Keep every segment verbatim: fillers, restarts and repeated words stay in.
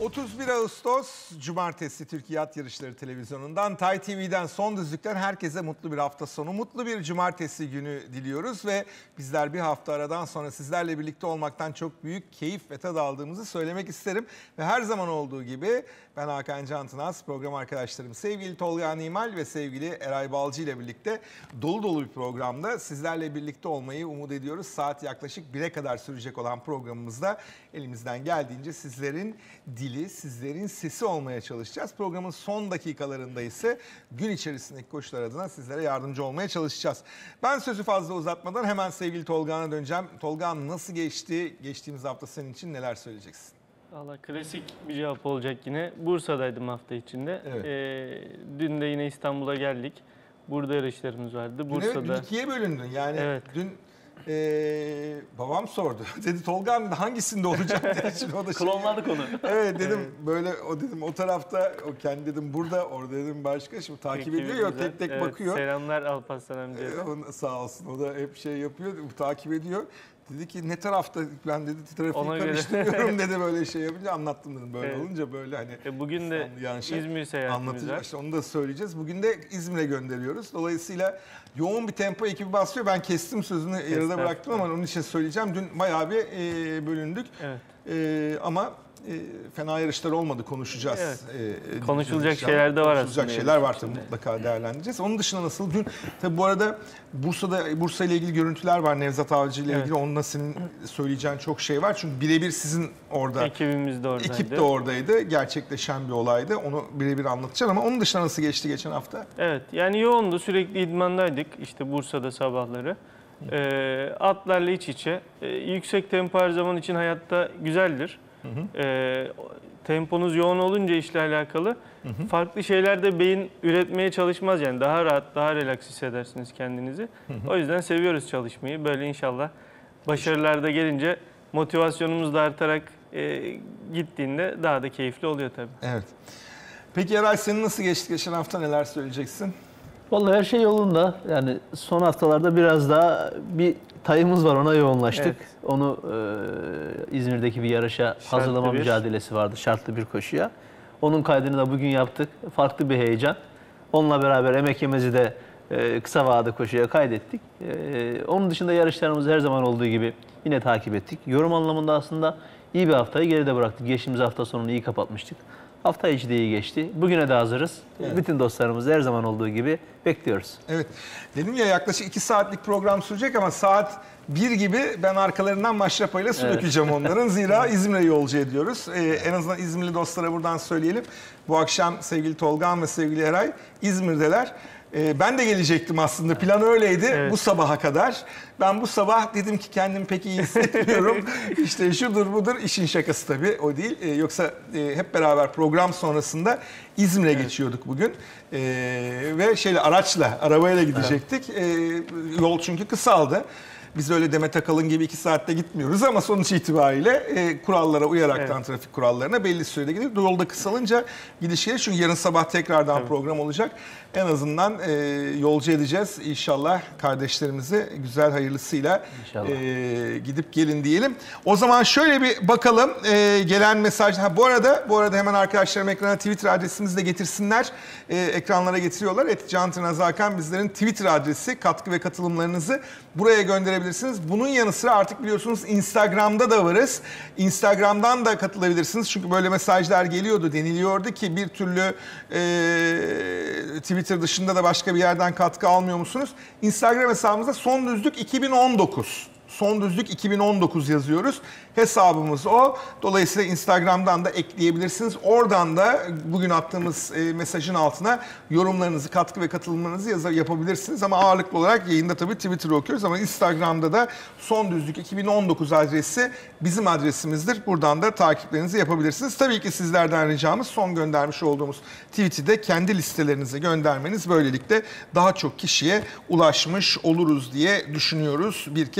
otuz bir Ağustos Cumartesi Türkiye At Yarışları Televizyonu'ndan, Tay T V'den Son Düzlük'ten herkese mutlu bir hafta sonu, mutlu bir cumartesi günü diliyoruz ve bizler bir hafta aradan sonra sizlerle birlikte olmaktan çok büyük keyif ve tad aldığımızı söylemek isterim. Ve her zaman olduğu gibi ben Hakan Cantınaz, program arkadaşlarım sevgili Tolga Nimal ve sevgili Eray Balcı ile birlikte dolu dolu bir programda sizlerle birlikte olmayı umut ediyoruz. Saat yaklaşık bire kadar sürecek olan programımızda elimizden geldiğince sizlerin dili, sizlerin sesi olmaya çalışacağız. Programın son dakikalarında ise gün içerisindeki koşular adına sizlere yardımcı olmaya çalışacağız. Ben sözü fazla uzatmadan hemen sevgili Tolga'na döneceğim. Tolga, nasıl geçti? Geçtiğimiz hafta senin için neler söyleyeceksin? Valla klasik bir cevap olacak yine. Bursa'daydım hafta içinde. Evet. Ee, dün de yine İstanbul'a geldik. Burada yarışlarımız vardı. Bursa'da. Dün ikiye bölündün. Yani evet. Dün Ee, babam sordu. Dedi Tolga hangisinde olacak dedi. Şimdi o da şey, klonladık onu. Evet dedim evet. Böyle o dedim o tarafta, o kendi dedim burada, orada dedim başka. Şimdi takip Peki, ediyor ya, güzel. tek tek evet, bakıyor. Selamlar Alparslan amca. Ee, sağ olsun, o da hep şey yapıyor, takip ediyor. Dedi ki ne tarafta, ben dedi trafiği karıştırıyorum dedi, böyle şey yapınca anlattım dedim. Böyle evet. Olunca böyle hani. E bugün de yani şey, İzmir seyahatimiz var. İşte onu da söyleyeceğiz. Bugün de İzmir'e gönderiyoruz. Dolayısıyla yoğun bir tempo ekibi basıyor. Ben kestim sözünü, yarıda bıraktım ama onun için söyleyeceğim. Dün bayağı bir e, bölündük. Evet. E, ama e, fena yarışlar olmadı, konuşacağız. Evet. E, Konuşulacak şeyler de var Konuşulacak aslında. şeyler var tabii, mutlaka değerlendireceğiz. Onun dışında nasıl? Dün tabii bu arada Bursa'da, Bursa ile ilgili görüntüler var. Nevzat Avcı ile evet. ilgili. Onunla senin söyleyeceğin çok şey var. Çünkü birebir sizin orada. Ekibimiz de oradaydı. Ekip de oradaydı. Gerçekleşen bir olaydı. Onu birebir anlatacağım ama onun dışında nasıl geçti geçen hafta? Evet. Yani yoğundu. Sürekli idmandaydık. İşte Bursa'da sabahları. E, atlarla iç içe. E, yüksek tempo her zaman için hayatta güzeldir. Hı hı. E, temponuz yoğun olunca işle alakalı hı hı. farklı şeyler de beyin üretmeye çalışmaz, yani daha rahat, daha relax hissedersiniz kendinizi. Hı hı. O yüzden seviyoruz çalışmayı. Böyle inşallah başarılar da gelince motivasyonumuz da artarak e, gittiğinde daha da keyifli oluyor tabii. Evet. Peki Eray, senin nasıl geçti geçen hafta, neler söyleyeceksin? Vallahi her şey yolunda. Yani son haftalarda biraz daha bir tayımız var, ona yoğunlaştık. Evet. Onu e, İzmir'deki bir yarışa şartlı hazırlama bir. mücadelesi vardı, şartlı bir koşuya. Onun kaydını da bugün yaptık. Farklı bir heyecan. Onunla beraber emek yemezi de e, kısa vadeli koşuya kaydettik. E, onun dışında yarışlarımızı her zaman olduğu gibi yine takip ettik. Yorum anlamında aslında iyi bir haftayı geride bıraktık. Geçtiğimiz hafta sonunu iyi kapatmıştık. Hafta içi de iyi geçti. Bugüne de hazırız. Evet. Bütün dostlarımızı her zaman olduğu gibi bekliyoruz. Evet. Dedim ya, yaklaşık iki saatlik program sürecek ama saat bir gibi ben arkalarından maşrapayla su evet. dökeceğim onların. Zira İzmir'e yolcu ediyoruz. Ee, en azından İzmirli dostlara buradan söyleyelim. Bu akşam sevgili Tolga ve sevgili Eray İzmir'deler. Ee, ben de gelecektim aslında. Plan öyleydi evet. bu sabaha kadar. Ben bu sabah dedim ki kendimi pek iyi hissetmiyorum. İşte şudur budur, işin şakası tabii, o değil. Ee, yoksa e, hep beraber program sonrasında İzmir'e evet. geçiyorduk bugün. Ee, ve şeyle, araçla, arabayla gidecektik. Evet. Ee, yol çünkü kısaldı. Biz öyle Demet Akalın gibi iki saatte gitmiyoruz ama sonuç itibariyle e, kurallara uyaraktan evet. trafik kurallarına belli sürede gidiyor. Yolda kısalınca gidiş gelir, çünkü yarın sabah tekrardan evet. program olacak. En azından e, yolcu edeceğiz inşallah kardeşlerimizi, güzel hayırlısıyla e, gidip gelin diyelim. O zaman şöyle bir bakalım e, gelen mesaj. Ha, bu arada bu arada hemen arkadaşlarım ekrana Twitter adresimizi de getirsinler. E, ekranlara getiriyorlar. et Cantınaz Hakan bizlerin Twitter adresi. Katkı ve katılımlarınızı buraya gönderebilirsiniz. Bunun yanı sıra artık biliyorsunuz Instagram'da da varız. Instagram'dan da katılabilirsiniz. Çünkü böyle mesajlar geliyordu, deniliyordu ki bir türlü e, Twitter dışında da başka bir yerden katkı almıyor musunuz? Instagram hesabımızda Son Düzlük iki bin on dokuz. Son Düzlük iki bin on dokuz yazıyoruz. Hesabımız o. Dolayısıyla Instagram'dan da ekleyebilirsiniz. Oradan da bugün attığımız e, mesajın altına yorumlarınızı, katkı ve katılımlarınızı yazar, yapabilirsiniz. Ama ağırlıklı olarak yayında tabii Twitter'ı okuyoruz. Ama Instagram'da da Son Düzlük iki bin on dokuz adresi bizim adresimizdir. Buradan da takiplerinizi yapabilirsiniz. Tabii ki sizlerden ricamız son göndermiş olduğumuz tweet'i de kendi listelerinize göndermeniz. Böylelikle daha çok kişiye ulaşmış oluruz diye düşünüyoruz. Bir kez daha.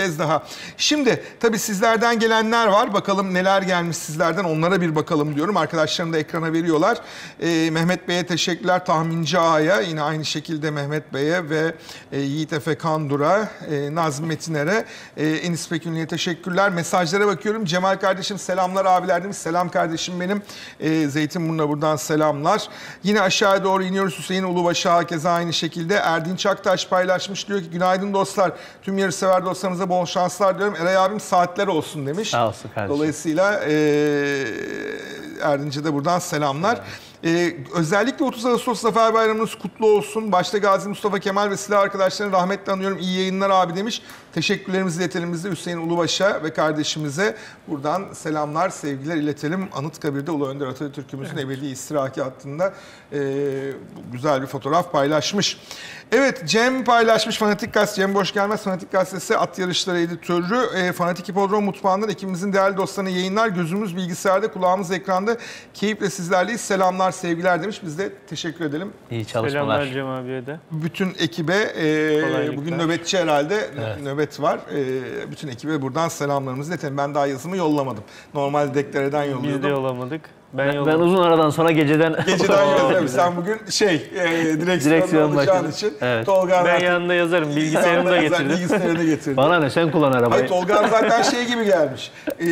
Şimdi tabii sizlerden gelenler var. Bakalım neler gelmiş sizlerden, onlara bir bakalım diyorum. Arkadaşlarım da ekrana veriyorlar. Ee, Mehmet Bey'e teşekkürler. Tahminci Ağa'ya yine aynı şekilde Mehmet Bey'e ve e, Yiğit Efe Kandur'a, e, Nazım Metiner'e, e, Enis Pekünlü'ye teşekkürler. Mesajlara bakıyorum. Cemal kardeşim selamlar abiler demiş. Selam kardeşim benim. E, Zeytinburnu'na buradan selamlar. Yine aşağıya doğru iniyoruz. Hüseyin Ulubaş'a hakeza aynı şekilde. Erdinç Aktaş paylaşmış, diyor ki günaydın dostlar. Tüm yarışsever dostlarımıza bol şanslar diyorum. Eray abim saatler olsun demiş. Sağ olsun kardeşim. Dolayısıyla e, Erdinç'e de buradan selamlar. Ee, özellikle otuz Ağustos Zafer Bayramınız kutlu olsun. Başta Gazi Mustafa Kemal ve silah arkadaşlarını rahmetle anıyorum. İyi yayınlar abi demiş. Teşekkürlerimizi iletelim biz de Hüseyin Ulubaş'a ve kardeşimize buradan selamlar, sevgiler iletelim. Anıtkabir'de Ulu Önder Atatürk'ümüzün evet. ebedi istirahatında e, güzel bir fotoğraf paylaşmış. Evet, Cem paylaşmış. Fanatik Gazete, Cem Boş Gelmez Fanatik Gazetesi at yarışları editörü. E, Fanatik Hipodrom Mutfağı'ndan ekibimizin değerli dostlarına yayınlar. Gözümüz bilgisayarda, kulağımız ekranda. Keyifle sizlerleyiz. Selamlar, sevgiler demiş. Biz de teşekkür edelim. İyi çalışmalar. Selamlar Cem abiye de. Bütün ekibe, e, bugün nöbetçi herhalde, evet. nöbet var. E, bütün ekibe buradan selamlarımızı iletelim. Ben daha yazımı yollamadım. Normal deklareden yolluyordum. Biz de yollamadık. Ben, Ben, ben uzun aradan sonra geceden... Geceden yolladım. Sen bugün şey, e, direksiyonda olacağın için. Evet. Tolga ben yanında yazarım. Bilgisayarımı da getirdim. Bilgisayarını getirdim. Bana ne, sen kullan arabayı. Hayır, Tolga zaten şey gibi gelmiş.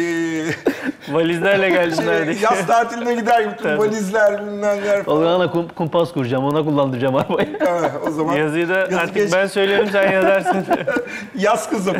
Ee, Valizlerle geldim şey, neredeyse. yaz tatiline gider gibi bütün valizler, bilmemler falan. Tolga'na kum, kumpas kuracağım, ona kullandıracağım arabayı. Evet, o zaman Yazıyı da yazı artık geç. ben söylüyorum, sen yazarsın. Yaz kızım.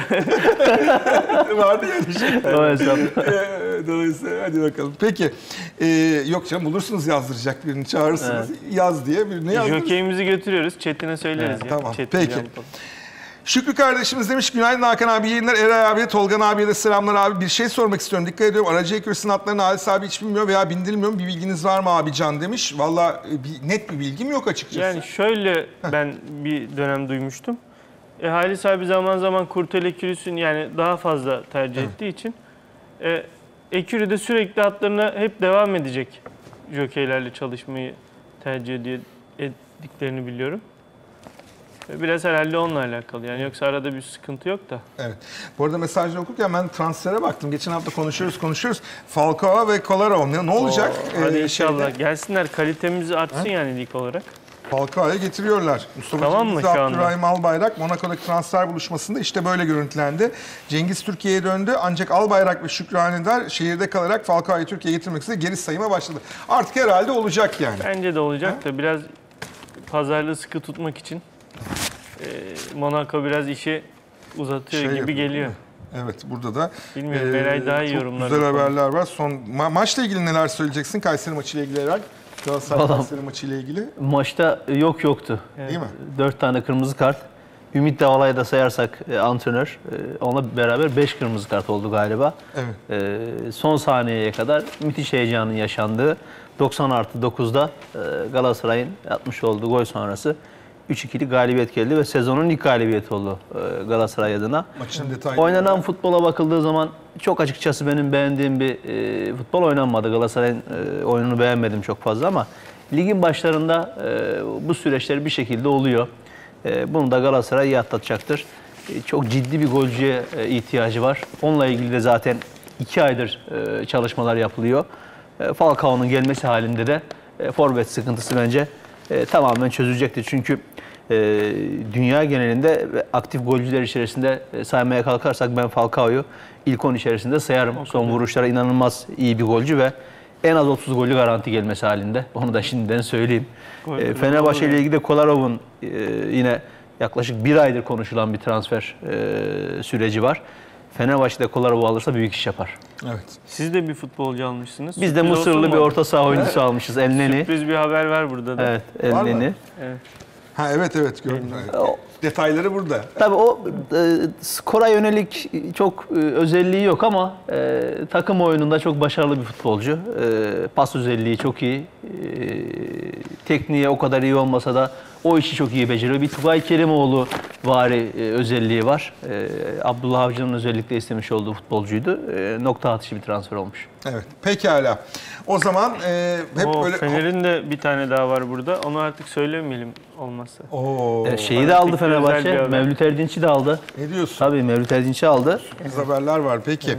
Vardı ya bir şey. Evet, Ee, Dolayısıyla hadi bakalım. Peki. Ee, yok canım, bulursunuz yazdıracak birini, çağırırsınız. Evet. Yaz diye birini yazdırırsınız. Jokeyimizi götürüyoruz. Çetin'e söyleriz Evet, ya. tamam. Çetin Peki. Canpol. Şükrü kardeşimiz demiş, günaydın Hakan abi, yayınlar. Eray abiye, Tolgan abiye de selamlar abi. Bir şey sormak istiyorum. Dikkat ediyorum. Aracı ekürüsünün atlarını Halis abi hiç bilmiyor veya bindirilmiyor mu? Bir bilginiz var mı abi Can demiş. Valla bir, net bir bilgim yok açıkçası. Yani şöyle ben bir dönem duymuştum. E, Halis abi zaman zaman kurtel ekürüsünü yani daha fazla tercih evet. ettiği için e, ekürü de sürekli atlarına hep devam edecek jokeylerle çalışmayı tercih ediyor, ettiklerini biliyorum. Biraz herhalde onunla alakalı. Yani yoksa arada bir sıkıntı yok da. Evet. Bu arada mesajları okurken ben transfere baktım. Geçen hafta konuşuyoruz konuşuyoruz. Falcao ve Kolarov ne, ne olacak? Oo, hadi ee, inşallah. Şeyde, Gelsinler, kalitemiz artsın ha? yani lig olarak. Falcao'ya getiriyorlar. Mustafa Tamam Cengiz mı ve şu anda? Abdurrahim Albayrak Monaco'daki transfer buluşmasında işte böyle görüntülendi. Cengiz Türkiye'ye döndü ancak Albayrak ve Şükrü Hanedar şehirde kalarak Falcao'yu Türkiye'ye getirmek üzere geri sayıma başladı. Artık herhalde olacak yani. Bence de olacak ha? da biraz pazarlığı sıkı tutmak için e, Monaco biraz işi uzatıyor Şey gibi yapıyor, geliyor. Evet, burada da Bilmiyorum, Beray daha iyi çok yorumlar güzel yapalım. haberler var. Son ma- maçla ilgili neler söyleyeceksin? Kayseri maçıyla ilgili Eray. Galatasaray Vallahi- Kayseri maçıyla ilgili. Maçta yok yoktu. Evet. Değil mi? Dört tane kırmızı kart. Ümit Davala'yı da sayarsak e, antrenör. E, onunla beraber beş kırmızı kart oldu galiba. Evet. E, son saniyeye kadar müthiş heyecanın yaşandığı doksan artı dokuzda e, Galatasaray'ın atmış olduğu gol sonrası üç ikilik galibiyet geldi ve sezonun ilk galibiyeti oldu e, Galatasaray adına. Maçın detayları. Oynanan futbola bakıldığı zaman çok açıkçası benim beğendiğim bir e, futbol oynanmadı. Galatasaray'ın e, oyununu beğenmedim çok fazla ama ligin başlarında e, bu süreçler bir şekilde oluyor. E, bunu da Galatasaray iyi atlatacaktır. E, çok ciddi bir golcüye e, ihtiyacı var. Onunla ilgili de zaten iki aydır e, çalışmalar yapılıyor. E, Falcao'nun gelmesi halinde de e, forvet sıkıntısı bence e, tamamen çözülecektir. Çünkü e, dünya genelinde aktif golcüler içerisinde e, saymaya kalkarsak ben Falcao'yu ilk on içerisinde sayarım. Son vuruşlara inanılmaz iyi bir golcü ve en az otuz golü garanti gelmesi halinde. Onu da şimdiden söyleyeyim. E, Fenerbahçe ile ilgili de Kolarov'un e, yine yaklaşık bir aydır konuşulan bir transfer e, süreci var. Fenerbahçe'de Kolarov'u alırsa büyük iş yapar. Evet. Siz de bir futbolcu almışsınız. Biz de Sürpriz olsun Mısırlı mu? bir orta saha oyuncusu almışız. Elneni. Sürpriz bir haber var burada da. Evet, Var mı? Elneni. Evet. Ha evet evet gördüm. Evet. O- Detayları burada. Tabii o e, skora yönelik çok e, özelliği yok ama e, takım oyununda çok başarılı bir futbolcu. E, pas özelliği çok iyi. E, tekniği o kadar iyi olmasa da o işi çok iyi beceriyor. Bir Tugay Kerimoğlu vari e, özelliği var. E, Abdullah Avcı'nın özellikle istemiş olduğu futbolcuydu. E, nokta atışı bir transfer olmuş. Evet. Pekala. O zaman e, hep O böyle... Fener'in de bir tane daha var burada. Onu artık söylemeyelim olmazsa. Oo, E, şeyi de aldı Fanatik'te Fenerbahçe. haber. Mevlüt Erdinç'i de aldı. Ne diyorsun? Tabii Mevlüt Erdinç'i aldı. Biz haberler var peki.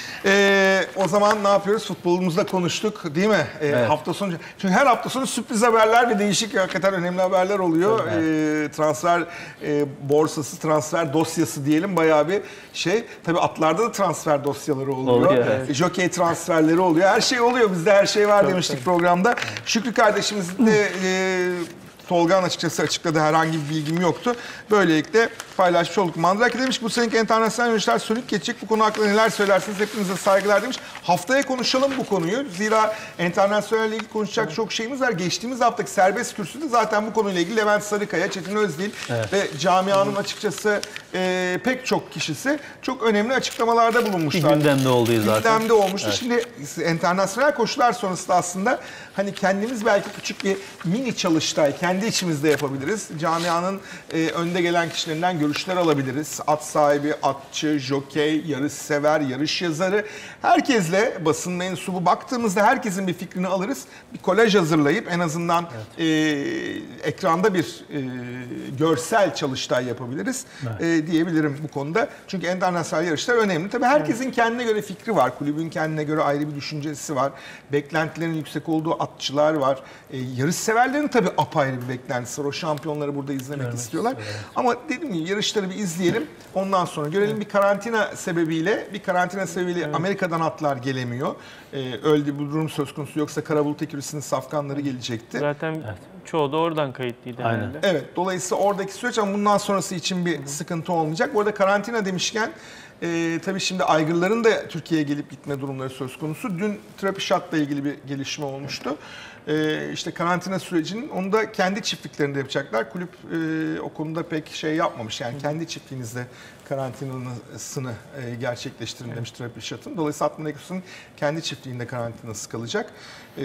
Ee, o zaman ne yapıyoruz? Futbolumuzda konuştuk değil mi? Ee, Evet. Hafta sonu. Çünkü her hafta sonu sürpriz haberler ve değişik hakikaten önemli haberler oluyor. Evet. Ee, transfer e, borsası, transfer dosyası diyelim bayağı bir şey. Tabii atlarda da transfer dosyaları oluyor. Oluyor, evet. Jockey transferleri oluyor. Her şey oluyor. Bizde her şey var demiştik programda. Şükrü kardeşimiz de e, Tolga'nın açıkçası açıkladı, herhangi bir bilgim yoktu. Böylelikle paylaşmış olduk. Mandrake demiş ki bu seneki internasyonel yarışlar sönük geçecek. Bu konu hakkında neler söylersiniz? Hepinize saygılar demiş. Haftaya konuşalım bu konuyu. Zira internasyonel ilgili konuşacak çok şeyimiz var. Geçtiğimiz haftaki serbest kürsüde zaten bu konuyla ilgili Levent Sarıkaya, Çetin Özdil Evet. ve camianın açıkçası e, pek çok kişisi çok önemli açıklamalarda Bir bulunmuşlar. gündemde olduğu zaten. Gündemde olmuştu. Şimdi internasyonel koşular sonrasında aslında hani kendimiz belki küçük bir mini çalıştay kendi içimizde yapabiliriz. Camianın e, önde gelen kişilerinden görüşler alabiliriz. At sahibi, atçı, jokey, yarış sever, yarış yazarı. Herkesle basın mensubu baktığımızda herkesin bir fikrini alırız. Bir kolaj hazırlayıp en azından evet. e, ekranda bir e, görsel çalıştay yapabiliriz evet. e, diyebilirim bu konuda. Çünkü internasyonel yarışlar önemli. Tabii herkesin evet. kendine göre fikri var. Kulübün kendine göre ayrı bir düşüncesi var. Beklentilerin yüksek olduğu atçılar var. E, yarış severlerin tabii apayrı bir beklentisi var. O şampiyonları burada izlemek evet, istiyorlar. Evet. Ama dedim ya yarışları bir izleyelim. Ondan sonra görelim evet. bir karantina sebebiyle bir karantina sebebiyle evet. Amerika'dan atlar gelemiyor. Ee, öyle bir durum söz konusu yoksa Karabulut Ekürisi'nin safkanları gelecekti. Zaten evet. çoğu da oradan kayıtlıydı Aynen. herhalde. Evet. Dolayısıyla oradaki süreç ama bundan sonrası için bir Hı-hı. sıkıntı olmayacak. Bu arada karantina demişken e, tabii şimdi aygırların da Türkiye'ye gelip gitme durumları söz konusu. Dün Trapişat'la ilgili bir gelişme olmuştu. Ee, işte karantina sürecinin onu da kendi çiftliklerinde yapacaklar. Kulüp e, o konuda pek şey yapmamış. Yani kendi çiftliğinizde karantinasını e, gerçekleştirin demiş Trapişat'ın. Dolayısıyla Atman Ekos'un kendi çiftliğinde karantinası kalacak. Ee,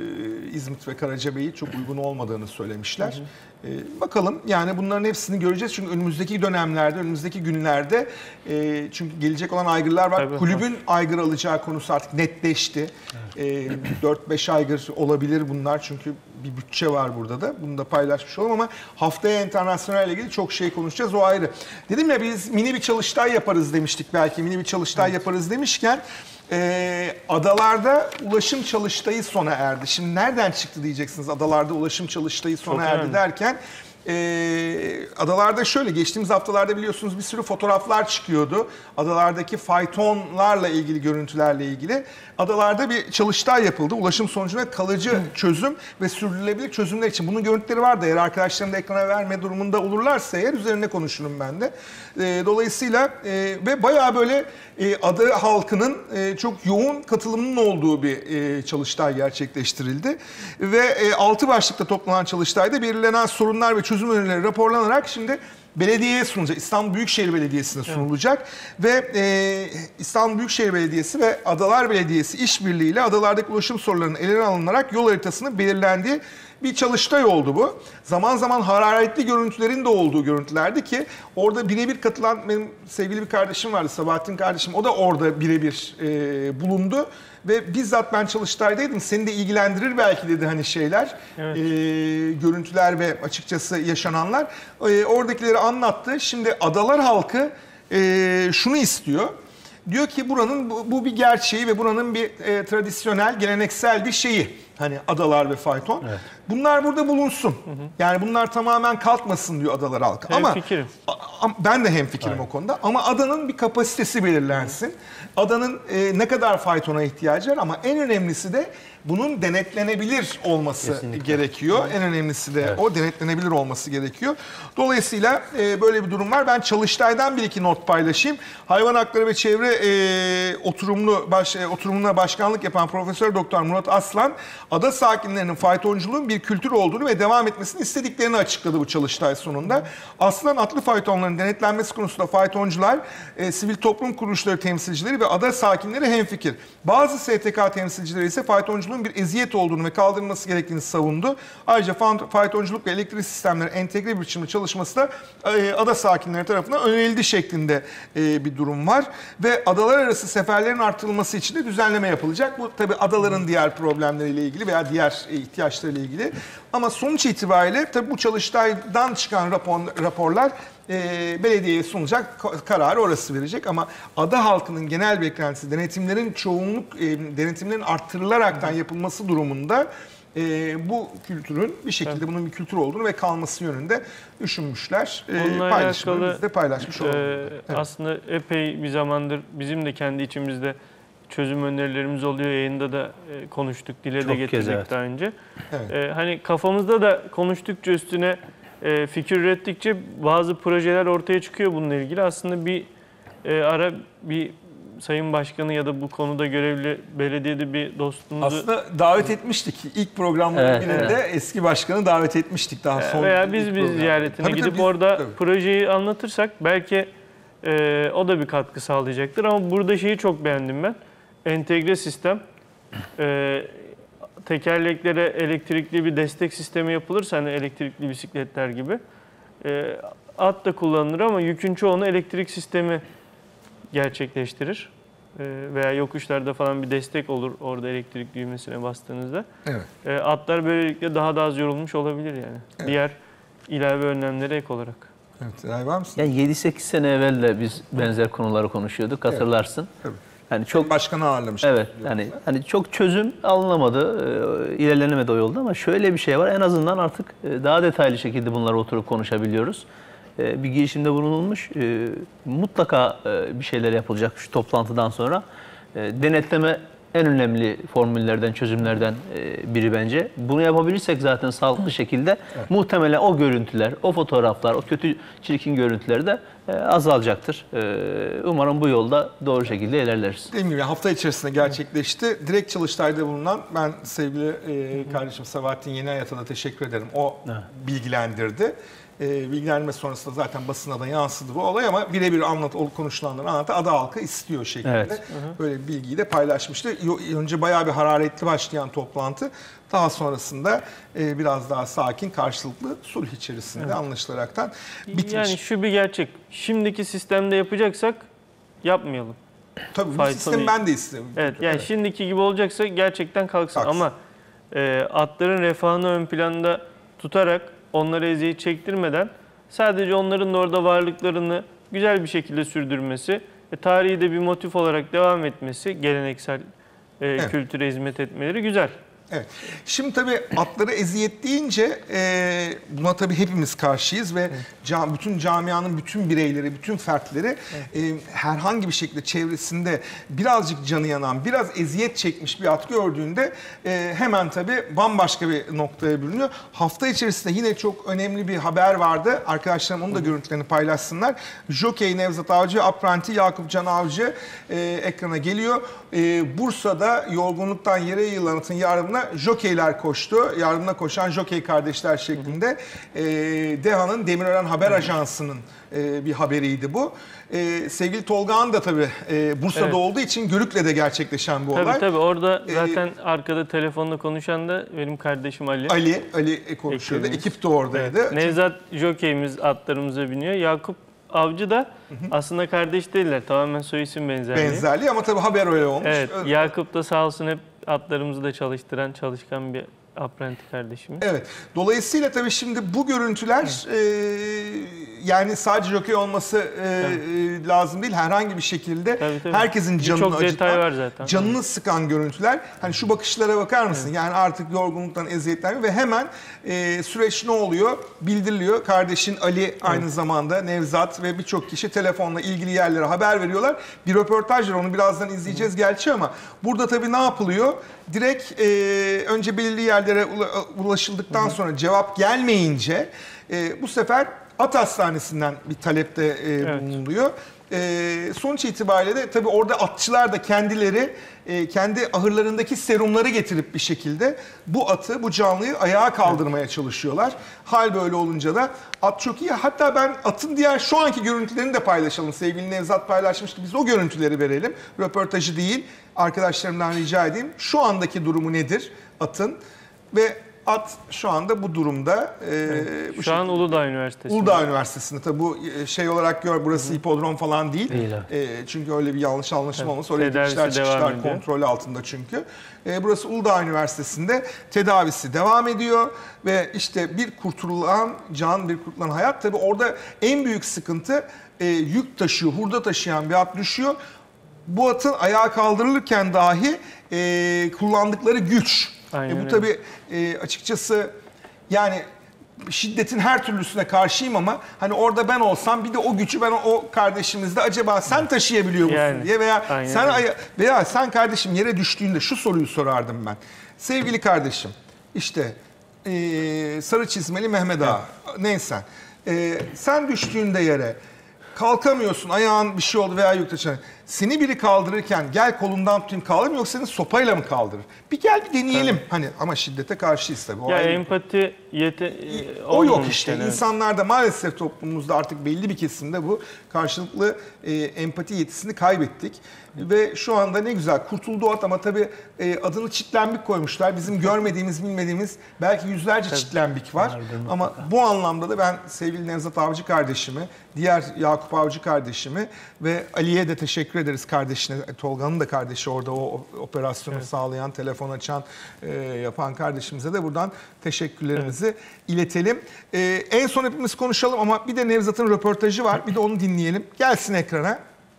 İzmit ve Karacabey'i çok uygun olmadığını söylemişler. Hı hı. Ee, bakalım yani bunların hepsini göreceğiz. Çünkü önümüzdeki dönemlerde, önümüzdeki günlerde e, çünkü gelecek olan aygırlar var. Tabii, kulübün var. Aygır alacağı konusu artık netleşti. Evet. E, dört beş aygır olabilir bunlar çünkü bir bütçe var burada da. Bunu da paylaşmış olalım ama haftaya internasyonel ile ilgili çok şey konuşacağız. O ayrı. Dedim ya biz mini bir çalıştay yaparız demiştik belki. Mini bir çalıştay evet. yaparız demişken Ee, adalarda ulaşım çalıştayı sona erdi. Şimdi nereden çıktı diyeceksiniz adalarda ulaşım çalıştayı sona Çok erdi önemli. derken e, adalarda şöyle geçtiğimiz haftalarda biliyorsunuz bir sürü fotoğraflar çıkıyordu. Adalardaki faytonlarla ilgili görüntülerle ilgili. Adalarda bir çalıştay yapıldı. Ulaşım sonucunda kalıcı Hı. çözüm ve sürdürülebilir çözümler için. Bunun görüntüleri vardı. Eğer arkadaşlarım da ekrana verme durumunda olurlarsa eğer üzerine konuşurum ben de. E, dolayısıyla e, ve bayağı böyle e, ada halkının e, çok yoğun katılımının olduğu bir e, çalıştay gerçekleştirildi. Ve e, altı başlıkta toplanan çalıştayda belirlenen sorunlar ve çözüm önerileri raporlanarak şimdi belediyeye sunulacak. İstanbul Büyükşehir Belediyesi'ne sunulacak. Evet. Ve e, İstanbul Büyükşehir Belediyesi ve Adalar Belediyesi işbirliğiyle adalardaki ulaşım sorunlarının ele alınarak yol haritasının belirlendiği bir çalıştay oldu bu. Zaman zaman hararetli görüntülerin de olduğu görüntülerdi ki orada birebir katılan benim sevgili bir kardeşim vardı, Sabahattin kardeşim. O da orada birebir e, bulundu. Ve bizzat ben çalıştaydaydım. Seni de ilgilendirir belki dedi hani şeyler, evet. e, görüntüler ve açıkçası yaşananlar. E, oradakileri anlattı. Şimdi adalar halkı e, şunu istiyor. Diyor ki buranın bu, bu bir gerçeği ve buranın bir e, tradisyonel, geleneksel bir şeyi. Hani adalar ve fayton. Evet. Bunlar burada bulunsun. Hı hı. Yani bunlar tamamen kalkmasın diyor adalar halkı. Hem ama fikrim. A, a, ben de hemfikirim evet. o konuda. Ama adanın bir kapasitesi belirlensin. Hı. Adanın e, ne kadar faytona ihtiyacı var ama en önemlisi de bunun denetlenebilir olması Kesinlikle. gerekiyor. Hı. En önemlisi de evet. o denetlenebilir olması gerekiyor. Dolayısıyla e, böyle bir durum var. Ben çalıştaydan bir iki not paylaşayım. Hayvan Hakları ve Çevre e, oturumlu baş, e, oturumuna başkanlık yapan Profesör Doktor Murat Aslan, ada sakinlerinin faytonculuğun bir kültür olduğunu ve devam etmesini istediklerini açıkladı bu çalıştay sonunda. Aslan atlı faytonların denetlenmesi konusunda faytoncular, e, sivil toplum kuruluşları temsilcileri ve ada sakinleri hemfikir. Bazı S T K temsilcileri ise faytonculuğun bir eziyet olduğunu ve kaldırılması gerektiğini savundu. Ayrıca faytonculuk ve elektrik sistemleri entegre bir biçimde çalışması da e, ada sakinleri tarafından önerildi şeklinde e, bir durum var. Ve adalar arası seferlerin artırılması için de düzenleme yapılacak. Bu tabii adaların diğer problemleriyle ilgili. ilgili veya diğer ihtiyaçlarıyla ilgili. Ama sonuç itibariyle tabii bu çalıştaydan çıkan rapor, raporlar e, belediyeye sunulacak, kararı orası verecek. Ama ada halkının genel beklentisi denetimlerin çoğunluk, e, denetimlerin arttırılaraktan yapılması durumunda e, bu kültürün bir şekilde evet. bunun bir kültür olduğunu ve kalması yönünde düşünmüşler. E, paylaşımları biz de paylaşmış olalım. E, evet. Aslında epey bir zamandır bizim de kendi içimizde çözüm önerilerimiz oluyor. Yayında da e, konuştuk, dile Çok de getirdik kez, evet. daha önce. Evet. E, hani kafamızda da konuştukça üstüne e, fikir ürettikçe bazı projeler ortaya çıkıyor bununla ilgili. Aslında bir e, ara bir Sayın Başkanı ya da bu konuda görevli belediyede bir dostumuzu... Aslında davet etmiştik. İlk programların evet, birinde evet. eski başkanı davet etmiştik daha son. Veya biz biz ziyaretine tabii, gidip tabii, orada tabii. projeyi anlatırsak belki e, o da bir katkı sağlayacaktır. Ama burada şeyi çok beğendim ben. Entegre sistem. E, tekerleklere elektrikli bir destek sistemi yapılırsa hani elektrikli bisikletler gibi. E, at da kullanılır ama yükün çoğunu elektrik sistemi gerçekleştirir. Veya yokuşlarda falan bir destek olur orada elektrik düğmesine bastığınızda. Evet. E, atlar böylelikle daha da az yorulmuş olabilir yani. Evet. Diğer ilave önlemlere ek olarak. Evet, var mısın? Yani yedi sekiz sene evvel de biz benzer konuları konuşuyorduk, hatırlarsın. Evet. Yani çok başkanı ağırlamıştık. Evet. Yani hani çok çözüm alınamadı, ilerlenemedi o yolda ama şöyle bir şey var. En azından artık daha detaylı şekilde bunları oturup konuşabiliyoruz. Bir girişimde bulunulmuş. Mutlaka bir şeyler yapılacak şu toplantıdan sonra. Denetleme en önemli formüllerden, çözümlerden biri bence. Bunu yapabilirsek zaten sağlıklı şekilde evet. muhtemelen o görüntüler, o fotoğraflar, o kötü, çirkin görüntüler de azalacaktır. Umarım bu yolda doğru şekilde ilerleriz. Dediğim gibi hafta içerisinde gerçekleşti. Direkt çalıştayda bulunan ben sevgili kardeşim Sabahattin Yeniyayat'a da teşekkür ederim. O evet. bilgilendirdi. E, bilgilendirme sonrasında zaten basına da yansıdı bu olay ama birebir anlat, konuşulanları anlattı. Ada halkı istiyor şeklinde. Evet. Böyle bir bilgiyi de paylaşmıştı. Önce bayağı bir hararetli başlayan toplantı. Daha sonrasında e, biraz daha sakin, karşılıklı sulh içerisinde evet. anlaşılaraktan bitmiş. Yani şu bir gerçek. Şimdiki sistemde yapacaksak yapmayalım. Tabii bu sistemi ben de istiyorum. Evet, yani evet. şimdiki gibi olacaksa gerçekten kalksın. kalksın. Ama e, atların refahını ön planda tutarak onlara eziyet çektirmeden sadece onların da orada varlıklarını güzel bir şekilde sürdürmesi ve tarihi de bir motif olarak devam etmesi, geleneksel e, evet. kültüre hizmet etmeleri güzel. Evet. Şimdi tabii atlara eziyet deyince e, buna tabii hepimiz karşıyız ve evet. cam, bütün camianın bütün bireyleri, bütün fertleri evet. e, herhangi bir şekilde çevresinde birazcık canı yanan, biraz eziyet çekmiş bir at gördüğünde e, hemen tabii bambaşka bir noktaya bürünüyor. Hafta içerisinde yine çok önemli bir haber vardı. Arkadaşlarım onun da görüntülerini paylaşsınlar. Jokey Nevzat Avcı, apprenti Yakup Can Avcı e, ekrana geliyor. E, Bursa'da yorgunluktan yere yığılan atın yardımına jokeyler koştu. Yardımına koşan jokey kardeşler şeklinde. E, DEHA'nın Demirören Haber Ajansı'nın e, bir haberiydi bu. E, sevgili Tolga'nın da tabii e, Bursa'da evet. olduğu için Görük'le de gerçekleşen bu tabii, olay. Tabii orada zaten ee, arkada telefonla konuşan da benim kardeşim Ali. Ali, Ali konuşuyordu. Ekibimiz. Ekip de oradaydı. Evet. Nevzat jokeyimiz atlarımıza biniyor. Yakup Avcı da hı hı. aslında kardeş değiller. Tamamen soy isim benzerliği. Benzerliği ama tabii haber öyle olmuş. Evet. Öyle. Yakup da sağ olsun hep atlarımızı da çalıştıran, çalışkan bir apprenti kardeşimiz. Evet. Dolayısıyla tabii şimdi bu görüntüler e, yani sadece jokey olması e, evet. lazım değil. Herhangi bir şekilde tabii, tabii. herkesin canını acıtan, detay var zaten. canını evet. sıkan görüntüler. Hani şu bakışlara bakar mısın? Evet. Yani artık yorgunluktan eziyetlenmiyor ve hemen e, süreç ne oluyor? Bildiriliyor. Kardeşin Ali evet. aynı zamanda Nevzat ve birçok kişi telefonla ilgili yerlere haber veriyorlar. Bir röportaj var. Onu birazdan izleyeceğiz evet. gerçi ama burada tabii ne yapılıyor? Direkt e, önce belirli yerlere ulaşıldıktan hı hı. sonra cevap gelmeyince e, bu sefer At Hastanesi'nden bir talepte e, evet. bulunuluyor. E, sonuç itibariyle de tabii orada atçılar da kendileri e, kendi ahırlarındaki serumları getirip bir şekilde bu atı, bu canlıyı ayağa kaldırmaya evet. çalışıyorlar. Hal böyle olunca da at çok iyi. Hatta ben atın diğer şu anki görüntülerini de paylaşalım. Sevgili Nevzat paylaşmıştı. Biz o görüntüleri verelim. Röportajı değil. Arkadaşlarımdan rica edeyim. Şu andaki durumu nedir atın? Ve at şu anda bu durumda. E, bu Şu an şekilde- Uludağ Üniversitesi. Uludağ Üniversitesi'nde tabii bu şey olarak gör, burası hipodrom falan değil. Değil, evet. E, çünkü öyle bir yanlış anlaşılma Evet, olması. Oraya tedavisi girişler devam çıkışlar ediyor. kontrolü altında çünkü. E, burası Uludağ Üniversitesi'nde tedavisi devam ediyor ve işte bir kurtulan can, bir kurtulan hayat. Tabii orada en büyük sıkıntı e, yük taşıyor, hurda taşıyan bir at düşüyor. Bu atın ayağa kaldırılırken dahi e, kullandıkları güç. Aynen E, bu öyle. tabii e, açıkçası yani şiddetin her türlüsüne karşıyım ama hani orada ben olsam bir de o gücü ben o kardeşimizde acaba sen taşıyabiliyor musun Yani, diye veya aynen sen öyle. aya- veya sen kardeşim yere düştüğünde şu soruyu sorardım ben. Sevgili kardeşim işte e, sarı çizmeli Mehmet Ağa neyse e, sen düştüğünde yere kalkamıyorsun, ayağın bir şey oldu veya yük taşıyan. Seni biri kaldırırken gel kolundan tutayım kaldırır mı yoksa seni sopayla mı kaldırır? Bir gel bir deneyelim. Hani ama şiddete karşıyız tabii. O Ya ayrı bir- empati yete o yok olmamış işte. yani, evet. İnsanlarda maalesef toplumumuzda artık belli bir kesimde bu karşılıklı e, empati yetisini kaybettik. Ve şu anda ne güzel kurtuldu at ama tabii e, adını çitlenbik koymuşlar. Bizim görmediğimiz, bilmediğimiz belki yüzlerce çitlenbik var. Ama bu anlamda da ben sevgili Nevzat Avcı kardeşimi, diğer Yakup Avcı kardeşimi ve Ali'ye de teşekkür ederiz kardeşine. Tolga'nın da kardeşi orada o operasyonu sağlayan, telefon açan, e, yapan kardeşimize de buradan teşekkürlerimizi iletelim. E, en son hepimiz konuşalım ama bir de Nevzat'ın röportajı var. Bir de onu dinleyelim. Gelsin ekrana.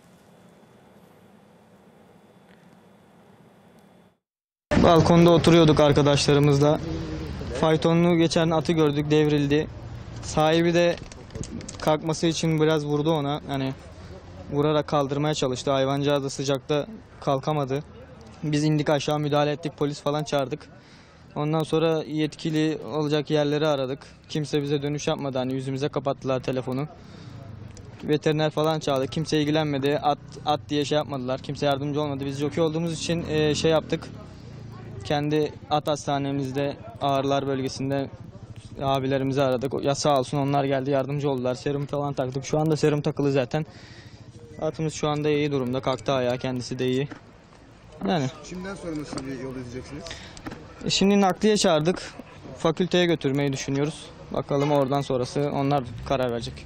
Balkonda oturuyorduk arkadaşlarımızla. Faytonlu geçen atı gördük, devrildi. Sahibi de kalkması için biraz vurdu ona. Hani vurarak kaldırmaya çalıştı. Hayvancağız da sıcakta kalkamadı. Biz indik aşağı, müdahale ettik, polis falan çağırdık. Ondan sonra yetkili olacak yerleri aradık. Kimse bize dönüş yapmadı. Hani yüzümüze kapattılar telefonu. Veteriner falan çağırdı. Kimse ilgilenmedi. At at diye şey yapmadılar. Kimse yardımcı olmadı. Biz jockey olduğumuz için e, şey yaptık. Kendi at hastanemizde ağrılar bölgesinde abilerimizi aradık. Ya sağ olsun onlar geldi, yardımcı oldular. Serum falan taktık. Şu anda serum takılı zaten. Atımız şu anda iyi durumda. Kalktı ayağa, kendisi de iyi. Yani. Şimdiden sonra nasıl bir yol izleyeceksiniz? E, Şimdi nakliye çağırdık. Fakülteye götürmeyi düşünüyoruz. Bakalım oradan sonrası onlar karar verecek.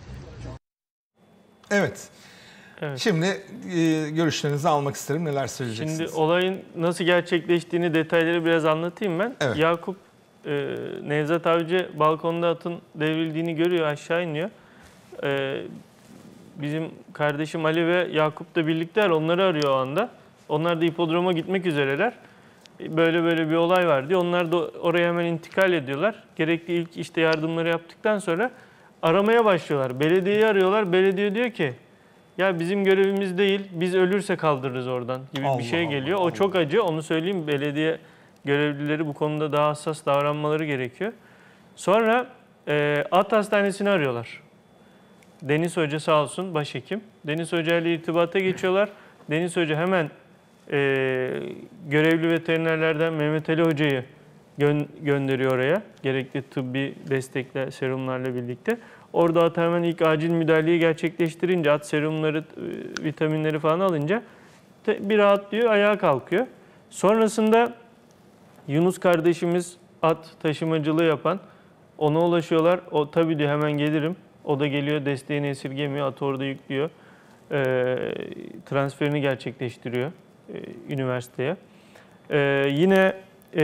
Evet. Evet. Şimdi e, görüşlerinizi almak isterim. Neler söyleyeceksiniz? Şimdi olayın nasıl gerçekleştiğini, detayları biraz anlatayım ben. Evet. Yakup, e, Nevzat Avcı balkonda atın devrildiğini görüyor, aşağı iniyor. E, bizim kardeşim Ali ve Yakup da birlikteler, onları arıyor o anda. Onlar da hipodroma gitmek üzereler. Böyle böyle bir olay var diyor. Onlar da oraya hemen intikal ediyorlar. Gerekli ilk işte yardımları yaptıktan sonra aramaya başlıyorlar. Belediyeyi arıyorlar. Belediye diyor ki ya bizim görevimiz değil, biz ölürse kaldırırız oradan gibi Allah bir şey Allah, geliyor. O Allah. çok acı, onu söyleyeyim. Belediye görevlileri bu konuda daha hassas davranmaları gerekiyor. Sonra e, at hastanesini arıyorlar. Deniz Hoca sağ olsun, başhekim. Deniz Hoca ile irtibata geçiyorlar. Deniz Hoca hemen e, görevli veterinerlerden Mehmet Ali Hoca'yı gö- gönderiyor oraya. Gerekli tıbbi destekle, serumlarla birlikte. Orada at hemen ilk acil müdahaleyi gerçekleştirince, at serumları, e, vitaminleri falan alınca te- bir rahatlıyor, ayağa kalkıyor. Sonrasında Yunus kardeşimiz at taşımacılığı yapan, ona ulaşıyorlar. O tabii diyor hemen gelirim. O da geliyor, desteğini esirgemiyor, atı orada yüklüyor. E, transferini gerçekleştiriyor e, üniversiteye. E, yine e,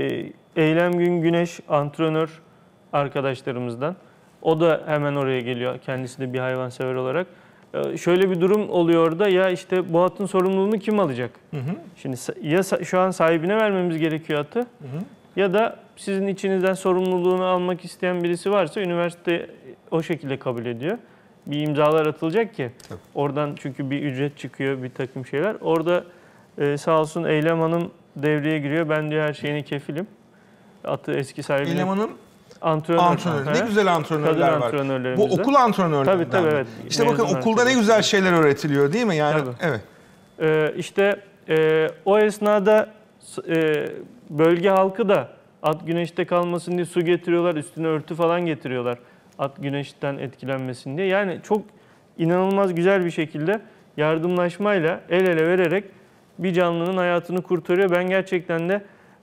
Eylem Gün Güneş antrenör arkadaşlarımızdan. O da hemen oraya geliyor, kendisi de bir hayvansever olarak. E, şöyle bir durum oluyor orada, ya işte bu atın sorumluluğunu kim alacak? Hı hı. Şimdi sa- ya sa- şu an sahibine vermemiz gerekiyor atı, Hı hı. ya da sizin içinizden sorumluluğunu almak isteyen birisi varsa üniversite o şekilde kabul ediyor. Bir imzalar atılacak ki Tabii. oradan, çünkü bir ücret çıkıyor, bir takım şeyler. Orada e, sağ olsun Eylem Hanım devreye giriyor. Ben diyor her şeyini kefilim. Atı eski sahibine. Eylem Hanım Antrenör. antrenör. Ne Hı. güzel antrenörler Kadın var. antrenörlerimizden. Bu okul antrenörlerinden. Tabii, tabii, mi? evet. İşte bakın Mezun okulda ne güzel şeyler öğretiliyor değil mi? Yani Tabii. evet. Ee, işte e, o esnada e, bölge halkı da at güneşte kalmasın diye su getiriyorlar, üstüne örtü falan getiriyorlar. At güneşten etkilenmesin diye. Yani çok inanılmaz güzel bir şekilde yardımlaşmayla el ele vererek bir canlının hayatını kurtarıyor. Ben gerçekten de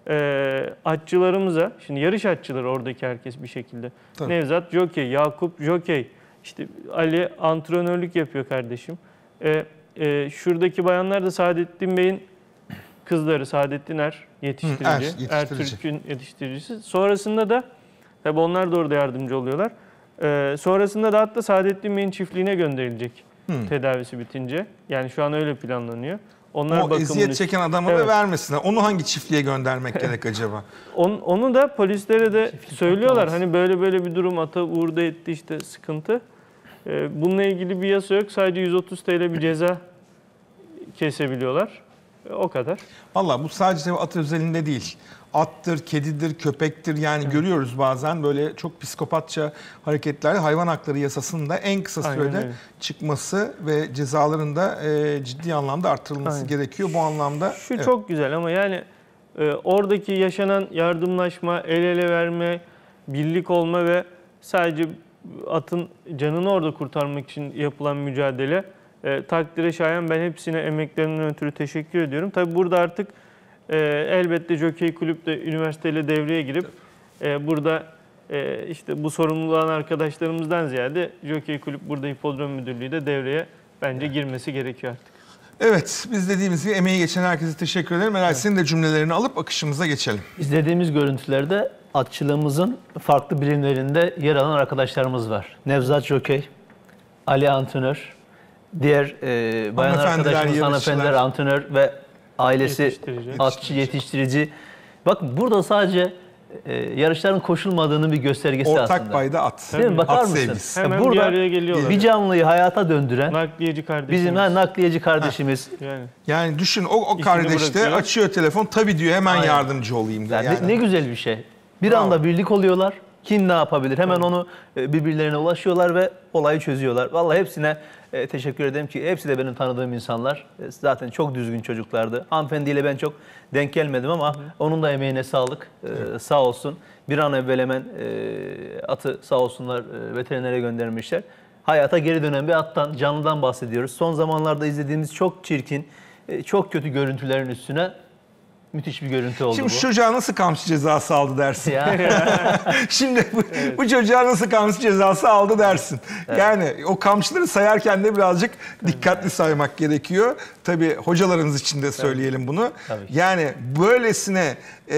e, atçılarımıza, şimdi yarış atçıları oradaki herkes bir şekilde. Tabii. Nevzat jokey, Yakup jokey, işte Ali antrenörlük yapıyor kardeşim. E, e, şuradaki bayanlar da Saadettin Bey'in kızları, Saadettin Er yetiştirici, Hı, Er, yetiştirici. Ertürk'ün yetiştiricisi. Sonrasında da, tabii onlar da orada yardımcı oluyorlar. Ee, sonrasında da hatta Saadettin Bey'in çiftliğine gönderilecek Hı. tedavisi bitince. Yani şu an öyle planlanıyor. Onlar O bakımını... eziyet çeken adama Evet. da vermesinler. Onu hangi çiftliğe göndermek gerek acaba? On, onu da polislere de söylüyorlar. Hani böyle böyle bir durum ata uğurda etti işte sıkıntı. Ee, bununla ilgili bir yasa yok. Sadece yüz otuz TL bir ceza kesebiliyorlar. E, o kadar. Vallahi bu sadece at özelinde değil. Attır, kedidir, köpektir. Yani görüyoruz bazen böyle çok psikopatça hareketler. Hayvan hakları yasasında en kısa Aynen sürede öyle. çıkması ve cezaların da e, ciddi anlamda arttırılması Aynen. gerekiyor. Bu anlamda Şu evet. çok güzel ama yani e, oradaki yaşanan yardımlaşma, el ele verme, birlik olma ve sadece atın canını orada kurtarmak için yapılan mücadele e, takdire şayan. Ben hepsine emeklerinden ötürü teşekkür ediyorum. Tabii burada artık e, elbette Jokey Kulüp de üniversiteyle devreye girip e, burada e, işte bu sorumluluğu alan arkadaşlarımızdan ziyade Jokey Kulüp burada Hipodrom Müdürlüğü de devreye bence girmesi gerekiyor artık. Evet, biz dediğimiz gibi emeği geçen herkese teşekkür ederim. Meral, senin de cümlelerini alıp akışımıza geçelim. İzlediğimiz görüntülerde atçılığımızın farklı birimlerinde yer alan arkadaşlarımız var. Nevzat Jokey, Ali antrenör, diğer e, bayan Hanımefendiler, arkadaşımız, yarışçılar. hanımefendiler antrenör ve ailesi Yetiştirici. atçı, yetiştirici. Bakın burada sadece e, yarışların koşulmadığının bir göstergesi Ortak aslında. payda at. Değil mi? Bakar At mısın? sevgisi. Hemen Burada bir araya geliyorlar. bir canlıyı hayata döndüren Nakliyeci kardeşimiz. bizim ha, nakliyeci kardeşimiz. Yani. Yani düşün o, o İşini kardeş de bırakıyor. açıyor telefon. Tabii diyor hemen Aynen. yardımcı olayım diyor. Yani Yani. ne, ne güzel bir şey. Bir Bravo. anda birlik oluyorlar. Kim ne yapabilir? Hemen onu e, birbirlerine ulaşıyorlar ve olayı çözüyorlar. Vallahi hepsine e, teşekkür ederim ki hepsi de benim tanıdığım insanlar. E, zaten çok düzgün çocuklardı. Hanımefendiyle ben çok denk gelmedim ama onun da emeğine sağlık. E, sağ olsun. Bir an evvel hemen e, atı sağ olsunlar e, veterinere göndermişler. Hayata geri dönen bir attan, canlıdan bahsediyoruz. Son zamanlarda izlediğimiz çok çirkin, e, çok kötü görüntülerin üstüne müthiş bir görüntü oldu Şimdi bu. şu çocuğa nasıl kamçı cezası aldı dersin. Ya. Şimdi bu, bu çocuğa nasıl kamçı cezası aldı dersin. Yani o kamçıları sayarken de birazcık dikkatli saymak gerekiyor. Tabii hocalarımız için de söyleyelim bunu. Tabii ki. Yani böylesine e,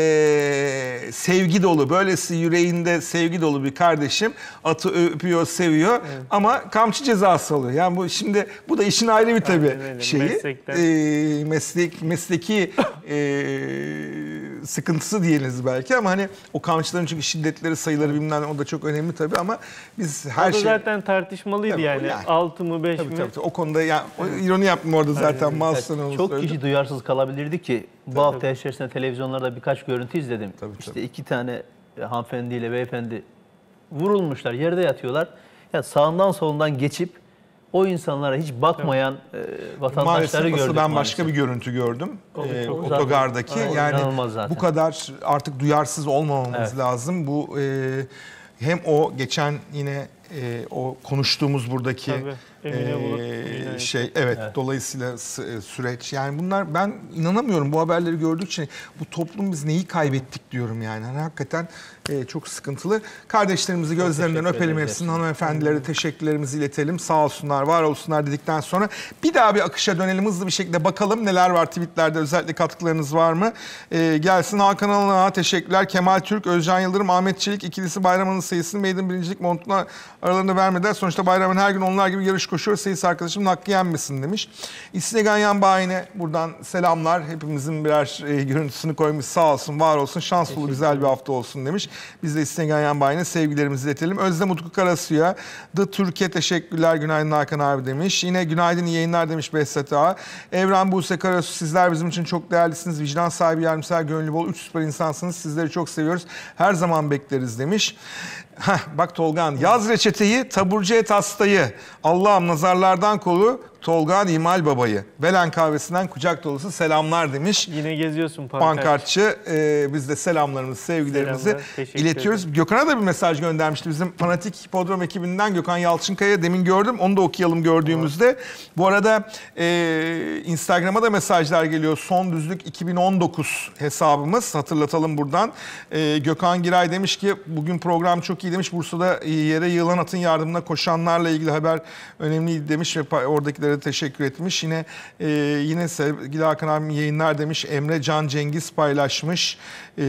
sevgi dolu, böylesi yüreğinde sevgi dolu bir kardeşim atı öpüyor, seviyor ama kamçı cezası alıyor. Yani bu şimdi bu da işin ayrı bir tabii Aynen öyle. şeyi. Meslekten. E, meslek mesleki e, sıkıntısı diyelim belki ama hani o kamçıların çünkü şiddetleri, sayıları bilmem ne, o da çok önemli tabii ama biz her O da şey zaten tartışmalıydı Tabii, yani. yani. altı mı beş tabii, mi? tabii, tabii. O konuda ya o ironi yaptım orada zaten bazı sana onu Çok söyledim. kişi duyarsız kalabilirdi ki bu hafta içerisinde televizyonlarda birkaç görüntü izledim. Tabii, işte tabii. iki tane e, hanımefendiyle beyefendi vurulmuşlar, yerde yatıyorlar. Ya sağından solundan geçip o insanlara hiç bakmayan e, vatandaşları Maalesef gördük. asıl ben maalesef. başka bir görüntü gördüm. O da Ee, çok otogardaki. zaten- Yani İnanılmaz zaten. bu kadar artık duyarsız olmamamız Evet. lazım. Bu e, hem o geçen yine e, o konuştuğumuz buradaki Tabii, Emine Bulut, e, Emine şey evet, Evet. dolayısıyla s- süreç yani bunlar ben inanamıyorum bu haberleri gördükçe bu toplum biz neyi kaybettik diyorum yani. Hani hakikaten e, çok sıkıntılı. Kardeşlerimizi gözlerinden teşekkür öpelim ederiz hepsinin. hepsine. Hanımefendilere teşekkürlerimizi iletelim. Sağ olsunlar, var olsunlar dedikten sonra bir daha bir akışa dönelim. Hızlı bir şekilde bakalım neler var tweetlerde, özellikle katkılarınız var mı? Ee, gelsin Hakan Alan'a teşekkürler. Kemal Türk, Özcan Yıldırım, Ahmet Çelik ikilisi Bayram'ın sayısını Maiden birincilik montuna aralarında vermediler. Sonuçta Bayram'ın her gün onlar gibi yarış koşuyor. Sayısı arkadaşım hakkı yenmesin demiş. İsneganyan Bayine buradan selamlar. Hepimizin birer e, görüntüsünü koymuş. Sağ olsun, var olsun. Şans dolu güzel bir hafta olsun demiş. Biz de İsneganyan Bayine sevgilerimizi iletelim. Özlem Utku Karasu'ya The Türkiye teşekkürler. Günaydın Hakan abi demiş. Yine günaydın, iyi yayınlar demiş Behzat Ağa. Evren Buse Karasu, sizler bizim için çok değerlisiniz. Vicdan sahibi, yardımsever, gönüllü bol. Üç süper insansınız. Sizleri çok seviyoruz. Her zaman bekleriz demiş. Heh, bak Tolgan, yaz reçeteyi, taburcu et hastayı. Allah'ım nazarlardan koru, Tolga İmal Baba'yı. Belen kahvesinden kucak dolusu selamlar demiş. Yine geziyorsun pankart. Pankartçı. Ee, biz de selamlarımızı, sevgilerimizi Selamlar, teşekkür iletiyoruz. ederim. Gökhan'a da bir mesaj göndermişti. Bizim Fanatik Hipodrom ekibinden Gökhan Yalçınkaya, demin gördüm. Onu da okuyalım gördüğümüzde. Bu arada e, Instagram'a da mesajlar geliyor. Son Düzlük iki bin on dokuz hesabımız. Hatırlatalım buradan. E, Gökhan Giray demiş ki bugün program çok iyi demiş. Bursa'da yere yığılan atın yardımına koşanlarla ilgili haber önemliydi demiş ve oradakilere teşekkür etmiş. Yine e, yine sevgili Hakan abim yayınlar demiş. Emre Can Cengiz paylaşmış. E,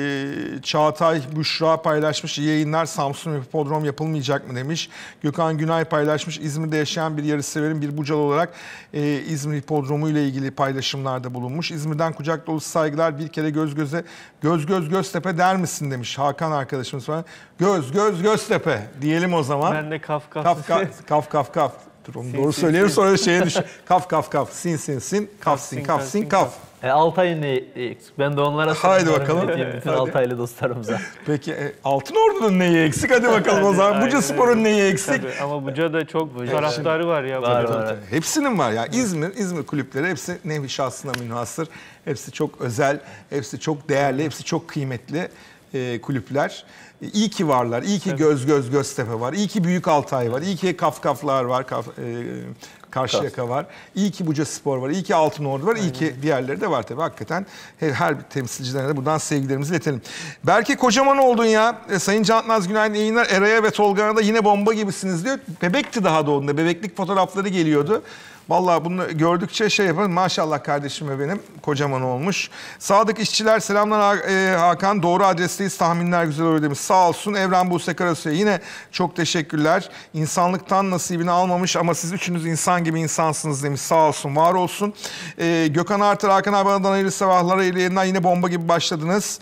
Çağatay Büşra paylaşmış. Yayınlar, Samsun Hipodrom yapılmayacak mı demiş. Gökhan Günay paylaşmış. İzmir'de yaşayan bir yarışseverin bir Bucalı olarak e, İzmir Hipodromu ile ilgili paylaşımlarda bulunmuş. İzmir'den kucak dolusu saygılar, bir kere göz göze göz göz Göztepe der misin demiş Hakan arkadaşımız falan. Göz göz Göztepe diyelim o zaman. Ben de kaf kaf. Kaf kaf kaf kaf kaf. Dur onu Sin, doğru sin, söyleyelim sin. sonra şeye düş. Kaf kaf kaf. Sin sin sin. Kaf sin kaf sin kaf. E, Altay'ın ne eksik? Ben de onlara Haydi selamlarımı bakalım. ileteyim, bütün Hadi. Altaylı dostlarımıza. Peki e, Altın Ordu'nun neyi eksik? Hadi bakalım o zaman. Aynen Buca öyle. Spor'un neyi eksik? Tabii, ama Buca'da çok taraftarı var ya. Var, Buca'da. var. Hepsinin var ya. İzmir, İzmir kulüpleri hepsi nevi şahsına münhasır. Hepsi çok özel, hepsi çok değerli, hepsi çok kıymetli e, kulüpler. E, İyi ki varlar, iyi ki Göz Göz Göztepe var, iyi ki Büyük Altay var, iyi ki Kafkaflar var, Kaf, e, Karşıyaka var, iyi ki Buca Spor var, iyi ki Altınordu var, iyi ki diğerleri de var tabii. Hakikaten her, her bir temsilcilerine de buradan sevgilerimizi iletelim. Berke kocaman oldun ya. E, Sayın Cantnaz günaydın yayınlar. Eray'a ve Tolga'na da yine bomba gibisiniz diyor. Bebekti daha doğduğunda, bebeklik fotoğrafları geliyordu. Vallahi bunu gördükçe şey yapın. Maşallah kardeşime benim. Kocaman olmuş. Sadık işçiler selamlar e, Hakan. Doğru adresteyiz. Tahminler güzel oluyor demiş. Sağ olsun. Evren Buse Karasu'ya yine çok teşekkürler. İnsanlıktan nasibini almamış ama siz üçünüz insan gibi insansınız demiş. Sağ olsun. Var olsun. E, Gökhan Artar, Hakan abi Adana hayırlı sabahlara yayınlar. Yine bomba gibi başladınız.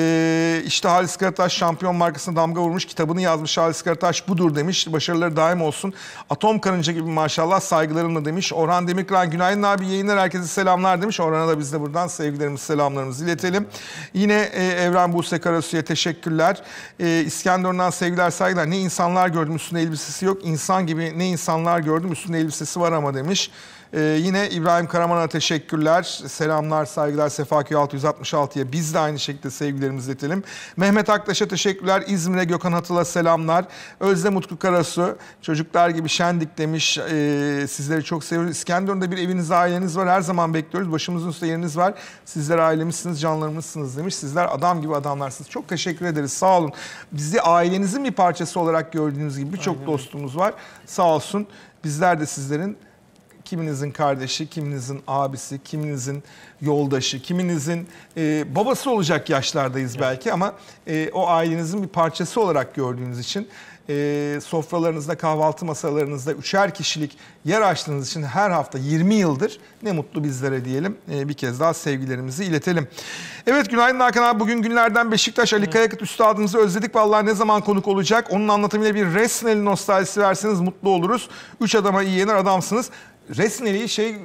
E, işte Halis Karataş şampiyon markasına damga vurmuş. Kitabını yazmış. Halis Karataş budur demiş. Başarıları daim olsun. Atom karınca gibi maşallah saygılarımla demiş. Orhan Demirkıran günaydın abi yayınlar herkese selamlar demiş. Orhan'a da biz de buradan sevgilerimizi selamlarımızı iletelim. Yine e, Evren Buse Karasu'ya teşekkürler. E, İskenderun'dan sevgiler saygılar. Ne insanlar gördüm üstünde elbisesi yok. İnsan gibi ne insanlar gördüm üstünde elbisesi var ama demiş. Ee, yine İbrahim Karaman'a teşekkürler. Selamlar, saygılar Sefaköy altı yüz altmış altıya biz de aynı şekilde sevgilerimizi iletelim. Mehmet Aktaş'a teşekkürler. İzmir'e Gökhan Hatıl'a selamlar. Özlem Utku Karasu, çocuklar gibi şendik demiş. Ee, sizleri çok seviyoruz. İskenderun'da bir eviniz, aileniz var. Her zaman bekliyoruz. Başımızın üstünde yeriniz var. Sizler ailemizsiniz, canlarımızsınız demiş. Sizler adam gibi adamlarsınız. Çok teşekkür ederiz. Sağ olun. Bizi ailenizin bir parçası olarak gördüğünüz gibi birçok dostumuz var. Sağ olsun. Bizler de sizlerin kiminizin kardeşi, kiminizin abisi, kiminizin yoldaşı, kiminizin e, babası olacak yaşlardayız belki ama e, o ailenizin bir parçası olarak gördüğünüz için e, sofralarınızda, kahvaltı masalarınızda üçer kişilik yer açtığınız için her hafta yirmi yıldır ne mutlu bizlere diyelim. E, bir kez daha sevgilerimizi iletelim. Evet günaydın Hakan abi. Bugün günlerden Beşiktaş Ali Kayakıt üstadınızı özledik. Vallahi ne zaman konuk olacak? Onun anlatımıyla bir Resneli nostaljisi verseniz mutlu oluruz. Üç adama iyi yener adamsınız. Resneli'yi şey, e,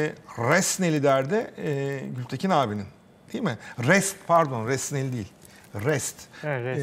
Resneli derdi e, Gültekin abinin. Değil mi? Rest, pardon Resneli değil. Rest. Evet,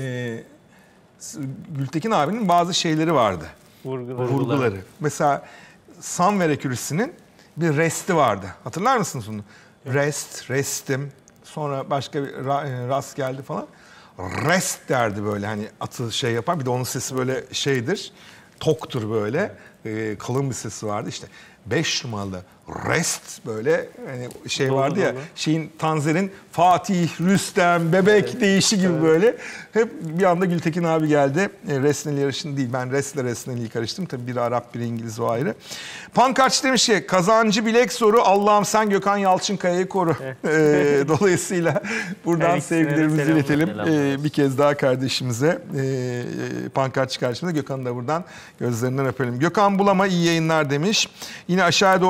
rest. E, Gültekin abinin bazı şeyleri vardı. Vurguları. Vurguları. Mesela Sanver ekürüsünün bir resti vardı. Hatırlar mısınız bunu? Rest, restim. Sonra başka bir ra- rast geldi falan. Rest derdi böyle hani atı şey yapar. Bir de onun sesi böyle şeydir. Toktur böyle. E, kalın bir sesi vardı işte. Beş numaralı rest böyle hani şey Dolu vardı ya dolu. şeyin Tanzer'in Fatih, Rüstem, Bebek evet. Değişi gibi evet. Böyle. Hep bir anda Gültekin abi geldi. E, Resneli yarışını değil ben Rest'le Resneli'yi karıştırdım. Tabii biri Arap biri İngiliz o ayrı. Pankartçı demiş ki kazancı bilek soru Allah'ım sen Gökhan Yalçınkaya'yı koru. Evet. E, dolayısıyla buradan her sevgilerimizi selam iletelim. E, bir kez daha kardeşimize e, pankartçı kardeşimize Gökhan'ı da buradan gözlerinden öpelim. Gökhan Bulama iyi yayınlar demiş. Yine aşağıya doğru iniyoruz.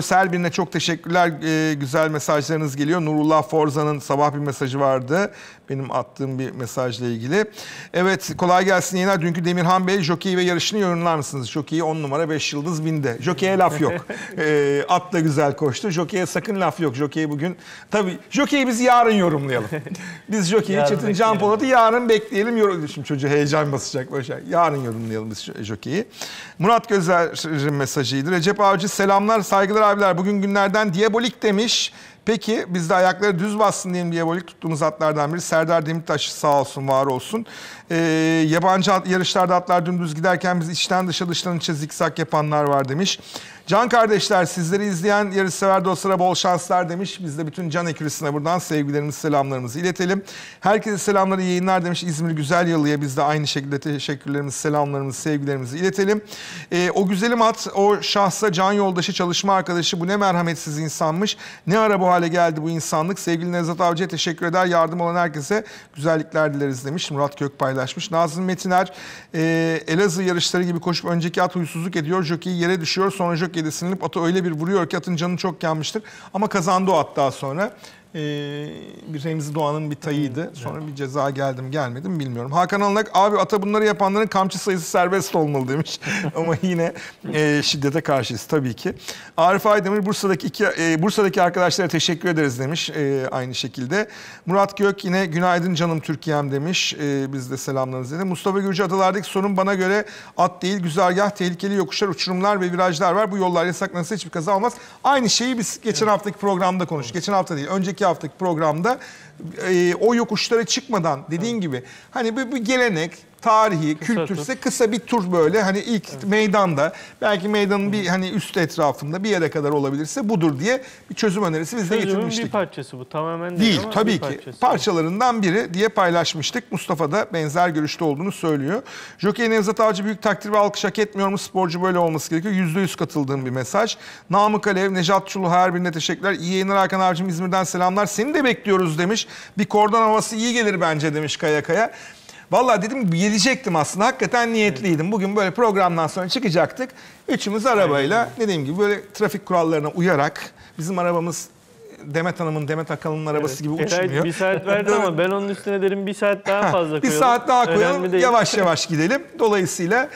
ediyoruz. Her birine çok teşekkürler. E, güzel mesajlarınız geliyor. Nurullah Forza'nın sabah bir mesajı vardı. Benim attığım bir mesajla ilgili. Evet, kolay gelsin yayınlar. Dünkü Demirhan Bey jockey ve yarışını yorumlar mısınız? Jockey'i on numara beş yıldız bindi. Jockey'e laf yok. e, at da güzel koştu. Jockey'e sakın laf yok. Jockey bugün tabii jockey'i biz yarın yorumlayalım. Biz jockey'i Çetin Can Polat'ı yarın bekleyelim. Yor- Şimdi çocuğa heyecan basacak böyle şey. Yarın yorumlayalım biz jockey'i. Murat Gözer'in mesajıydı. Recep Avcı selamlar, saygılar abiler. Bugün günlerden diabolik demiş. Peki biz de ayakları düz bassın diyelim, diabolik tuttuğumuz atlardan biri. Serdar Demirtaş sağ olsun, var olsun. Ee, yabancı at, yarışlarda atlar dümdüz giderken biz içten dışa dıştan içe zikzak yapanlar var demiş. Can kardeşler, sizleri izleyen yarışsever dostlara bol şanslar demiş. Biz de bütün can ekürisine buradan sevgilerimizi, selamlarımızı iletelim. Herkese selamlar, iyi yayınlar demiş İzmir Güzelyalı'ya. Biz de aynı şekilde teşekkürlerimizi, selamlarımızı, sevgilerimizi iletelim. Ee, o güzelim at, o şahsa can yoldaşı, çalışma arkadaşı, bu ne merhametsiz insanmış. Ne ara bu hale geldi bu insanlık. Sevgili Nevzat Avcı'ya teşekkür eder. Yardım olan herkese güzellikler dileriz demiş. Murat Gök paylaşmış. Nazım Metiner, e, Elazığ yarışları gibi koşup önceki at huysuzluk ediyor. Jockey yere düşüyor. Sonra jockey de sinirlenip atı öyle bir vuruyor ki atın canı çok yanmıştır. Ama kazandı o at daha sonra. Ee, bir Remzi Doğan'ın bir tayıydı. Sonra bir ceza geldi mi gelmedi mi bilmiyorum. Hakan Alınak, abi ata bunları yapanların kamçı sayısı serbest olmalı demiş. Ama yine e, şiddete karşıyız tabii ki. Arif Aydemir, Bursa'daki iki, e, Bursa'daki arkadaşlara teşekkür ederiz demiş e, aynı şekilde. Murat Gök yine günaydın canım Türkiye'm demiş. E, biz de selamlarımızı dedi. Mustafa Gürcü, atalardaki sorun bana göre at değil, güzergah, tehlikeli yokuşlar, uçurumlar ve virajlar var. Bu yollar yasaklanırsa hiçbir kaza olmaz. Aynı şeyi biz geçen haftaki programda konuştuk. Geçen hafta değil, önceki haftaki programda e, o yokuşlara çıkmadan dediğin gibi hani bir, bir gelenek, tarihi, Kısa kültürse tur. Kısa bir tur böyle hani ilk evet. meydanda, belki meydanın bir hani üst etrafında bir yere kadar olabilirse budur diye bir çözüm önerisi biz de getirmiştik. bir parçası bu, tamamen değil, değil ama tabii bir ki parçası. Parçalarından biri diye paylaşmıştık. Mustafa da benzer görüşte olduğunu söylüyor. Jockey Nevzat Avcı büyük takdir ve alkış hak etmiyor mu? Sporcu böyle olması gerekiyor. Yüzde yüz katıldığım bir mesaj. Namık Alev, Nejat Çulu, her birine teşekkürler. İyi yayınlar Hakan abicim, İzmir'den selamlar. Seni de bekliyoruz demiş. Bir kordon havası iyi gelir bence demiş Kaya Kaya. Vallahi dedim gelecektim aslında. Hakikaten niyetliydim. Bugün böyle programdan sonra çıkacaktık. Üçümüz arabayla dediğim gibi böyle trafik kurallarına uyarak, bizim arabamız Demet Hanım'ın, Demet Akalın'ın arabası Evet. gibi Eray uçmuyor. bir saat verdi ama ben onun üstüne derim bir saat daha fazla koyalım. Bir saat daha koyalım, Önemli değil. yavaş yavaş gidelim. Dolayısıyla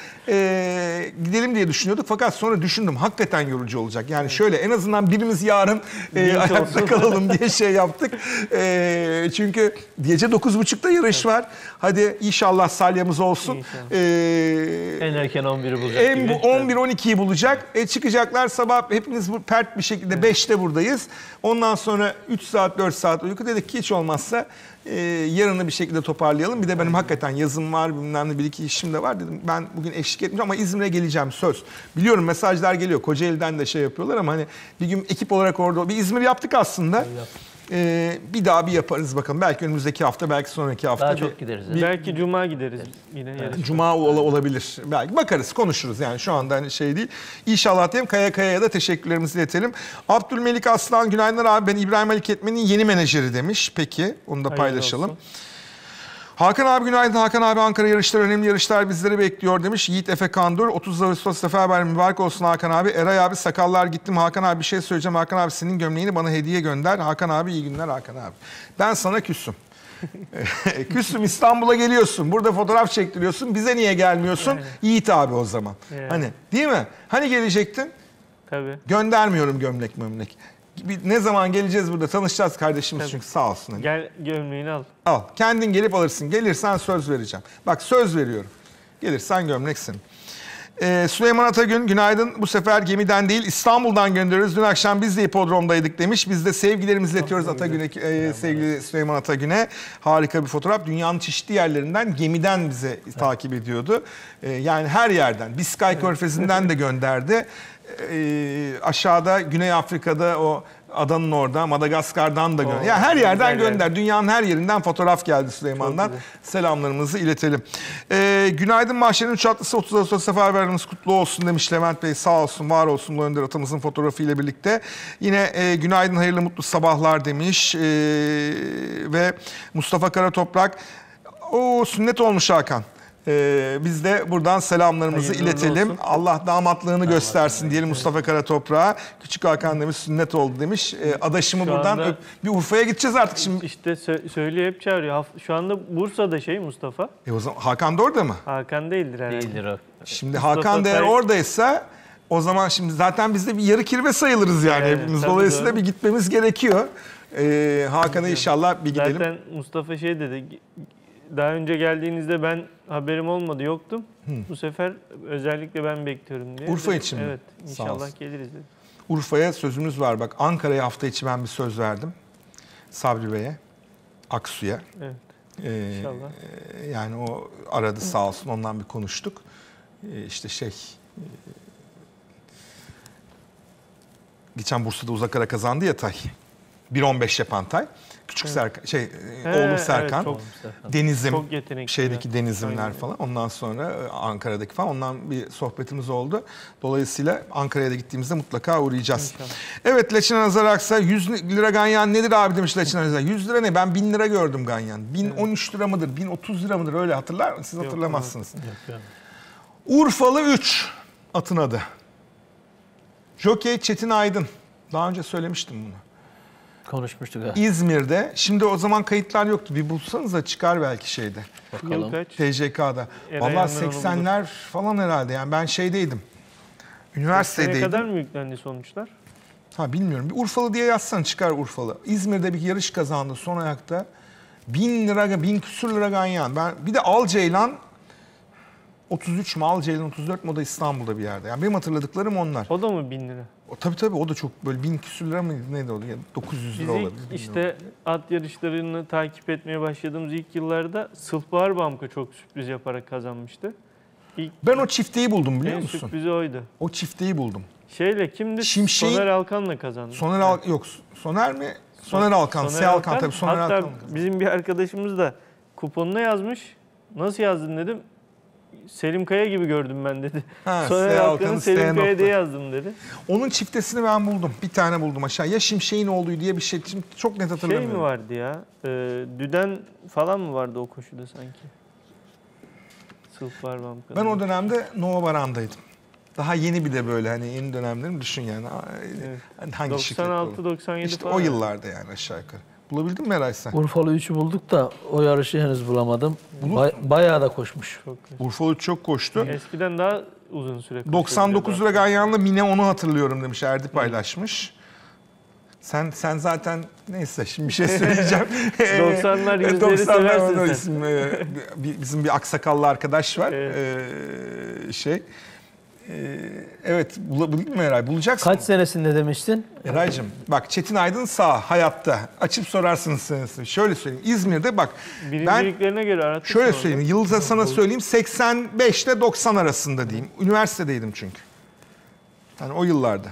e, gidelim diye düşünüyorduk. Fakat sonra düşündüm, hakikaten yorucu olacak. Yani şöyle, en azından birimiz yarın e, ayakta olsun. kalalım diye şey yaptık. E, çünkü gece dokuz buçukta yarış var. Hadi inşallah salyamız olsun. İnşallah. E, En erken on biri bulacak En gibi. bu on bir on ikiyi bulacak. E, çıkacaklar sabah, hepimiz bu pert bir şekilde beşte buradayız. Ondan sonra üç saat dört saat uyku, dedik ki hiç olmazsa e, yarını bir şekilde toparlayalım. Bir de benim hakikaten yazım var, bilmem ne bir iki işim de var dedim. Ben bugün eşlik etmeyeceğim ama İzmir'e geleceğim, söz. Biliyorum mesajlar geliyor. Kocaeli'den de şey yapıyorlar ama hani bir gün ekip olarak orada bir İzmir yaptık aslında. Ee, bir daha bir yaparız bakalım. Belki önümüzdeki hafta, belki sonraki hafta. Daha bir, çok gideriz. bir- Belki cuma gideriz yine. yarışmaya. Cuma ola- olabilir. Belki bakarız, konuşuruz yani şu anda hani şey değil. İnşallah diyelim. Kaya Kaya'ya da teşekkürlerimizi iletelim. Abdülmelik Aslan, günaydınlar abi, ben İbrahim Ali Ketmen'in yeni menajeri demiş. Peki onu da Hayırlı paylaşalım. olsun. Hakan abi günaydın. Hakan abi, Ankara yarışları, önemli yarışlar bizleri bekliyor demiş. Yiğit Efe Kandur, otuz Ağustos seferber mübarek olsun Hakan abi. Eray abi, sakallar gittim. Hakan abi bir şey söyleyeceğim. Hakan abi senin gömleğini bana hediye gönder. Hakan abi iyi günler Hakan abi. Ben sana küssüm. Küssüm, İstanbul'a geliyorsun. Burada fotoğraf çektiriyorsun. Bize niye gelmiyorsun? Aynen. Yiğit abi o zaman. Yani. Hani değil mi? Hani gelecektin? Tabii. Göndermiyorum gömlek mömlek. Bir- Ne zaman geleceğiz burada? Tanışacağız kardeşimiz Tabii. çünkü sağ olsun. Hani. Gel gömleğini al. Al. Kendin gelip alırsın. Gelirsen söz vereceğim. Bak söz veriyorum. Gelirsen gömleksin. Ee, Süleyman Atagün, günaydın. Bu sefer gemiden değil İstanbul'dan gönderiyoruz. Dün akşam biz de hipodromdaydık demiş. Biz de sevgilerimizi iletiyoruz Atagün'e, e, sevgili Süleyman Atagün'e. Harika bir fotoğraf. Dünyanın çeşitli yerlerinden gemiden bize takip ediyordu. Ee, yani her yerden. Biskay Körfezi'nden de gönderdi. Ee, aşağıda Güney Afrika'da o adanın orada, Madagaskar'dan da gönder. Ya her yerden güzel gönder. Dünyanın her yerinden fotoğraf geldi Süleyman'dan. Selamlarımızı iletelim. Ee, günaydın mahşerin üç atlısı, otuz Ağustos seferberliğiniz kutlu olsun demiş Levent Bey. Sağ olsun, var olsun bu Önder atamızın fotoğrafıyla birlikte. Yine e, günaydın, hayırlı mutlu sabahlar demiş. Ee, ve Mustafa Karatoprak, o sünnet olmuş Hakan. Ee, biz de buradan selamlarımızı Hayırlı iletelim. olsun. Allah damatlığını göstersin diyelim Mustafa Karatoprak'a. Küçük Hakan demiş sünnet oldu demiş. Ee, adaşımı Şu buradan anda- öp. Bir Urfa'ya gideceğiz artık şimdi. İşte sö- söylüyor hep çağırıyor. Haf- Şu anda Bursa'da şey Mustafa. E o zaman Hakan da orada mı? Hakan değildir herhalde. Değildir o. Şimdi Mustafa Hakan da eğer Tay- oradaysa o zaman şimdi zaten biz de bir yarı kirve sayılırız yani Evet, hepimiz. tabii Dolayısıyla doğru. bir gitmemiz gerekiyor. Ee, Hakan'a inşallah bir gidelim. Zaten Mustafa şey dedi. Daha önce geldiğinizde ben haberim olmadı, yoktum. Bu sefer özellikle ben bekliyorum diye. Urfa için mi? Evet, Sağ inşallah olsun. geliriz dedi. Urfa'ya sözümüz var bak. Ankara'ya hafta içi ben bir söz verdim. Sabri Bey'e, Aksu'ya. Evet. Ee, İnşallah. e, Yani o aradı sağ olsun, ondan bir konuştuk. Ee, işte şey... e, Geçen Bursa'da Uzakara kazandı ya Tay. bir on beş yapan Tay. Küçük Serkan, şey, e, He, oğlu evet, Serkan. çok- Denizim, Çok yetenekli. şeydeki ya. denizimler Aynen. falan. Ondan sonra e, Ankara'daki falan ondan bir sohbetimiz oldu. Dolayısıyla Ankara'ya da gittiğimizde mutlaka uğrayacağız. İnşallah. Evet, Leçin Nazar Aksa yüz lira ganyan nedir abi demiş Leçin Nazar. yüz lira ne? Ben bin lira gördüm ganyan. bin on üç lira mıdır? bin otuz lira mıdır? Öyle hatırlar mısınız? Siz Yok, hatırlamazsınız. Urfalı üç atın adı. Jokey Çetin Aydın. Daha önce söylemiştim bunu. Konuşmuştuk ha. İzmir'de. Şimdi o zaman kayıtlar yoktu. Bir bulsanız da çıkar belki şeyde. Yıl Bakalım. kaç? T J K'da. Eray Vallahi Yanlar onu seksenler falan herhalde. Yani ben şeydeydim. Ne Üniversitedeydim. kadar mı yüklendi sonuçlar? Ha bilmiyorum. Bir Urfalı diye yazsan çıkar Urfalı. İzmir'de bir yarış kazandı son ayakta. Bin lira, bin küsür lira ganyan. Ben bir de Al Ceylan otuz üç mü Al Ceylan otuz dört mi, o da İstanbul'da bir yerde. Yani benim hatırladıklarım onlar. O da mı bin lira? O, tabii tabii o da çok böyle bin küsür lira mıydı neydi o? Yani dokuz yüz lira Biz olabilir. ilk bilmiyorum. işte at yarışlarını takip etmeye başladığımız ilk yıllarda Sılpbahar Banko çok sürpriz yaparak kazanmıştı. İlk Ben o çifteyi buldum biliyor en musun? sürprizi oydu. O çifteyi buldum. Şeyle kimdi? Şimşek'in- Soner Alkan'la kazandı. Soner Al yok Soner mi? Soner Alkan, Soner S Alkan tabii Soner Hatta Alkan. bizim bir arkadaşımız da kuponuna yazmış. Nasıl yazdın dedim. Selim Kaya gibi gördüm ben dedi. Ha, Soner S Alkan'ı Alkan'ı S Selim Kaya nokta. diye yazdım dedi. Onun çiftesini ben buldum. Bir tane buldum aşağı. Ya Şimşek'in olduğu diye bir şey. Şimdi çok net Şey hatırlamıyorum. mi vardı ya? E, Düden falan mı vardı o koşuda sanki? Sılpbahar Banko'da. Ben o dönemde Nova Baran'daydım. Daha yeni bir de böyle hani yeni dönemlerim düşün yani. Evet. Hani hangi şirket doksan olur? altı doksan yedi İşte falan. o yıllarda yani aşağı yukarı. Bulabildin mi Eray sen? Urfalı üçü bulduk da o yarışı henüz bulamadım. Bulut- Bay- bayağı da koşmuş. Çok güzel. Urfalı çok koştu. Eskiden daha uzun süre koşuyordu. doksan dokuz lira ganyanla Mine onu hatırlıyorum demiş. Erdi paylaşmış. Sen sen zaten neyse şimdi bir şey söyleyeceğim. doksanlar yüzleri doksanlar seversin o sen. isim, e, bir- bizim bir aksakallı arkadaş var. Evet. Ee, şey. Ee, evet bulabildin mi Eray? Bulacaksın. Kaç senesinde demiştin? Eray'cığım bak Çetin Aydın sağ hayatta. Açıp sorarsınız senesi. Şöyle söyleyeyim. İzmir'de bak ben Birinciliklerine göre arattık. şöyle sonra. söyleyeyim. Yılda sana söyleyeyim seksen beş ile doksan arasında diyeyim. Üniversitedeydim çünkü. Yani o yıllarda.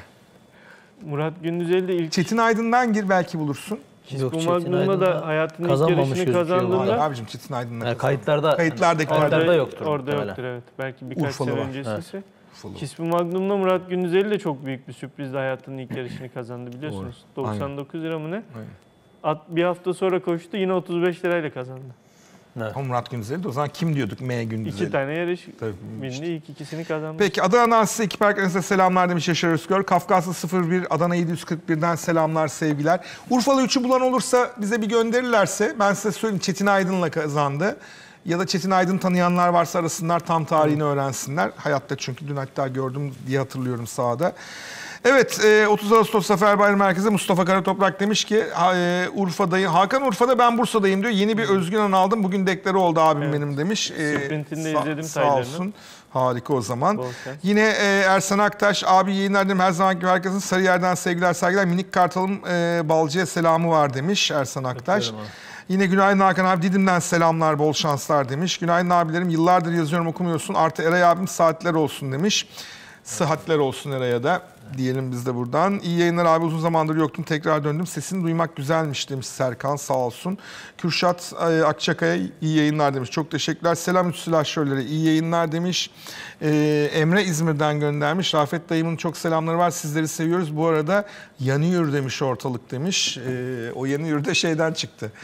Murat Gündüzeli de ilk Çetin Aydın'dan gir belki bulursun. Yok, bu Çetin Magnum'da Aydın'da da hayatının ilk kazanmamış yarışını gözüküyor. Hayır kazandığında abicim Çetin Aydın'la Yani kazandı. kayıtlarda Kayıtlardaki orada orada yoktur Orada muhtemelen. yoktur evet. Belki birkaç Urfalı sene var. öncesi. Urfalı. Kismi Magnum'da Murat Gündüzeli de çok büyük bir sürprizle hayatının ilk yarışını kazandı biliyorsunuz. Doğru. doksan dokuz lira mı ne? Aynen. At bir hafta sonra koştu yine otuz beş lirayla kazandı. Ama Murat Gündüzeli de o zaman kim diyorduk M Gündüzeli? İki tane yarış Tabii, bindi, ilk ikisini kazandı. Peki Adana'dan size ekip arkadaşınıza selamlar demiş Yaşar Özgör. Kafkaslı sıfır bir Adana yedi yüz kırk birden selamlar sevgiler. Urfalı üçü bulan olursa bize bir gönderirlerse ben size söyleyeyim Çetin Aydın'la kazandı. Ya da Çetin Aydın tanıyanlar varsa arasınlar tam tarihini öğrensinler. Hayatta çünkü dün hatta gördüm diye hatırlıyorum sahada. Evet e, otuz Ağustos Zafer Bayramı Merkezi Mustafa Karatoprak demiş ki ha, e, Urfa'dayım. Hakan Urfa'da ben Bursa'dayım diyor. Yeni bir özgün an aldım. Bugün dekları oldu abim Evet. benim demiş. E, Sprintinde sa- izledim Sağ taylarını. olsun. Harika o zaman. Bol şans. Yine e, Ersan Aktaş abi yayınlar dedim. Her zamanki gibi herkesin Sarıyer'den sevgiler saygılar. Minik Kartal'ım e, Balcı'ya selamı var demiş Ersan Aktaş. Öpüyorum abi. Yine günaydın Hakan abi Didim'den selamlar bol şanslar demiş. Günaydın abilerim yıllardır yazıyorum okumuyorsun. Artı Eray abim saatler olsun demiş. Sıhhatler olsun Eray'a da diyelim biz de buradan. İyi yayınlar abi uzun zamandır yoktun tekrar döndüm. Sesini duymak güzelmiş demiş Serkan sağ olsun. Kürşat e, Akçakaya iyi yayınlar demiş. Çok teşekkürler. Selam üç silahşörlere iyi yayınlar demiş. E, Emre İzmir'den göndermiş. Rafet dayımın çok selamları var. Sizleri seviyoruz. Bu arada yanıyor demiş ortalık demiş. E, o yanıyor da şeyden çıktı.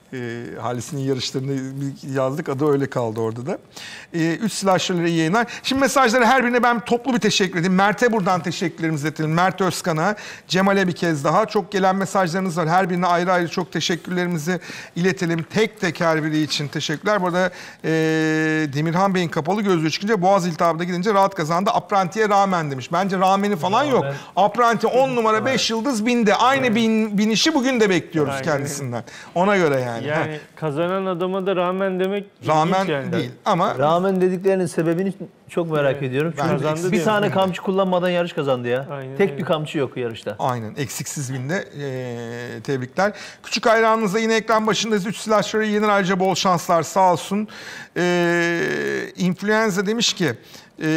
E, Halis'in yarışlarını yazdık. Adı öyle kaldı orada da. E, üç silahşörleri iyi yayınlar. Şimdi mesajları her birine ben toplu bir teşekkür edeyim. Mert'e buradan teşekkürlerimizi iletelim. Mert Özkan'a, Cemal'e bir kez daha. Çok gelen mesajlarınız var. Her birine ayrı ayrı çok teşekkürlerimizi iletelim. Tek tek her biri için teşekkürler. Bu arada e, Demirhan Bey'in kapalı gözlüğü çıkınca boğaz iltihabına gidince rahat kazandı. Aprantiye rağmen demiş. Bence rağmeni falan yok. Apranti on numara beş yıldız binde. Aynı bin, binişi bugün de bekliyoruz Aynen. kendisinden. Ona göre yani. Yani Ha. kazanan adama da rağmen demek Rağmen ilginç yani. değil ama Rağmen dediklerinin sebebini çok merak Evet. ediyorum. Ben Çünkü de Kazandı bir diye tane mi? kamçı kullanmadan yarış kazandı ya. Aynen Tek öyle. bir kamçı yok yarışta. aynen eksiksiz binde e, tebrikler. Küçük hayranınızla yine ekran başındayız. Üç silahşöre yenir ayrıca bol şanslar sağ olsun. E, Influenza demiş ki e,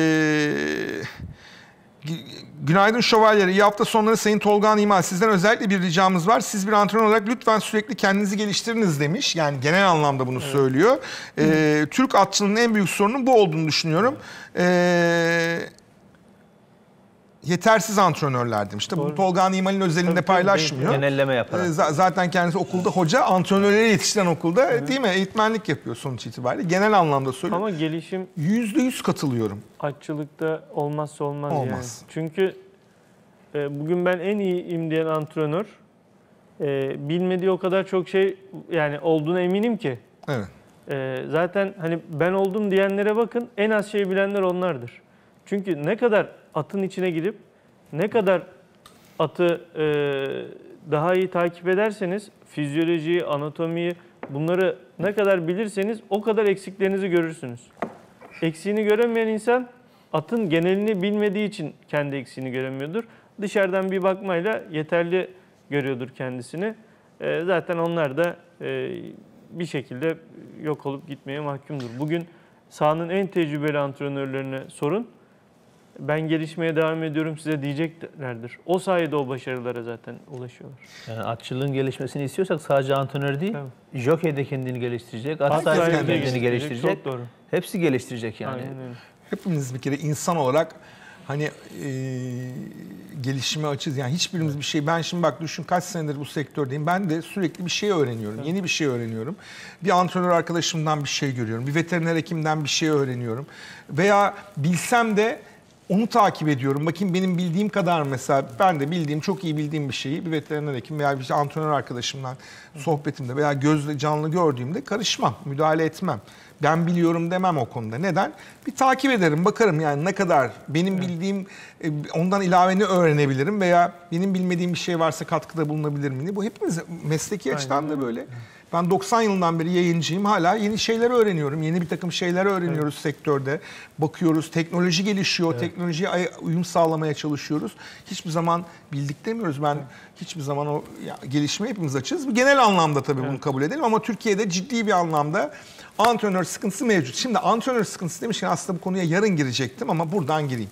günaydın şövalyeleri. İyi hafta sonları Sayın Tolga İmal. Sizden özellikle bir ricamız var. Siz bir antrenör olarak lütfen sürekli kendinizi geliştiriniz demiş. Yani genel anlamda bunu evet. söylüyor. Ee, Türk atçılığının en büyük sorunun bu olduğunu düşünüyorum. Ee, yetersiz antrenörler demiş. Tabii bu Tolga İmal'in özelinde Tabii, paylaşmıyor. Genelleme yaparak. Ee, zaten kendisi okulda hoca, antrenörleri yetiştiren okulda evet. değil mi? Eğitmenlik yapıyor sonuç itibariyle. Genel anlamda söylüyorum. Ama gelişim yüzde yüz katılıyorum. atçılıkta olmazsa olmaz, Olmaz. yani. Çünkü e, bugün ben en iyiyim diyen antrenör e, bilmediği o kadar çok şey yani olduğuna eminim ki. Evet. E, zaten hani ben oldum diyenlere bakın, en az şey bilenler onlardır. Çünkü ne kadar atın içine girip ne kadar atı e, daha iyi takip ederseniz fizyolojiyi, anatomiyi bunları ne kadar bilirseniz o kadar eksiklerinizi görürsünüz. Eksiğini göremeyen insan atın genelini bilmediği için kendi eksiğini göremiyordur. Dışarıdan bir bakmayla yeterli görüyordur kendisini. E, zaten onlar da e, bir şekilde yok olup gitmeye mahkumdur. Bugün sahanın en tecrübeli antrenörlerine sorun. Ben gelişmeye devam ediyorum size diyeceklerdir. O sayede o başarılara zaten ulaşıyorlar. Yani atçılığın gelişmesini istiyorsak sadece antrenör değil, Tabii. jokey de kendini geliştirecek, at Herkes sahibi de kendini kendini geliştirecek, geliştirecek. çok doğru. Hepsi geliştirecek yani. Aynen öyle. Hepimiz bir kere insan olarak hani e, gelişime açız. Yani hiçbirimiz bir şey. Ben şimdi bak düşün kaç senedir bu sektördeyim. Ben de sürekli bir şey öğreniyorum. Evet. Yeni bir şey öğreniyorum. Bir antrenör arkadaşımdan bir şey görüyorum. Bir veteriner hekimden bir şey öğreniyorum. Veya bilsem de onu takip ediyorum. Bakayım benim bildiğim kadar mesela ben de bildiğim, çok iyi bildiğim bir şeyi bir veteriner hekim veya bir antrenör arkadaşımdan sohbetimde veya gözle canlı gördüğümde karışmam, müdahale etmem. Ben biliyorum demem o konuda. Neden? Bir takip ederim, bakarım yani ne kadar benim evet. bildiğim, ondan ilave ne öğrenebilirim veya benim bilmediğim bir şey varsa katkıda bulunabilir mi diye. Bu hepimiz mesleki açıdan da böyle. Ben doksan yılından beri yayıncıyım. Hala yeni şeyler öğreniyorum. Yeni bir takım şeyler öğreniyoruz evet. sektörde. Bakıyoruz. Teknoloji gelişiyor. Evet. Teknolojiye uyum sağlamaya çalışıyoruz. Hiçbir zaman bildik demiyoruz. Ben evet. hiçbir zaman o ya, gelişmeye hepimiz açığız. Genel anlamda tabii evet. bunu kabul edelim. Ama Türkiye'de ciddi bir anlamda antrenör sıkıntısı mevcut. Şimdi antrenör sıkıntısı demişken aslında bu konuya yarın girecektim ama buradan gireyim.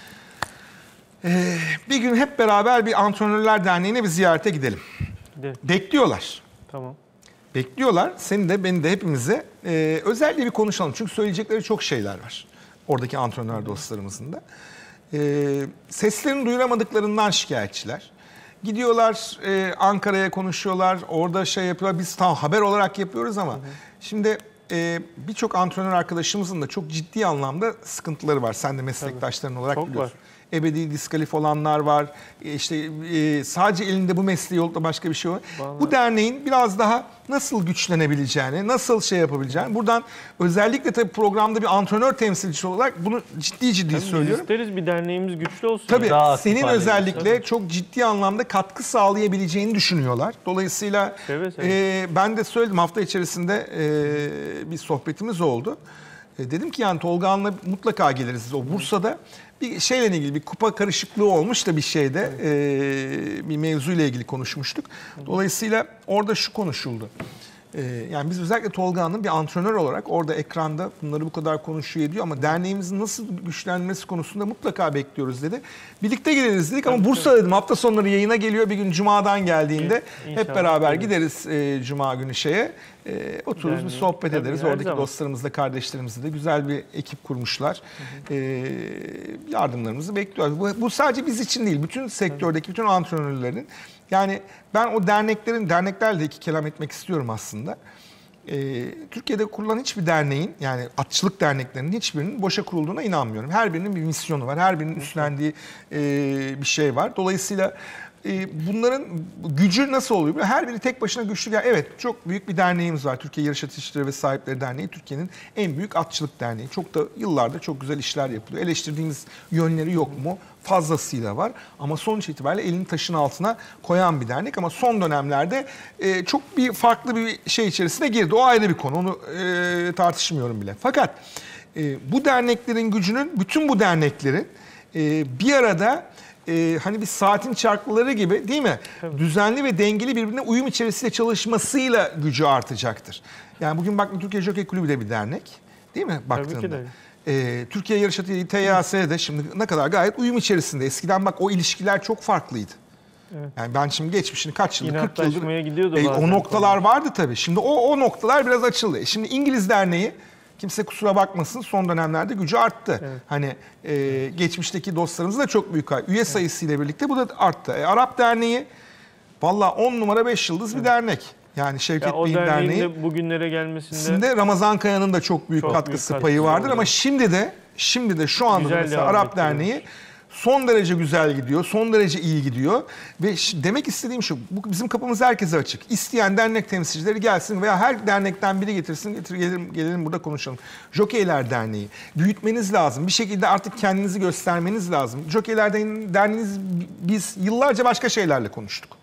Ee, bir gün hep beraber bir Antrenörler Derneği'ne bir ziyarete gidelim. Gidelim. Bekliyorlar. Tamam. Bekliyorlar. Seni de beni de hepimizi e, özellikle bir konuşalım. Çünkü söyleyecekleri çok şeyler var. Oradaki antrenör dostlarımızın da. E, seslerini duyuramadıklarından şikayetçiler. Gidiyorlar e, Ankara'ya konuşuyorlar. Orada şey yapıyorlar. Biz tam haber olarak yapıyoruz ama. Hı hı. Şimdi e, birçok antrenör arkadaşımızın da çok ciddi anlamda sıkıntıları var. Sen de meslektaşların Tabii. olarak çok biliyorsun. Var. Ebedi diskalif olanlar var. İşte e, sadece elinde bu mesleği olup da başka bir şey var. Vallahi. Bu derneğin biraz daha nasıl güçlenebileceğini, nasıl şey yapabileceğini. Buradan özellikle tabii programda bir antrenör temsilcisi olarak bunu ciddi ciddi tabii söylüyorum. İsteriz bir derneğimiz güçlü olsun. Tabii Daha senin özellikle tabii. çok ciddi anlamda katkı sağlayabileceğini düşünüyorlar. Dolayısıyla seve seve. E, ben de söyledim hafta içerisinde e, bir sohbetimiz oldu. E, dedim ki yani Tolga'nla mutlaka geliriz. O Bursa'da bir şeyle ilgili bir kupa karışıklığı olmuş da bir şeyde e, bir mevzuyla ilgili konuşmuştuk. Dolayısıyla orada şu konuşuldu. E, yani biz özellikle Tolga'nın bir antrenör olarak orada ekranda bunları bu kadar konuşuyor ediyor ama derneğimizin nasıl güçlenmesi konusunda mutlaka bekliyoruz dedi. Birlikte gideriz dedik ama Bursa dedim hafta sonları yayına geliyor bir gün Cuma'dan geldiğinde İnşallah. hep beraber gideriz e, Cuma günü şeye. E, otururuz, Yani, bir sohbet tabii, ederiz. her Oradaki zaman. dostlarımızla, kardeşlerimizle de güzel bir ekip kurmuşlar. E, yardımlarımızı bekliyoruz. Bu, bu sadece biz için değil, bütün sektördeki bütün antrenörlerin. Yani ben o derneklerin, derneklerle iki kelam etmek istiyorum aslında. Ee, Türkiye'de kurulan hiçbir derneğin, yani atçılık derneklerinin hiçbirinin boşa kurulduğuna inanmıyorum. Her birinin bir misyonu var, her birinin üstlendiği e, bir şey var. Dolayısıyla e, bunların gücü nasıl oluyor? Her biri tek başına güçlü. Yani evet, çok büyük bir derneğimiz var. Türkiye Yarış Atışçıları ve Sahipleri Derneği, Türkiye'nin en büyük atçılık derneği. Çok da yıllardır çok güzel işler yapılıyor. Eleştirdiğimiz yönleri yok mu? Fazlasıyla var. Ama sonuç itibariyle elini taşın altına koyan bir dernek. Ama son dönemlerde e, çok bir farklı bir şey içerisine girdi. O ayrı bir konu. Onu e, tartışmıyorum bile. Fakat e, bu derneklerin gücünün, bütün bu derneklerin e, bir arada e, hani bir saatin çarkları gibi, değil mi? Evet. Düzenli ve dengeli birbirine uyum içerisinde çalışmasıyla gücü artacaktır. Yani bugün bak, Türkiye Jokey Kulübü de bir dernek. Değil mi baktığında? Tabii ki de. Ee, Türkiye Yarış Atölyeleri T Y A S'de şimdi ne kadar gayet uyum içerisinde. Eskiden bak, o ilişkiler çok farklıydı. Evet. Yani ben şimdi geçmişini kaç yıldır, kırk yıldır gidiyordu e, o noktalar konu. Vardı tabii. Şimdi o o noktalar biraz açıldı. Şimdi İngiliz Derneği, kimse kusura bakmasın, son dönemlerde gücü arttı. Evet. Hani e, geçmişteki dostlarımız da çok büyük üye sayısıyla evet. birlikte bu da arttı. E, Arap Derneği valla on numara beş yıldız evet. bir dernek. Yani Şevket ya Bey'in derneği de bugünlere gelmesinde şimdi Ramazan Kaya'nın da çok büyük çok katkısı büyük payı vardır oldu. Ama şimdi de şimdi de şu anda güzel mesela Arap Derneği son derece güzel gidiyor, son derece iyi gidiyor ve demek istediğim şu, bu bizim kapımız herkese açık. İsteyen dernek temsilcileri gelsin veya her dernekten biri getirsin, getir gelelim, gelelim burada konuşalım. Jokeyler Derneği büyütmeniz lazım. Bir şekilde artık kendinizi göstermeniz lazım. Jokeyler Derneği'niz, biz yıllarca başka şeylerle konuştuk.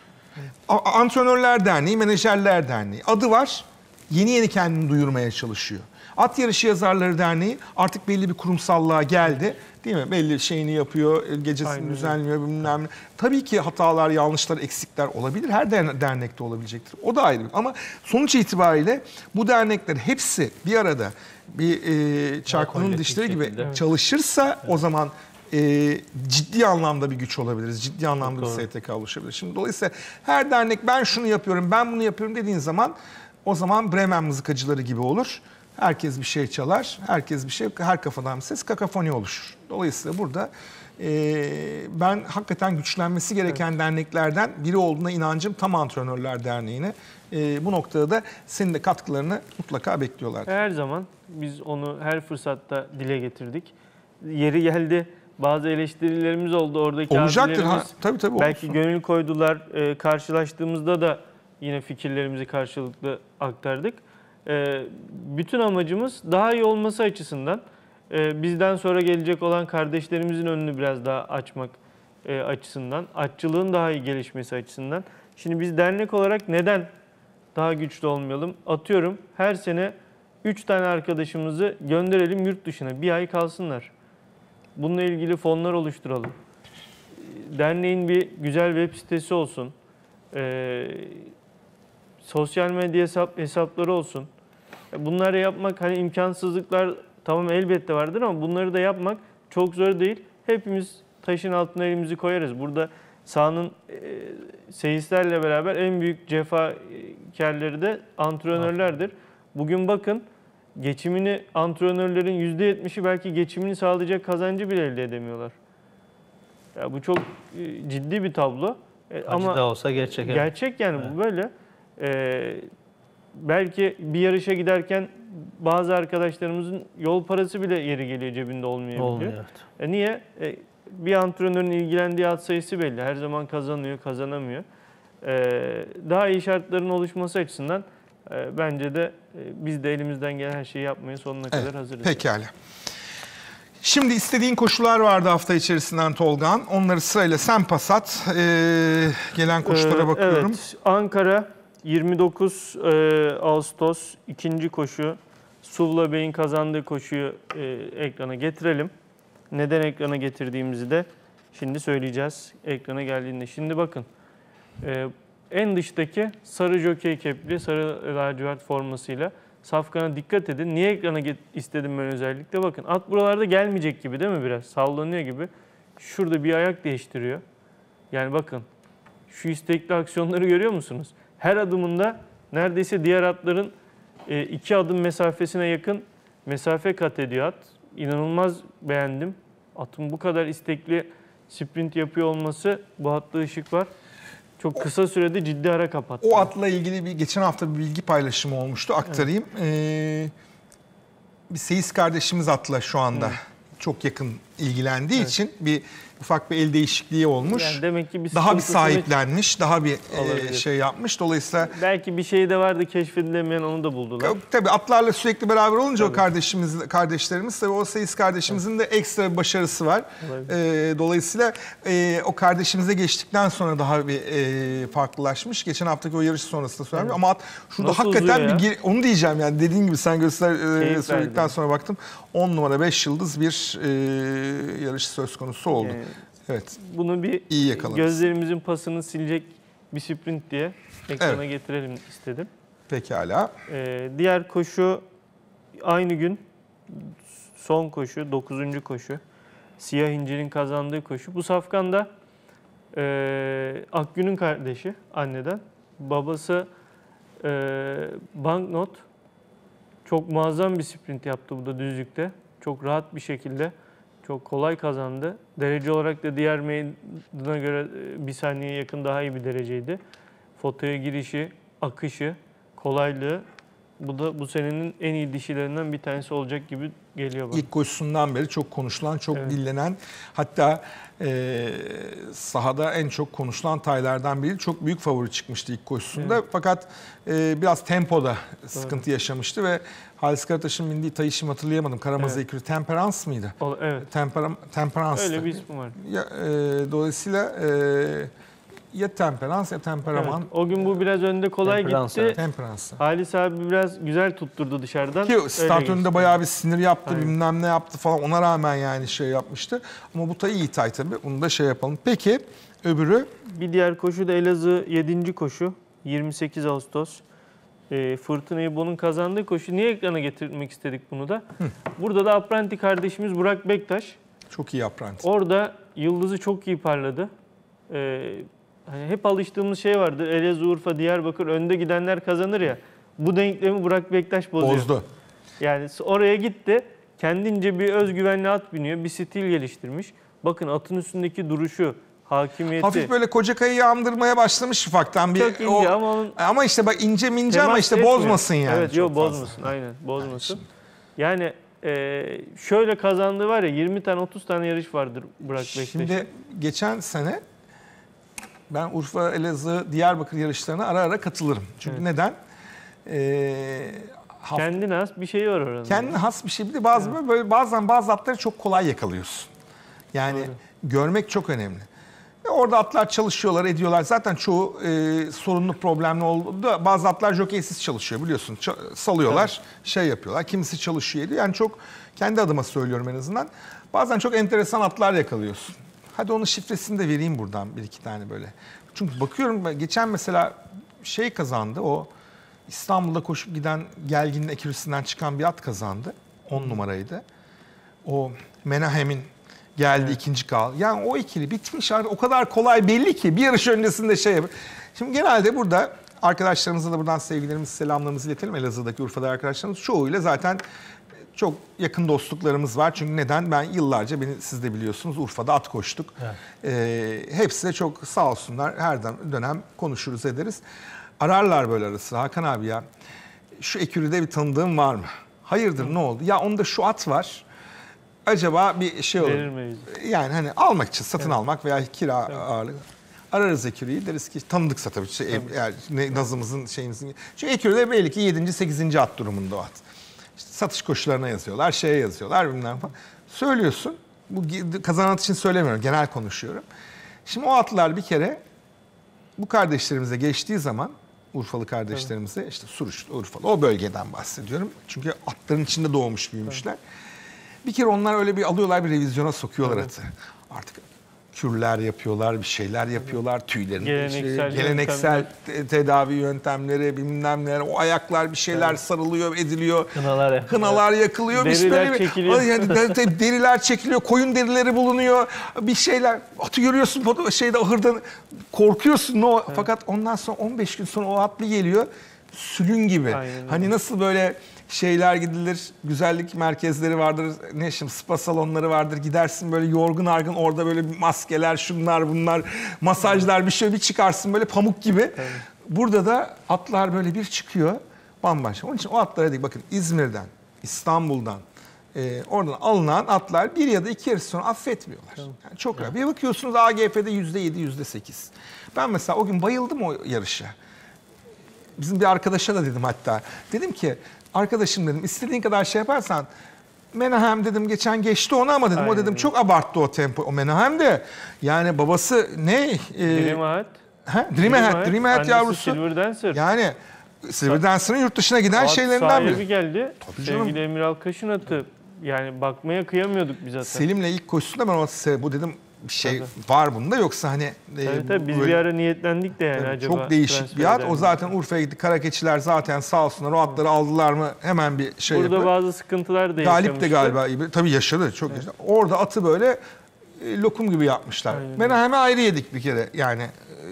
Antrenörler Derneği, Menajerler Derneği. Adı var, yeni yeni kendini duyurmaya çalışıyor. At Yarışı Yazarları Derneği artık belli bir kurumsallığa geldi. Değil mi? Belli şeyini yapıyor, gecesini aynen. düzenliyor, bilmem ne. Tabii ki hatalar, yanlışlar, eksikler olabilir. Her dernekte olabilecektir. O da ayrı. Ama sonuç itibariyle bu dernekler hepsi bir arada bir e, çarkının dişleri gibi şekilde. çalışırsa evet. o zaman E, ciddi anlamda bir güç olabiliriz. Ciddi anlamda bir S T K oluşabilir. Şimdi dolayısıyla her dernek ben şunu yapıyorum, ben bunu yapıyorum dediğin zaman o zaman Bremen mızıkacıları gibi olur. Herkes bir şey çalar, herkes bir şey, her kafadan bir ses, kakafoni oluşur. Dolayısıyla burada e, ben hakikaten güçlenmesi gereken evet. derneklerden biri olduğuna inancım tam Antrenörler Derneği'ne. E, bu noktada da senin de katkılarını mutlaka bekliyorlar. Her zaman biz onu her fırsatta dile getirdik. Yeri geldi. Bazı eleştirilerimiz oldu. Oradaki olacaktır ha. Tabii tabii. Belki olsun. gönül koydular. E, karşılaştığımızda da yine fikirlerimizi karşılıklı aktardık. E, bütün amacımız daha iyi olması açısından e, bizden sonra gelecek olan kardeşlerimizin önünü biraz daha açmak e, açısından, atçılığın daha iyi gelişmesi açısından. Şimdi biz dernek olarak neden daha güçlü olmayalım? Atıyorum her sene üç tane arkadaşımızı gönderelim yurt dışına. Bir ay kalsınlar. Bununla ilgili fonlar oluşturalım. Derneğin bir güzel web sitesi olsun. Ee, sosyal medya hesap, hesapları olsun. Bunları yapmak, hani imkansızlıklar tamam elbette vardır ama bunları da yapmak çok zor değil. Hepimiz taşın altına elimizi koyarız. Burada sahanın e, seyislerle beraber en büyük cefakarları da antrenörlerdir. Bugün bakın, geçimini antrenörlerin yüzde yetmişi belki geçimini sağlayacak kazancı bile elde edemiyorlar. Ya bu çok ciddi bir tablo. Acı ama da olsa gerçek. Gerçek yani evet. bu böyle. Ee, belki bir yarışa giderken bazı arkadaşlarımızın yol parası bile yeri geliyor cebinde olmayabiliyor. Olmuyor, evet. E niye? E, bir antrenörün ilgilendiği at sayısı belli. Her zaman kazanıyor, kazanamıyor. Ee, daha iyi şartların oluşması açısından bence de biz de elimizden gelen her şeyi yapmaya sonuna evet, kadar hazırız. Pekala. Şimdi istediğin koşular vardı hafta içerisinden Tolgan. Onları sırayla sen pas at. Ee, gelen koşulara bakıyorum. Evet. Ankara yirmi dokuz Ağustos ikinci koşu. Suvla Bey'in kazandığı koşuyu e, ekrana getirelim. Neden ekrana getirdiğimizi de şimdi söyleyeceğiz ekrana geldiğinde. Şimdi bakın. E, En dıştaki sarı jokey kepli, sarı lacivert formasıyla Safkan'a dikkat edin. Niye ekrana istedim ben özellikle? Bakın at buralarda gelmeyecek gibi değil mi biraz? Sallanıyor gibi. Şurada bir ayak değiştiriyor. Yani bakın şu istekli aksiyonları görüyor musunuz? Her adımında Neredeyse diğer atların e, iki adım mesafesine yakın mesafe kat ediyor at. İnanılmaz beğendim. Atın bu kadar istekli sprint yapıyor olması, bu hatta ışık var. Çok kısa sürede ciddi ara kapattı. O atla ilgili bir geçen hafta bir bilgi paylaşımı olmuştu. Aktarayım. Evet. Ee, bir Seyis kardeşimiz atla şu anda evet. çok yakın ilgilendiği evet. için bir ufak bir el değişikliği olmuş. Yani demek ki bir daha bir sahiplenmiş, daha bir e, şey yapmış. Dolayısıyla belki bir şey de vardı keşfedilemeyen, onu da buldular. Tabii atlarla sürekli beraber olunca tabii. o kardeşimiz kardeşlerimiz tabii o Seyis kardeşimizin evet. de ekstra bir başarısı var. E, dolayısıyla e, o kardeşimize geçtikten sonra daha bir e, farklılaşmış. Geçen haftaki o yarış sonrasında söylemiş evet. ama at şurada nasıl hakikaten bir onu diyeceğim yani dediğin gibi sen göster e, söyledikten sonra baktım on numara beş yıldız bir e, yarış söz konusu oldu. Yani, evet. Bunu bir iyi gözlerimizin pasını silecek bir sprint diye ekrana evet. getirelim istedim. Pekala. Ee, diğer koşu aynı gün son koşu, dokuzuncu koşu. Siyah İnci'nin kazandığı koşu. Bu safkanda e, Akgün'ün kardeşi anneden. Babası e, Banknot. Çok muazzam bir sprint yaptı bu da düzlükte. Çok rahat bir şekilde. Çok kolay kazandı. Derece olarak da diğer meydana göre bir saniyeye yakın daha iyi bir dereceydi. Fotoya girişi, akışı, kolaylığı. Bu da bu senenin en iyi dişilerinden bir tanesi olacak gibi geliyor bana. İlk koşusundan beri çok konuşulan, çok evet. dillenen, hatta e, sahada en çok konuşulan taylardan biri. Çok büyük favori çıkmıştı ilk koşusunda. Evet. Fakat e, biraz tempoda sıkıntı evet. yaşamıştı ve Halis Karataş'ın bindiği tayı şimdi hatırlayamadım. Karamazı evet. ekürü. Temperance mıydı? O, evet. Tempera, Temperance'dı. Öyle bir ismi var. Ya, e, dolayısıyla e, ya Temperance ya Temperaman. Evet, o gün bu biraz önde kolay Temperance, gitti. Temperance. Halis abi biraz güzel tutturdu dışarıdan. Ki start önünde bayağı bir sinir yaptı, aynen. bilmem ne yaptı falan. Ona rağmen yani şey yapmıştı. Ama bu tay iyi tay tabii. Bunu da şey yapalım. Peki öbürü? Bir diğer koşu da Elazığ yedinci koşu. yirmi sekiz Ağustos. E, Fırtına İbo'nun kazandığı koşu. Niye ekrana getirmek istedik bunu da? Hı. Burada da apranti kardeşimiz Burak Bektaş. Çok iyi apranti. Orada yıldızı çok iyi parladı. E, hani hep alıştığımız şey vardı. Elazığ, Urfa, Diyarbakır önde gidenler kazanır ya. Bu denklemi Burak Bektaş bozuyor. Bozdu. Yani oraya gitti. Kendince bir özgüvenli at biniyor. Bir stil geliştirmiş. Bakın atın üstündeki duruşu, hakimiyeti. Hafif böyle Kocakayı'yı andırmaya başlamış ufaktan. Bir, çok ince o, ama onun... Ama işte bak ince mince ama işte etmiyor. Bozmasın yani. Evet yok bozmasın aynen bozmasın. Yani, yani e, şöyle kazandığı var ya yirmi tane otuz tane yarış vardır Burak Bektaş'ın. Şimdi geçen sene ben Urfa, Elazığ, Diyarbakır yarışlarına ara ara katılırım. Çünkü evet. neden? Ee, hafta, kendine has bir şey var orada. Kendine has bir şey. Bir de bazı evet. böyle bazen bazı atları çok kolay yakalıyorsun. Yani doğru. görmek çok önemli. Ve orada atlar çalışıyorlar, ediyorlar. Zaten çoğu e, sorunlu, problemli oldu da bazı atlar jokeysiz çalışıyor biliyorsun. Ç- salıyorlar, evet. şey yapıyorlar. Kimisi çalışıyor, ediyor. Yani çok kendi adıma söylüyorum en azından. Bazen çok enteresan atlar yakalıyorsun. Hadi onun şifresini de vereyim buradan bir iki tane böyle. Çünkü bakıyorum geçen mesela şey kazandı o İstanbul'da koşup giden Gelgin'in ekürüsünden çıkan bir at kazandı. on numaraydı. O Menahem'in geldi evet. ikinci kal. Yani o ikili bitmiş artık o kadar kolay belli ki bir yarış öncesinde şey yapıyor. Şimdi genelde burada arkadaşlarımıza da buradan sevgilerimizi, selamlarımızı iletelim. Elazığ'daki Urfa'da arkadaşlarımız çoğuyla zaten çok yakın dostluklarımız var. Çünkü neden? Ben yıllarca, beni siz de biliyorsunuz, Urfa'da at koştuk. Evet. Ee, hepsi de çok sağ olsunlar. Her dönem konuşuruz, ederiz. Ararlar böyle arası. Hakan abi ya şu ekürüde bir tanıdığım var mı? Hayırdır Hı. ne oldu? Ya onda şu at var. Acaba bir şey olur. Yani hani almak için, satın evet. almak veya kira evet. ağırlık. Ararız ekürüyü, deriz ki tanıdıksa tabii. Şey, tabii. Yani ne, nazımızın şeyimizin. Çünkü ekürüde belli ki yedinci sekizinci at durumunda o at. İşte satış koşullarına yazıyorlar, şeye yazıyorlar bilmem falan. Söylüyorsun. Bu kazanan at için söylemiyorum, genel konuşuyorum. Şimdi o atlar bir kere bu kardeşlerimize geçtiği zaman, Urfalı kardeşlerimize, işte Suruçlu, Urfalı, o bölgeden bahsediyorum. Çünkü atların içinde doğmuş, büyümüşler. Evet. Bir kere onlar öyle bir alıyorlar, bir revizyona sokuyorlar evet. atı. Artık kürler yapıyorlar, bir şeyler yapıyorlar, tüylerini, geleneksel, şey, geleneksel te- tedavi yöntemleri, bilmem neler, o ayaklar bir şeyler evet. sarılıyor, ediliyor, hınalar, hınalar yakılıyor, deriler çekiliyor. Yani deriler çekiliyor, koyun derileri bulunuyor, bir şeyler, atı görüyorsun şeyde ahırdan korkuyorsun, o evet. fakat ondan sonra on beş gün sonra o at bir geliyor, sülün gibi. Aynen öyle. Hani nasıl böyle şeyler gidilir, güzellik merkezleri vardır, ne şimdi spa salonları vardır. Gidersin böyle yorgun argın orada böyle maskeler, şunlar bunlar, masajlar bir şey bir çıkarsın böyle pamuk gibi. Tabii. Burada da atlar böyle bir çıkıyor bambaşka. Onun için o atlara dedik bakın İzmir'den, İstanbul'dan, e, oradan alınan atlar bir ya da iki yarış sonra affetmiyorlar. Yani çok rahat. Bir bakıyorsunuz A G F'de yüzde yedi, yüzde sekiz. Ben mesela o gün bayıldım o yarışa. Bizim bir arkadaşa da dedim hatta. Dedim ki arkadaşım dedim istediğin kadar şey yaparsan Menahem dedim geçen geçti onu ama dedim Aynen o dedim öyle. çok abarttı o tempo. O Menahem de yani babası ne? E, Dream Ahead. ha, Dream Ahead, Dream Ahead Annesi yavrusu. Silver Dancer. Yani Silver Dancer'ın yurt dışına giden At şeylerinden sahibi biri. geldi. Tabii canım. Sevgili Emir Alkaş'ın atı. Yani bakmaya kıyamıyorduk biz zaten. Selim'le ilk koşusunda ben o se- bu dedim bir şey var bunda yoksa hani e, Tabii tabii biz böyle- bir ara niyetlendik de yani Tabii, acaba. çok değişik transfer bir at. eder O mi? zaten Urfa'ya gitti. Karakeçiler zaten sağ olsunlar o atları aldılar mı hemen bir şey Burada yapıp. bazı sıkıntılar da Galip de yaşamıştı. galiba iyi bir- tabii yaşadı çok yaşadı. Orada atı böyle e, lokum gibi yapmışlar. Aynen. Menahem'e ayrı yedik bir kere yani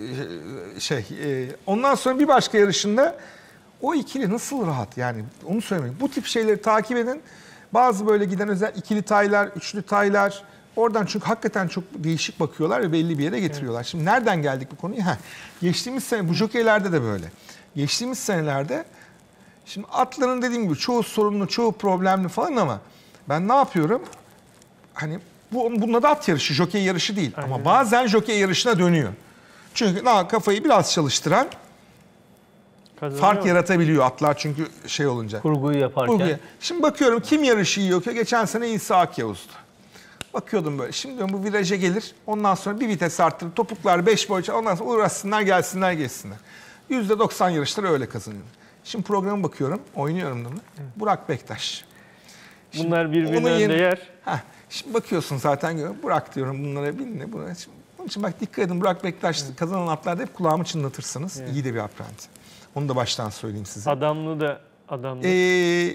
e, şey. e, ondan sonra bir başka yarışında o ikili nasıl rahat yani onu söylemek. Bu tip şeyleri takip edin. Bazı böyle giden özel ikili taylar, üçlü taylar oradan çünkü hakikaten çok değişik bakıyorlar ve belli bir yere getiriyorlar. Şimdi nereden geldik bu konuya? Heh, geçtiğimiz sene bu jokeylerde de böyle. Geçtiğimiz senelerde şimdi atların dediğim gibi çoğu sorunlu, çoğu problemli falan ama ben ne yapıyorum? Hani bu bununla da at yarışı, jokey yarışı değil. Aynen. Ama bazen jokey yarışına dönüyor. Çünkü na, kafayı biraz çalıştıran Kazanıyor fark mu? yaratabiliyor atlar çünkü şey olunca. Kurguyu yaparken. Kurguya. Şimdi bakıyorum kim yarışı yiyor ki? Geçen sene İsa Akyavuz'du. Bakıyordum böyle. Şimdi diyorum bu viraja gelir. Ondan sonra bir vites arttırır. Topuklar beş boy. Ondan sonra uğraşsınlar gelsinler geçsinler. yüzde doksan yarışları öyle kazanıyor. Şimdi programa bakıyorum. Oynuyorum bunu. Burak Bektaş. Bunlar birbirine Onun önde yeni- yer. Heh, şimdi bakıyorsun zaten görüyorum. Burak diyorum bunlara binle. Buna. Şimdi, onun için bak dikkat edin Burak Bektaş kazanan atlarda hep kulağımı çınlatırsınız. Evet. İyi de bir apprenti. Onu da baştan söyleyeyim size. Adamlı da adamlı. Ee,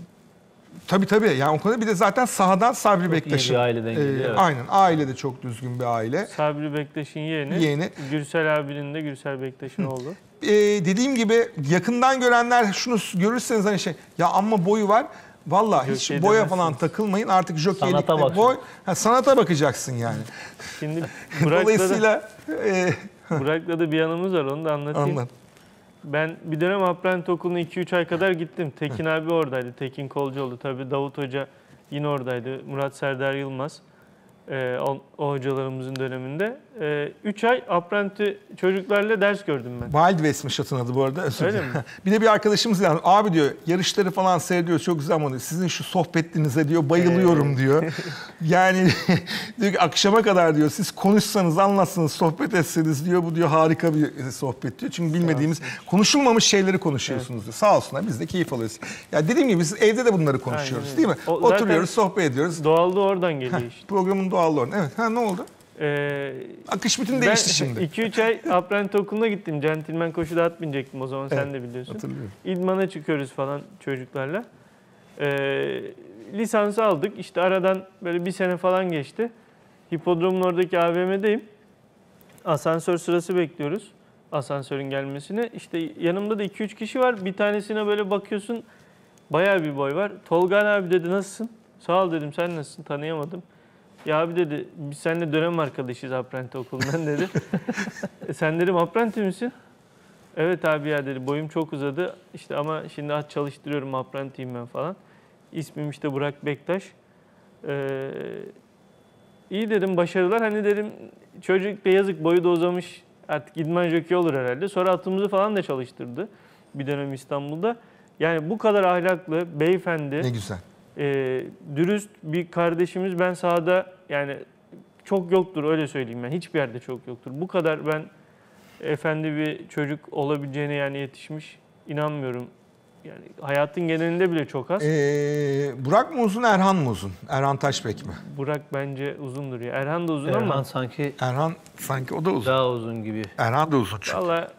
tabii tabii. Yani o konuda bir de zaten sahadan Sabri iyi Bektaş'ın. bir aileden geliyor, evet. Aynen. Aile de çok düzgün bir aile. Sabri Bektaş'ın yeğeni. Yeğeni. Gürsel abinin de Gürsel Bektaş'ın oğlu. Ee, dediğim gibi yakından görenler şunu görürseniz hani şey ya ama boyu var. Vallahi hiç Jokey boya demezsiniz. falan takılmayın. Artık jokeylikte Sanata bak. boy. Ha, sanata bakacaksın yani. Şimdi Burak'la da, Dolayısıyla e, Burak'la da bir yanımız var onu da anlatayım. anlat. Ben bir dönem Apprenti Okulu'na iki üç ay kadar gittim. Tekin abi oradaydı. Tekin Kolcuoğlu tabii. Davut Hoca yine oradaydı. Murat Serdar Yılmaz. Ee, o, o hocalarımızın döneminde. üç ay Apprenti çocuklarla ders gördüm ben. Wild West'miş atın adı bu arada. Özür Öyle dilerim. mi? Bir de bir arkadaşımız yani abi diyor yarışları falan seyrediyoruz çok güzel ama diyor, sizin şu sohbetinize diyor bayılıyorum diyor. Yani diyor ki akşama kadar diyor siz konuşsanız anlatsanız sohbet etseniz diyor bu diyor harika bir sohbet diyor. Çünkü bilmediğimiz konuşulmamış şeyleri konuşuyorsunuz diyor. Sağ olsunlar biz de keyif alıyoruz. Ya dediğim gibi biz evde de bunları konuşuyoruz Aynen değil öyle. mi? O zaten- Oturuyoruz sohbet ediyoruz. Doğallığı oradan geliyor işte. Programın doğallığı. Evet ha ne oldu? Ee, Akış bütün değişti ben şimdi. iki üç ay Apprenti Okulu'na gittim. Centilmen koşuda at binecektim o zaman sen Evet, de biliyorsun. Hatırlıyorum. İdmana çıkıyoruz falan çocuklarla. Ee, lisansı aldık. İşte aradan böyle bir sene falan geçti. Hipodromun oradaki A V M'deyim. Asansör sırası bekliyoruz. Asansörün gelmesine. İşte yanımda da iki üç kişi var. Bir tanesine böyle bakıyorsun. Bayağı bir boy var. Tolga abi dedi nasılsın? Sağ ol dedim sen nasılsın? Tanıyamadım. Ya abi dedi biz seninle dönem arkadaşıyız Apprenti Okulu'ndan dedi. E, sen dedim Apprenti misin? Evet abi ya dedi boyum çok uzadı işte ama şimdi at çalıştırıyorum Apprenti'yim ben falan. İsmim işte Burak Bektaş. Ee, iyi dedim başarılar hani dedim çocuk da yazık boyu da uzamış artık idman jokey olur herhalde. Sonra atımızı falan da çalıştırdı bir dönem İstanbul'da. Yani bu kadar ahlaklı, beyefendi, Ne güzel. e, dürüst bir kardeşimiz ben sahada yani çok yoktur öyle söyleyeyim ben. Hiçbir yerde çok yoktur. Bu kadar ben efendi bir çocuk olabileceğine yani yetişmiş inanmıyorum. Yani hayatın genelinde bile çok az. Ee, Burak mı uzun Erhan mı uzun? Erhan Taşbek mi? Burak bence uzundur ya. Erhan da uzun Erhan ama sanki Erhan sanki o da uzun. daha uzun gibi. Erhan da uzun çünkü. valla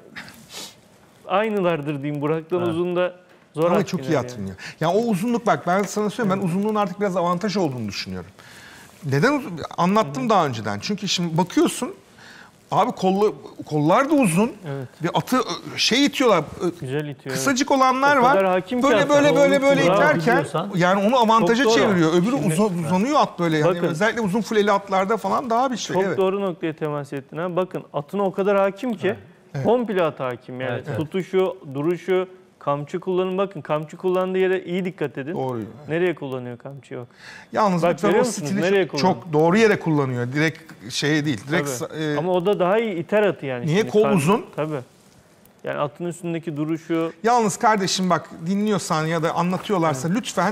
aynılardır diyeyim. Burak'tan Ha. uzun da zor Ama at çok biner iyi yani. atılıyor. Yani o uzunluk bak ben sana söyleyeyim ben uzunluğun artık biraz avantaj olduğunu düşünüyorum. Neden uzun? Anlattım daha önceden. Çünkü şimdi bakıyorsun Abi kollu, kollar da uzun. Evet. Ve atı şey itiyorlar. Güzel itiyor. Kısacık olanlar O var. kadar hakim ki Böyle ata. böyle böyle böyle Bravo, iterken biliyorsan. yani onu avantaja Çok doğru. çeviriyor. Öbürü Şimdi- uzun, uzanıyor at böyle. Yani Bakın. özellikle uzun fuleli atlarda falan daha bir şey. Çok evet. doğru noktaya temas ettin. Ha. Bakın atına o kadar hakim ki komple at hakim. Yani Evet, evet. tutuşu, duruşu, kamçı kullanın. Bakın kamçı kullandığı yere iyi dikkat edin. Doğru. Nereye kullanıyor kamçıyı bak. Yalnız Bak, lütfen görüyor o musunuz? stili Nereye çok, kullanıyor? çok doğru yere kullanıyor. Direkt şey değil. Direkt Tabii. e, Ama o da daha iyi iter atı yani. Niye? Şimdi Kol kar- uzun. Tabii. Yani atın üstündeki duruşu yalnız kardeşim bak dinliyorsan ya da anlatıyorlarsa lütfen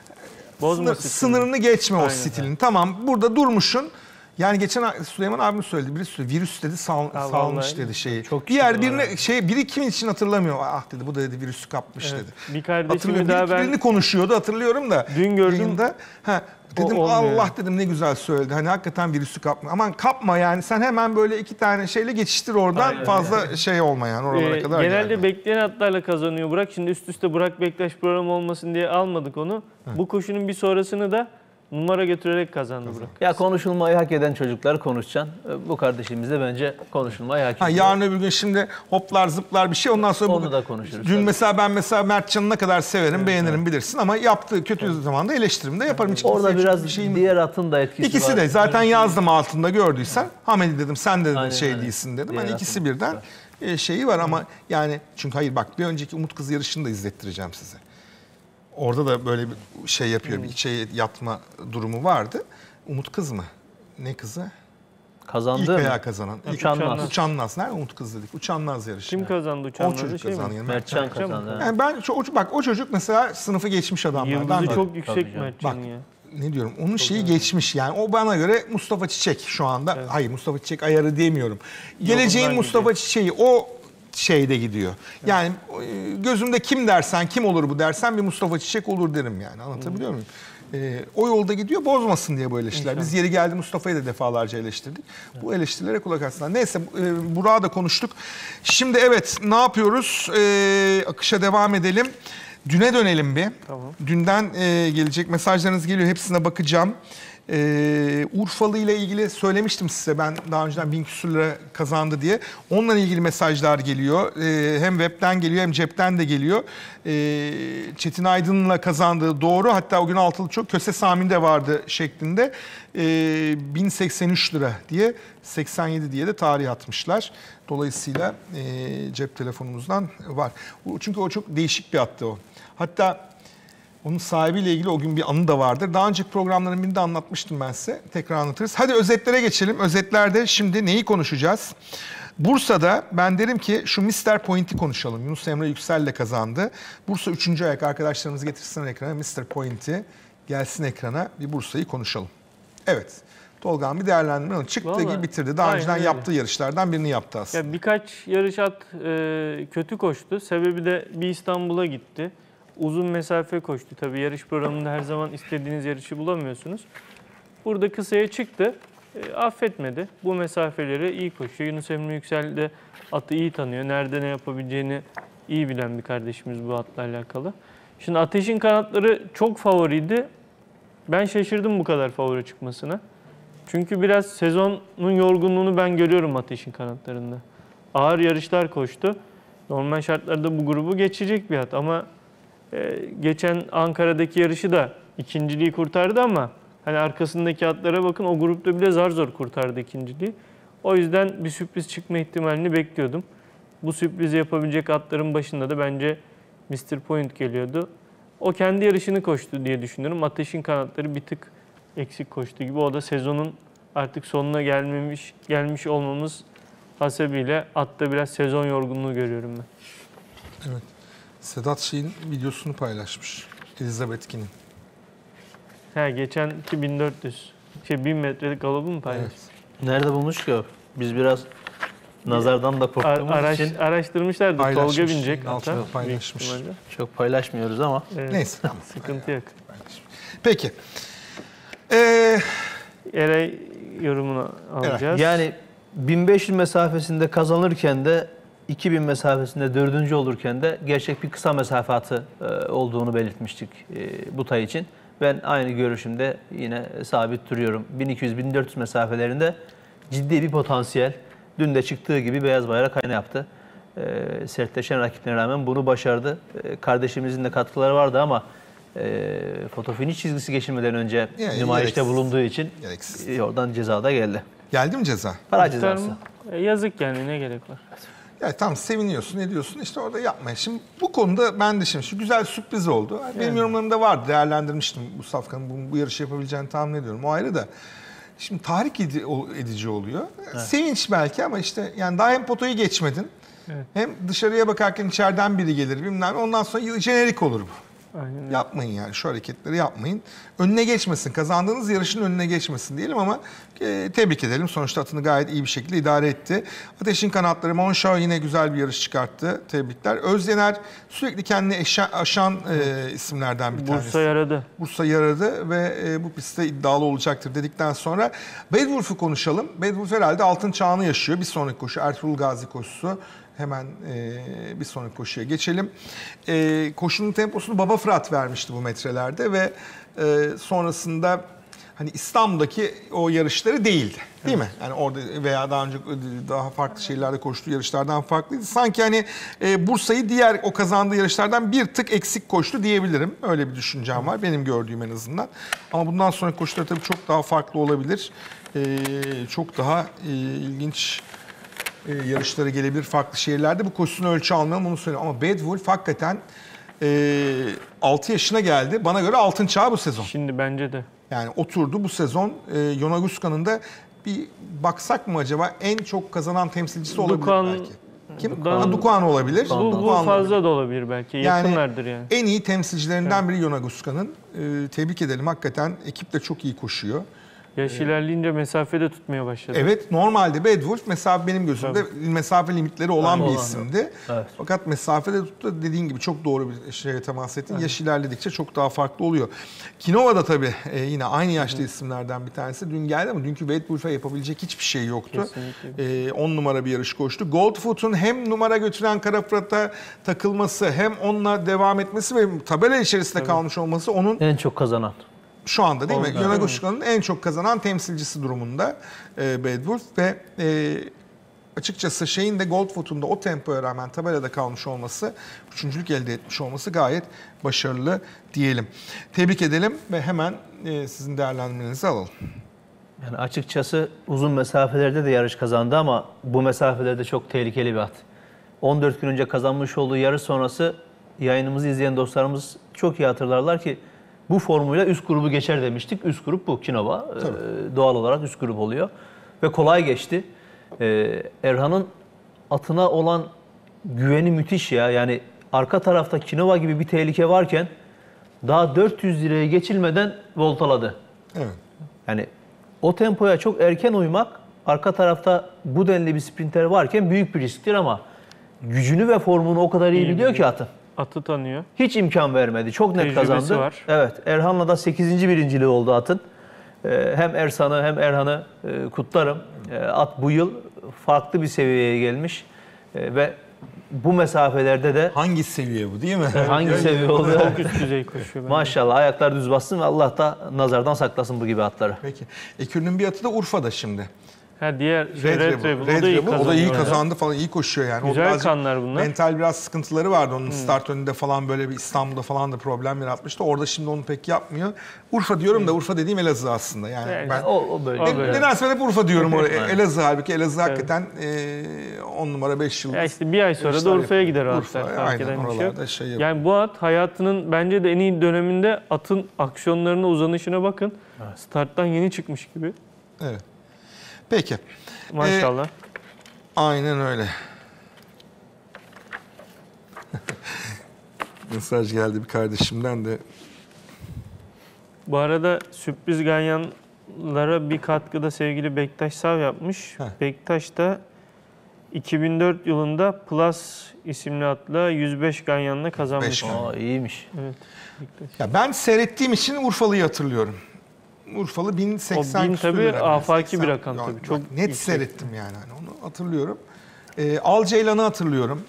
bozma sınır- stilini. sınırını geçme o Aynen, stilin. Tamam burada durmuşsun. Yani geçen Süleyman abim söyledi. Biri söyledi. Virüs dedi sal, Ha, salmış vallahi. dedi şeyi. Çok bir yer kişi var birine şey biri kimin için hatırlamıyor. Ah dedi bu da dedi virüsü kapmış Evet. dedi. Bir kardeşimi Hatırlıyorum. daha Biri, ben birini konuşuyordu hatırlıyorum da. Dün gördüm. Yayında. Ha, O dedim olmuyor Allah yani. dedim ne güzel söyledi. Hani hakikaten virüsü kapma. Aman kapma yani sen hemen böyle iki tane şeyle geçiştir oradan Aynen, fazla şey olma yani oralara Ee, kadar genelde gelme. bekleyen atlarla kazanıyor Burak. Şimdi üst üste Burak Bektaş programı olmasın diye almadık onu. Bu koşunun bir sonrasını da numara götürerek kazandı Burak. Ya konuşulmayı hak eden çocuklar konuşacaksın. Bu kardeşimiz de bence konuşulmayı hak Ha, ediyor. yarın öbür gün şimdi hoplar zıplar bir şey ondan sonra Onu bu- da konuşuruz. Dün tabii. mesela ben mesela Mertcan'ı ne kadar severim, beğenirim bilirsin ama yaptığı kötü zamanda eleştiririm de yaparım. Hiç Orada kimseye biraz bir şeyim- diğer atın da etkisi İkisi var. de zaten yazdım altında gördüysen. Hamedi dedim sen de dedin Aynen, şey aynen. değilsin dedim. Diğer Hani ikisi atın birden var. e, şeyi var ama yani çünkü hayır bak bir önceki Umut Kız yarışını da izlettireceğim size. Orada da böyle bir şey yapıyor, bir şey yatma durumu vardı. Umut Kız mı? Ne kızı? Kazandı İlk mı? ayağı kazanan. İlk Uçan Naz. Uçan Naz. Nerede Umut Kız dedik? Uçan Naz yarışı. Kim kazandı O uçanları? çocuk Şey mi? kazandı. Yani. Mertcan Mertcan mı? kazandı. evet. Yani ben ço- bak o çocuk mesela sınıfı geçmiş adamlardan. Yıldızı biri. çok yüksek Tabii canım. Mertcan'ın Bak. ya. Ne diyorum? Onun şeyi geçmiş yani. O bana göre Mustafa Çiçek şu anda. Hayır Mustafa Çiçek ayarı diyemiyorum. Geleceğin Yolundan Mustafa Çiçek'i o şeyde gidiyor. Yani e, gözümde kim dersen, kim olur bu dersen bir Mustafa Çiçek olur derim yani. Anlatabiliyor muyum? E, o yolda gidiyor, bozmasın diye bu eleştiriler. Biz yeri geldi Mustafa'yı da defalarca eleştirdik. Bu eleştirilere kulak atsınlar. Neyse e, Burak'ı da konuştuk. Şimdi evet ne yapıyoruz? E, akışa devam edelim. Düne dönelim bir. Tamam. Dünden e, gelecek mesajlarınız geliyor. Hepsine bakacağım. E, Urfalı ile ilgili söylemiştim size ben daha önceden bin küsür lira kazandı diye. Onunla ilgili mesajlar geliyor. E, hem webten geliyor hem cepten de geliyor. E, Çetin Aydın'la kazandığı doğru. Hatta o gün altılı çok Köse Sami'nde vardı şeklinde. E, bin seksen üç lira diye seksen yedi diye de tarih atmışlar. Dolayısıyla e, cep telefonumuzdan var. O- Çünkü o çok değişik bir attı o. Hatta onun sahibiyle ilgili o gün bir anı da vardır. Daha önceki programların birinde anlatmıştım ben size. Tekrar anlatırız. Hadi özetlere geçelim. Özetlerde şimdi neyi konuşacağız? Bursa'da ben derim ki şu mister Point'i konuşalım. Yunus Emre Yüksel'le kazandı. Bursa üçüncü ayak arkadaşlarımız getirsin ekrana. mister Point'i gelsin ekrana. Bir Bursa'yı konuşalım. Evet. Tolga'nın bir değerlendirme çıktığı Vallahi, gibi bitirdi. Daha aynen önceden öyle. yaptığı yarışlardan birini yaptı aslında. Ya birkaç yarış at e, kötü koştu. Sebebi de bir İstanbul'a gitti. Uzun mesafe koştu. Tabii yarış programında her zaman istediğiniz yarışı bulamıyorsunuz. Burada kısaya çıktı. E, affetmedi. Bu mesafeleri iyi koşuyor. Yunus Emre Yüksel de atı iyi tanıyor. Nerede ne yapabileceğini iyi bilen bir kardeşimiz bu atla alakalı. Şimdi Ateş'in kanatları çok favoriydi. Ben şaşırdım bu kadar favori çıkmasına. Çünkü biraz sezonun yorgunluğunu ben görüyorum Ateş'in kanatlarında. Ağır yarışlar koştu. Normal şartlarda bu grubu geçecek bir at ama e, geçen Ankara'daki yarışı da ikinciliği kurtardı ama hani arkasındaki atlara bakın o grupta bile zar zor kurtardı ikinciliği. O yüzden bir sürpriz çıkma ihtimalini bekliyordum. Bu sürprizi yapabilecek atların başında da bence mister Point geliyordu. O kendi yarışını koştu diye düşünüyorum. Ateş'in kanatları bir tık eksik koştu gibi. O da sezonun artık sonuna gelmemiş gelmiş olmamız hasebiyle atta biraz sezon yorgunluğu görüyorum ben. Evet. Sedat Şey'in videosunu paylaşmış. Elizabeth Kinin. Ha geçenki bin dört yüz şey bin metrelik galabı mı paylaştı? Evet. Nerede bulmuş ki o? Biz biraz nazardan da Ar- korktuğumuz araş, için araştırmışlardı. Tolga Paylaşmış, binecek altına hatta. paylaşmış. büyük ihtimalle. çok paylaşmıyoruz ama. Evet, Neyse tamam. sıkıntı yok. Peki. Ee, Eray yorumunu alacağız. Yani bin beş yüz mesafesinde kazanırken de iki bin mesafesinde dördüncü olurken de gerçek bir kısa mesafe atı e, olduğunu belirtmiştik e, bu tay için. Ben aynı görüşümde yine sabit duruyorum. bin iki yüz bin dört yüz mesafelerinde ciddi bir potansiyel. Dün de çıktığı gibi beyaz bayrak ayna yaptı. E, sertleşen rakiplerine rağmen bunu başardı. E, kardeşimizin de katkıları vardı ama e, fotofinish çizgisi geçilmeden önce Yani nümayişte gereksiz. bulunduğu için Gereksiz. e, oradan ceza da geldi. Geldi mi ceza? Para Miktar cezası. mı? E, yazık yani, ne gerek var? Ya tam seviniyorsun, ne diyorsun? İşte orada yapmayın. Şimdi bu konuda ben de şimdi şu güzel sürpriz oldu. Benim yorumlarımda vardı, değerlendirmiştim bu safkanın bu, bu yarışı yapabileceğini tahmin ediyorum. O ayrı da. Şimdi tahrik edi- o- edici oluyor. Sevinç belki ama işte yani daha hem potoyu geçmedin. Evet. Hem dışarıya bakarken içeriden biri gelir bilmem ne. Ondan sonra jenerik olur bu. Aynen öyle. Yapmayın yani, şu hareketleri yapmayın. Önüne geçmesin, kazandığınız yarışın önüne geçmesin diyelim ama e, tebrik edelim. Sonuçta atını gayet iyi bir şekilde idare etti. Ateşin kanatları, Monşao yine güzel bir yarış çıkarttı. Tebrikler. Özyener sürekli kendini eşa- aşan e, isimlerden bir tanesi. Bursa yaradı. Bursa yaradı ve e, bu pistte iddialı olacaktır dedikten sonra Bad Wolf'u konuşalım. Bad Wolf herhalde altın çağını yaşıyor. Bir sonraki koşu Ertuğrul Gazi koşusu. Hemen e, bir sonraki koşuya geçelim. E, koşunun temposunu Baba Fırat vermişti bu metrelerde ve e, sonrasında hani İstanbul'daki o yarışları değildi. Değil mi? Yani orada veya daha önce daha farklı şehirlerde koştuğu yarışlardan farklıydı. Sanki hani e, Bursa'yı diğer o kazandığı yarışlardan bir tık eksik koştu diyebilirim. Öyle bir düşüncem var benim gördüğüm en azından. Ama bundan sonraki koşular tabii çok daha farklı olabilir. E, çok daha e, ilginç e, yarışlara gelebilir farklı şehirlerde. Bu koşusunu ölçü almayalım onu söyleyeyim. Ama Bad Wolf hakikaten e, altı yaşına geldi. Bana göre altın çağı bu sezon. Şimdi bence de. Yani oturdu bu sezon. E, Yonaguska'nın da bir baksak mı acaba en çok kazanan temsilcisi olabilir Dukan- belki. Kim? Dukan- Ha, Dukan olabilir. Bu, bu Dukan fazla da olabilir belki. Yakınlardır yani. En iyi temsilcilerinden biri Yonaguska'nın. E, tebrik edelim. Hakikaten ekip de çok iyi koşuyor. Yaş ilerleyince mesafede tutmaya başladı. Evet, normalde Bad Wolf mesafe benim gözümde mesafe limitleri olan bir Olan, isimdi. evet. Fakat mesafede tuttu, dediğin gibi çok doğru bir şeye temas ettin. Yaş ilerledikçe çok daha farklı oluyor. Kinova da tabii e, yine aynı yaşta isimlerden bir tanesi. Dün geldi ama dünkü Bad Wolf'a yapabilecek hiçbir şey yoktu. Kesinlikle. on numara bir yarış koştu. Goldfoot'un hem numara götüren Kara Fırat'a takılması hem onunla devam etmesi ve tabela içerisinde kalmış olması onun En çok kazanan. şu anda değil mi? Oldu. Yonaguska'nın en çok kazanan temsilcisi durumunda e, Bad Wolf ve e, açıkçası şeyin de Goldfoot'un da o tempoya rağmen tabelada kalmış olması, üçüncülük elde etmiş olması gayet başarılı diyelim. Tebrik edelim ve hemen e, sizin değerlendirmenizi alalım. Yani açıkçası uzun mesafelerde de yarış kazandı ama bu mesafelerde çok tehlikeli bir at. on dört gün önce kazanmış olduğu yarış sonrası yayınımızı izleyen dostlarımız çok iyi hatırlarlar ki bu formuyla üst grubu geçer demiştik. Üst grup bu Kinova. Ee, doğal olarak üst grup oluyor. Ve kolay geçti. Ee, Erhan'ın atına olan güveni müthiş ya. Yani arka tarafta Kinova gibi bir tehlike varken daha dört yüz liraya geçilmeden voltaladı. Evet. Yani o tempoya çok erken uymak, arka tarafta bu denli bir sprinter varken büyük bir risktir ama gücünü ve formunu o kadar iyi İyi biliyor ki biliyor. atın. Atı tanıyor. Hiç imkan vermedi. Çok net Tecrübesi kazandı. var. Evet. Erhan'la da sekizinci birinciliği oldu atın. Ee, hem Ersan'ı hem Erhan'ı e, kutlarım. Ee, at bu yıl farklı bir seviyeye gelmiş. Ee, ve bu mesafelerde de Hangi seviye bu değil mi? hangi seviye oldu? Çok üst düzey koşuyor bence. Maşallah ayaklar düz bassın ve Allah da nazardan saklasın bu gibi atları. Peki. Ekür'ün bir atı da Urfa'da şimdi. Ha diğer şey, Red, Red, Rebel. Rebel. Red O da iyi Rebel. O da kazanıyor. iyi kazandı falan, iyi koşuyor yani. O Güzel birazcık kanlar bunlar. mental biraz sıkıntıları vardı. Onun start önünde falan böyle bir İstanbul'da falan da problem yaratmıştı. Orada şimdi onu pek yapmıyor. Urfa diyorum da Urfa dediğim Elazığ aslında. Yani Evet. ben O, o böyle. O ne- böyle. nedense ben hep Urfa diyorum oraya. Evet. Elazığ halbuki Elazığ hakikaten on numara beş yıldız. Ya işte bir ay sonra da yarışlar Urfa'ya yapıyor. gider o Urfa, atlar. Fark aynen, eden bir şey yok. oralarda şey yapıyor. Yani bu at hayatının bence de en iyi döneminde atın aksiyonlarına, uzanışına bakın. Starttan yeni çıkmış gibi. Evet. Peki. Maşallah. Aynen öyle. Mesaj geldi bir kardeşimden de. Bu arada sürpriz ganyanlara bir katkıda sevgili Bektaş Sav yapmış. Heh. Bektaş da iki bin dört yılında Plus isimli atla yüz beş ganyanla kazanmış. beş ganyan. Aa, iyiymiş. Evet. Bektaş. Ya ben seyrettiğim için Urfalı'yı hatırlıyorum. Urfalı bin seksen O bin küsur tabii lira. afaki seksen bir rakam Ya tabii, bak, çok net yüksek. seyrettim yani hani onu hatırlıyorum. Ee, Al Ceylan'ı hatırlıyorum.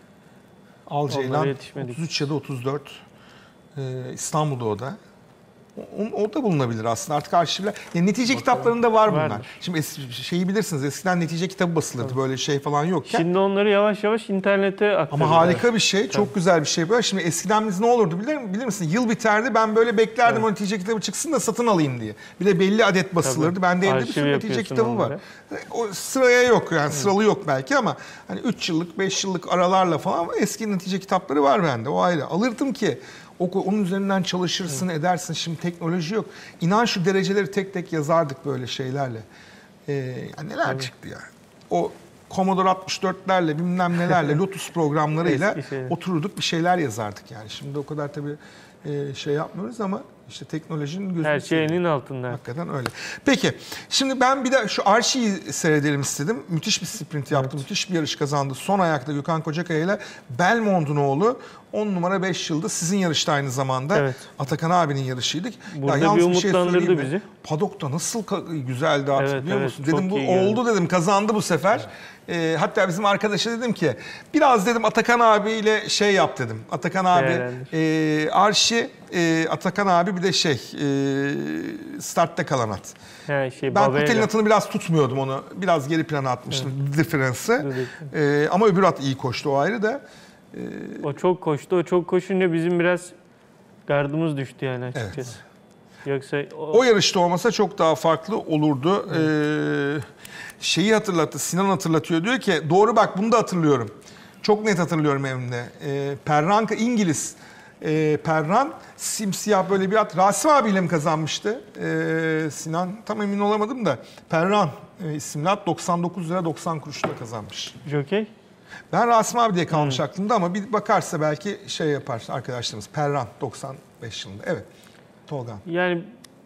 Al Ceylan yetişmedik. otuz üç ya da otuz dört. Ee, İstanbul'da o da. O, o da bulunabilir aslında artık arşivler. Yani netice kitaplarında var bunlar. Vardır. Şimdi es- şeyi bilirsiniz, eskiden netice kitabı basılırdı, böyle şey falan yokken. Şimdi onları yavaş yavaş internete aktarıyorlar. Ama harika bir şey, çok güzel bir şey böyle. Şimdi eskiden biz ne olurdu bilir, bilir misin? Yıl biterdi, ben böyle beklerdim o netice kitabı çıksın da satın alayım diye. Bir de belli adet basılırdı. Tabii. Bende evde bir Arşiv sürü netice yapıyorsun kitabı var. onları. O sıraya yok yani, sıralı yok belki ama hani üç yıllık, beş yıllık aralarla falan eski netice kitapları var bende, o ayrı. Alırdım ki o, onun üzerinden çalışırsın, edersin. Şimdi teknoloji yok. İnan şu dereceleri tek tek yazardık böyle şeylerle. Ee, yani neler Tabii. çıktı ya. O Commodore altmış dörtlerle bilmem nelerle Lotus programlarıyla Eski şeyler. otururduk bir şeyler yazardık yani. Şimdi o kadar tabii e, şey yapmıyoruz ama işte teknolojinin gözünü Her şey seveyim. elinin altında. Hakikaten öyle. Peki, şimdi ben bir de şu Archie'yi seyredelim istedim. Müthiş bir sprint yaptı, müthiş bir yarış kazandı. Son ayakta Gökhan Kocakaya ile Belmont'un oğlu on numara beş yıldız. Sizin yarışta aynı zamanda. Evet. Atakan abinin yarışıydık. Burada yalnız bir şey umutlandırdı söyleyeyim mi? bizi. Padok'ta nasıl ka- güzeldi artık, Evet, biliyor evet, musun? çok Dedim bu iyi geldi. oldu dedim, kazandı bu sefer. Ee, hatta bizim arkadaşa dedim ki biraz dedim Atakan abiyle şey yap dedim. Atakan abi, Değerlendir. e, Arşi, e, Atakan abi bir de şey e, startta kalan at. He, şey, Ben Babel'le. Kutel'in atını biraz tutmuyordum onu. Biraz geri plana atmıştım difference'ı. Evet. Ee, ama öbür at iyi koştu, o ayrı da. O çok koştu. O çok koşunca bizim biraz gardımız düştü yani açıkçası. Yoksa o, O yarışta olmasa çok daha farklı olurdu. Ee, şeyi hatırlattı, Sinan hatırlatıyor. Diyor ki doğru bak, bunu da hatırlıyorum. Çok net hatırlıyorum evimde. Ee, Perran, İngiliz ee, Perran, simsiyah böyle bir at. Rasim abiyle mi kazanmıştı? Ee, Sinan, tam emin olamadım da. Perran e, isimli at doksan dokuz lira doksan kuruşla kazanmış. jokey. Ben Rasim abi diye kalmış aklımda ama bir bakarsa belki şey yapar arkadaşlarımız. Perran doksan beş yılında. Evet. Tolga. Yani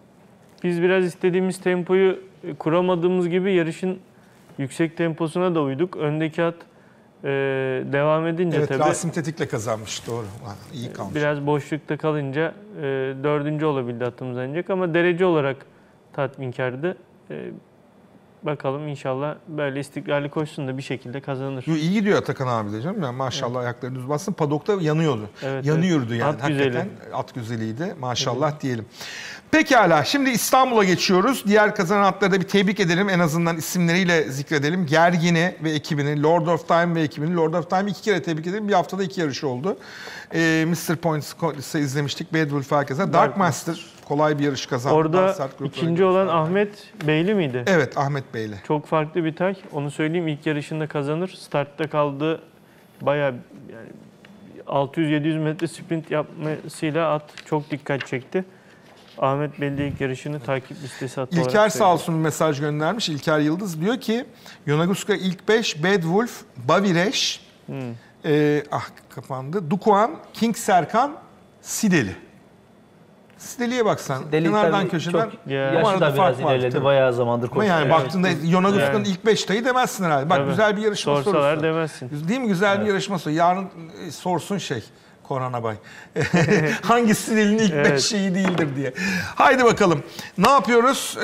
biz biraz istediğimiz tempoyu e, kuramadığımız gibi yarışın yüksek temposuna da uyduk. Öndeki at e, devam edince Evet, tabii Rasim Tetik'le kazanmış, doğru. Ha, iyi kalmış. biraz boşlukta kalınca e, dördüncü olabildi atımız ancak ama derece olarak tatminkardı. E, bakalım inşallah böyle istikrarlı koşsun da bir şekilde kazanır. Yo, iyi gidiyor Atakan abi de canım. Yani maşallah ayakları düz bassın. Padok'ta yanıyordu. Evet, Yanıyordu evet. yani. At güzeli. Hakikaten at güzeliydi. Maşallah diyelim. Pekala. Şimdi İstanbul'a geçiyoruz. Diğer kazanan atları da bir tebrik edelim. En azından isimleriyle zikredelim. Gergin'i ve ekibini, Lord of Time ve ekibini. Lord of Time iki kere tebrik edelim. Bir haftada iki yarış oldu. Ee, mister Points'ı izlemiştik. Bad Wolf herkese. Dark Master kolay bir yarış kazandı. Orada Bansart gruplara ikinci olan göre. Ahmet Beyli miydi? Evet, Ahmet Bey'le. Çok farklı bir tay. Onu söyleyeyim, ilk yarışında kazanır. Startta kaldı. Bayağı yani altı yüz yedi yüz metre sprint yapmasıyla at çok dikkat çekti. Ahmet Beyli ilk yarışını takip listesi atı olarak İlker sağ söyleyeyim. olsun bir mesaj göndermiş. İlker Yıldız diyor ki Yonaguska ilk beş, Bad Wolf, Bavireş, Hmm. e, ah kapandı, Dukuan, King Serkan, Sideli. Sideli'ye baksan Deli kenardan tabii köşeden çok Ya. ama yaşı arada da fark biraz var, ilerledi. tabii. Bayağı zamandır Ama koşuyor. yani Evet. baktığında Yonaguska'nın Yani. ilk beş tayı demezsin herhalde. Bak Tabii. güzel bir yarışma Sorsalar sorusu. demezsin. Değil mi? Güzel bir yarışma sorusu. Yarın e, sorsun şey Korhan Bay. Hangi Sideli'nin ilk Evet. beş şeyi değildir diye. Haydi bakalım. Ne yapıyoruz?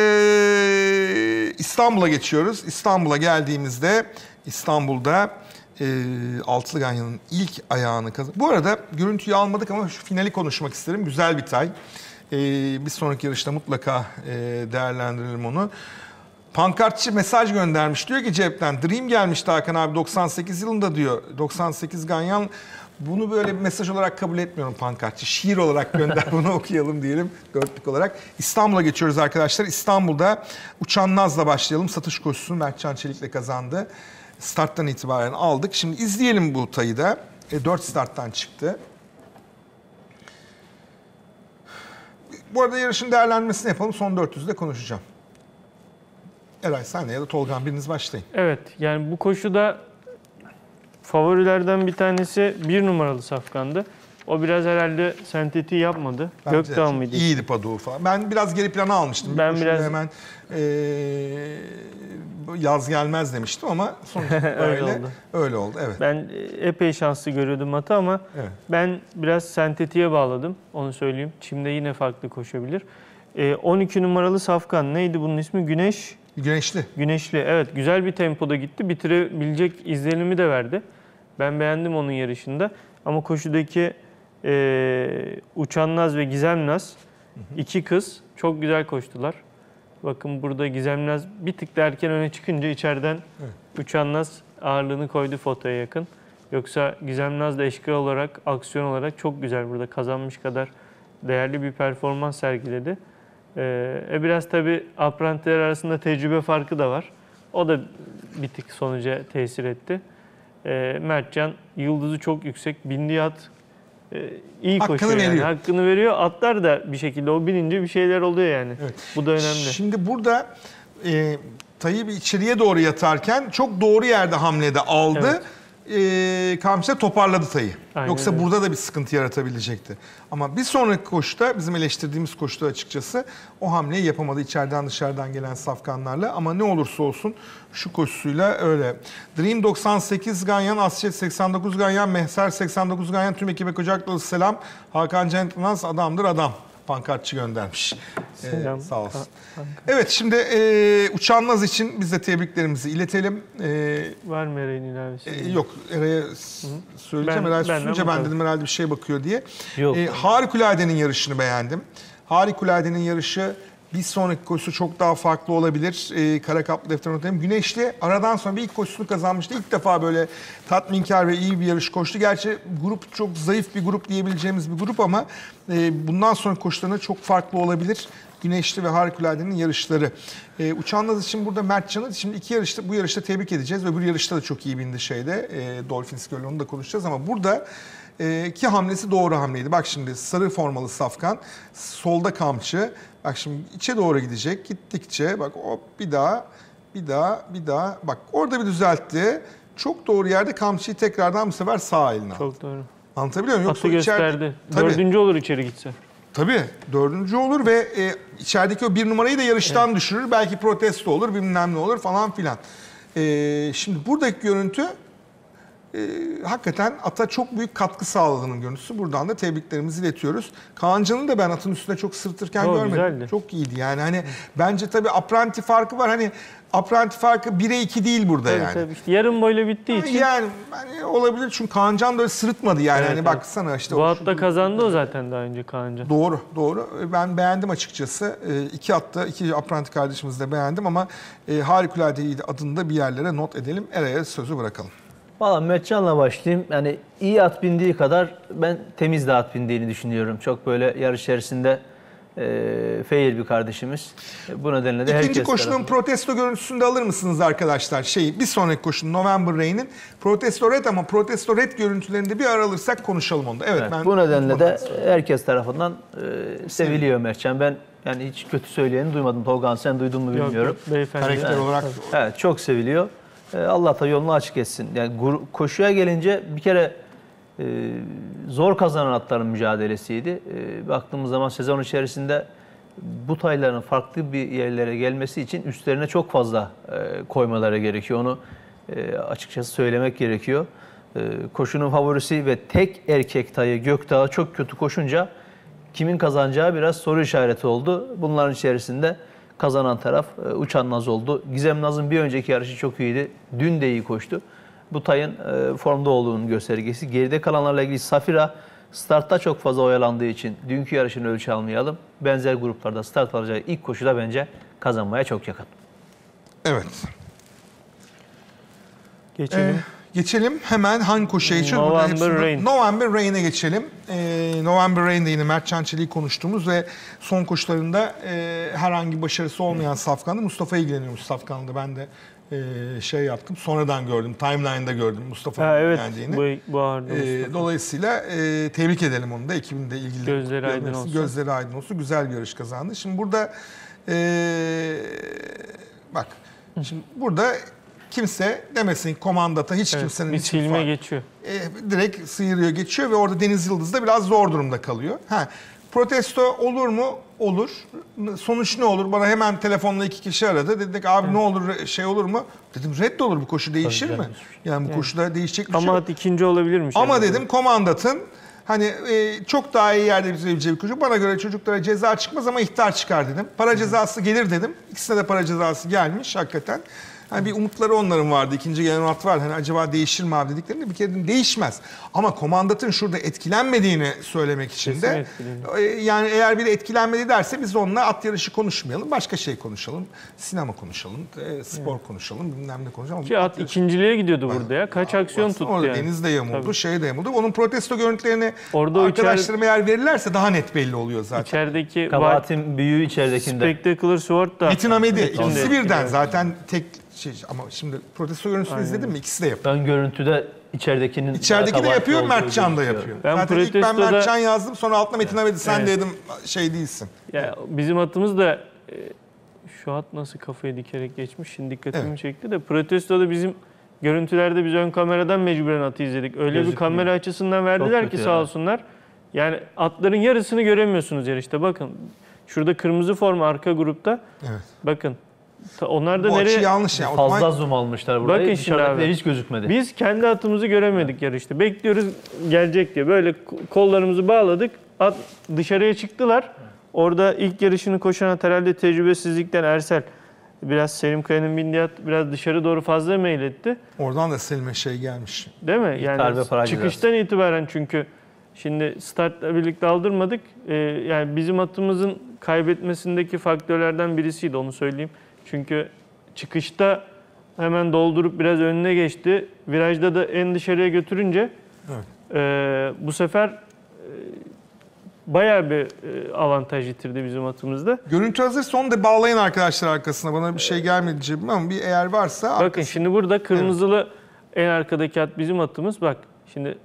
Ee, İstanbul'a geçiyoruz. İstanbul'a geldiğimizde İstanbul'da e, Altılı Ganyan'ın ilk ayağını kazandı. Bu arada görüntüyü almadık ama şu finali konuşmak isterim. Güzel bir tay. Ee, bir sonraki yarışta mutlaka e, değerlendirelim onu. Pankartçı mesaj göndermiş. Diyor ki cepten Dream gelmişti Hakan abi doksan sekiz yılında diyor. doksan sekiz Ganyan. Bunu böyle bir mesaj olarak kabul etmiyorum pankartçı. Şiir olarak gönder, bunu okuyalım diyelim dörtlük olarak. İstanbul'a geçiyoruz arkadaşlar. İstanbul'da Uçan Naz'la başlayalım. Satış koşusunu Mertcan Çelik'le kazandı. Starttan itibaren aldık. Şimdi izleyelim bu tayı da. E, dört starttan çıktı. Bu arada yarışın değerlendirmesini yapalım. Son dört yüzde konuşacağım. Eray sen de ya da Tolgan biriniz başlayın. Evet, yani bu koşuda favorilerden bir tanesi bir numaralı Safkan'dı. O biraz herhalde sentetiği yapmadı. Bence Gökdağ çok mıydı? İyiydi Paduk'u falan. Ben biraz geri plana almıştım. Ben Ben biraz- hemen eee, yaz gelmez demiştim ama sonuçta Öyle öyle, oldu. öyle oldu. Evet. Ben epey şanslı görüyordum atı ama Evet. ben biraz sentetiğe bağladım. Onu söyleyeyim. Çim'de yine farklı koşabilir. Ee, on iki numaralı Safkan. Neydi bunun ismi? Güneş. Güneşli. Güneşli. Evet, güzel bir tempoda gitti. Bitirebilecek izlenimi de verdi. Ben beğendim onun yarışında. Ama koşudaki e, Uçan Naz ve Gizem Naz İki kız çok güzel koştular. Bakın burada Gizem Naz bir tık da erken öne çıkınca içeriden Evet. Uçan Naz ağırlığını koydu fotoya yakın. Yoksa Gizem Naz da eşkal olarak, aksiyon olarak çok güzel burada kazanmış kadar değerli bir performans sergiledi. Ee, biraz tabii aprantiler arasında tecrübe farkı da var. O da bir tık sonuca tesir etti. Ee, Mertcan yıldızı çok yüksek. Bindiği at e, iyi Hakkını koşuyor yani. veriyor. Hakkını veriyor. Atlar da bir şekilde o binince bir şeyler oluyor yani. Evet. Bu da önemli. Şimdi burada e, Tayyip içeriye doğru yatarken çok doğru yerde hamlede aldı. Evet. E, Kamçı toparladı Tayı. Aynen Yoksa öyle. burada da bir sıkıntı yaratabilecekti. Ama bir sonraki koşuda bizim eleştirdiğimiz koşuda açıkçası o hamleyi yapamadı içeriden dışarıdan gelen safkanlarla. Ama ne olursa olsun şu koşusuyla öyle. Dream doksan sekiz Ganyan, Asçet seksen dokuz Ganyan, Mehser seksen dokuz Ganyan, tüm ekibe kucaklı selam. Hakan Centilmaz adamdır adam. Pankartçı göndermiş. Ee, Selam. sağ olsun. Evet şimdi e, Uçan Naz için biz de tebriklerimizi iletelim. E, Var mı Eray'ın ilavesi? e, yok Eray'a s- söyleyeceğim. Ben- Eray benden susunca bu ben kadar. dedim herhalde bir şey bakıyor diye. Yok. E, Harikulade'nin yarışını beğendim. Harikulade'nin yarışı bir sonraki koşusu çok daha farklı olabilir. E, Karakaplı defterine not edeyim. Güneşli aradan sonra bir ilk koşusunu kazanmıştı. İlk defa böyle tatminkar ve iyi bir yarış koştu. Gerçi grup çok zayıf bir grup diyebileceğimiz bir grup ama e, bundan sonra koşularına çok farklı olabilir. Güneşli ve Harikulade'nin yarışları. E, Uçan Naz için burada Mertcan'ı şimdi iki yarışta bu yarışta tebrik edeceğiz. Öbür yarışta da çok iyi bindi şeyde. E, Dolphins Gölü onu da konuşacağız ama burada e, iki hamlesi doğru hamleydi. Bak şimdi sarı formalı safkan, solda kamçı. Bak şimdi içe doğru gidecek. Gittikçe bak hop bir daha, bir daha, bir daha. Bak orada bir düzeltti. Çok doğru yerde kamçıyı tekrardan bu sefer sağ eline aldı. Çok doğru. Anlatabiliyor muyum? Atı içeride- gösterdi. Tabii. Dördüncü olur içeri gitse. Tabii dördüncü olur ve e, içerideki o bir numarayı da yarıştan düşürür. Belki protesto olur bilmem ne olur falan filan. E, şimdi buradaki görüntü e, hakikaten ata çok büyük katkı sağladığının görüntüsü. Buradan da tebriklerimizi iletiyoruz. Kaancan'ı da ben atın üstüne çok sırtırken O, görmedim. güzeldi. Çok iyiydi yani hani bence tabii apranti farkı var. Hani apranti farkı bire iki değil burada Tabii, yani. tabii. İşte yarım boyla bittiği için Yani hani olabilir çünkü Kaancan da öyle sırıtmadı yani. Evet, hani evet. baksana işte. bu o- hatta kazandı o zaten daha önce Kaancan. Doğru, doğru. Ben beğendim açıkçası. E, iki hatta iki apranti kardeşimizi de beğendim ama e, Harikulade'yi de adını da bir yerlere not edelim. Eray'a sözü bırakalım. Valla Mertcan'la başlayayım. Yani iyi at bindiği kadar ben temiz de at bindiğini düşünüyorum. Çok böyle yarış içerisinde e, fair bir kardeşimiz. E, Bu nedenle de İkinci herkes koşunun tarafından- protesto görüntüsünü de alır mısınız arkadaşlar? Şey, bir sonraki koşunun November Rain'in protesto red ama protesto red görüntülerini de bir ara alırsak konuşalım onu da. Evet, Evet, ben bu nedenle de unutmadım. herkes tarafından e, seviliyor Mertcan. Ben yani hiç kötü söyleyeni duymadım. Tolgan sen duydun mu Yok, bilmiyorum. yok, beyefendi. karakter Evet. olarak Evet, çok seviliyor. E, Allah da yolunu açık etsin. Yani gur- koşuya gelince bir kere e, zor kazanan atların mücadelesiydi. E, baktığımız zaman sezon içerisinde bu tayların farklı bir yerlere gelmesi için üstlerine çok fazla e, koymaları gerekiyor. Onu e, açıkçası söylemek gerekiyor. E, koşunun favorisi ve tek erkek tayı Gökdağ çok kötü koşunca kimin kazanacağı biraz soru işareti oldu. Bunların içerisinde kazanan taraf e, Uçan Naz oldu. Gizem Naz'ın bir önceki yarışı çok iyiydi. Dün de iyi koştu. Bu tayın e, formda olduğunun göstergesi. Geride kalanlarla ilgili Safira startta çok fazla oyalandığı için dünkü yarışını ölçü almayalım. Benzer gruplarda start alacağı ilk koşuda bence kazanmaya çok yakın. evet. Geçelim. Ee, geçelim hemen hangi koşuya geçiyoruz? Burada November hepsini- Rain. November Rain'e geçelim. Ee, November Rain'de yine Mertcan Çelik'i konuştuğumuz ve son koşularında e, herhangi başarısı olmayan Safkan'da Mustafa ilgileniyormuş Safkan'da. Ben de e, şey yaptım. Sonradan gördüm. Timeline'da gördüm Mustafa'nın Ha, evet, ilgilendiğini. bu, bu ağırda Ee, Mustafa. dolayısıyla e, tebrik edelim onu da. Ekibin de ilgili. Gözleri aydın görmesi, olsun. Gözleri aydın olsun. Güzel bir yarış kazandı. Şimdi burada e, bak. Şimdi burada kimse demesin komandata hiç Evet, kimsenin bir hiçbir silme fark- geçiyor. e, direkt sıyırıyor geçiyor ve orada Deniz Yıldız da biraz zor durumda kalıyor. Ha, protesto olur mu? Olur. Sonuç ne olur? Bana hemen telefonla iki kişi aradı. Dedik abi ne olur şey olur mu? Dedim red olur bu koşu değişir mi? Yani bu koşuda değişecek bir şey Ama yok. at ikinci olabilirmiş. Ama yani. dedim komandatın hani e, çok daha iyi yerde bitirebileceği bir koşu. Bana göre çocuklara ceza çıkmaz ama ihtar çıkar dedim. Para cezası gelir dedim. İkisine de para cezası gelmiş hakikaten. Hani bir umutları onların vardı. İkinci gelen at var. Hani acaba değişir mi abi dediklerinde bir kere değişmez. Ama komandatın şurada etkilenmediğini söylemek için de e, yani eğer biri etkilenmedi derse biz onunla at yarışı konuşmayalım. Başka şey konuşalım. Sinema konuşalım. E, spor evet. konuşalım. Bilmem ne konuşalım. Ki at ikinciliğe gidiyordu burada ya. Kaç aksiyon tuttu orada yani. Deniz de yamuldu. Tabii. Şey de yamuldu. Onun protesto görüntülerini orada arkadaşlarıma eğer verirlerse daha net belli oluyor zaten. İçerideki kabahatin büyüğü içeridekinde. Spectacular Sword da. Metin Hamedi. Metin İkisi de. birden Evet. zaten tek şey ama şimdi protesto görüntüsünü Aynen. izledin mi? İkisi de yapıyor. Ben görüntüde içeridekinin İçerideki de yapıyor, Mertcan da yapıyor. Ben zaten ilk ben protestoda- Mertcan yazdım, sonra altına Metin Hamedi sen Evet. dedim şey değilsin. Ya bizim atımız da e, şu at nasıl kafayı dikerek geçmiş şimdi dikkatimi Evet. çekti de protestoda bizim görüntülerde biz ön kameradan mecburen atı izledik. Öyle Gözükmüyor. bir kamera açısından verdiler Çok ki kötü sağ yani. olsunlar. Yani atların yarısını göremiyorsunuz yarışta. Bakın şurada kırmızı forma arka grupta. Evet. Bakın ta- onlar da Bu açı nereye yanlış yani. Fazla Otomatik- zoom almışlar burayı. Bakın şimdi Dışarıdakiler abi. hiç gözükmedi. biz kendi atımızı göremedik yarışta. Bekliyoruz gelecek diye. Böyle kollarımızı bağladık. At dışarıya çıktılar. Orada ilk yarışını koşan at herhalde tecrübesizlikten Ersel biraz Selim Kaya'nın bindiği at biraz dışarı doğru fazla meyletti. Oradan da Selim'e şey gelmiş. Değil mi? Yani darbe para çıkıştan itibaren çünkü şimdi startla birlikte aldırmadık. Ee, yani bizim atımızın kaybetmesindeki faktörlerden birisiydi onu söyleyeyim. Çünkü çıkışta hemen doldurup biraz önüne geçti. Virajda da en dışarıya götürünce Evet. e, bu sefer e, bayağı bir e, avantaj yitirdi bizim atımızda. Görüntü hazırsa onu da bağlayın arkadaşlar arkasına. Bana bir şey gelmedi cebime ama bir eğer varsa Bakın arkası- şimdi burada kırmızılı en arkadaki at bizim atımız. Bak şimdi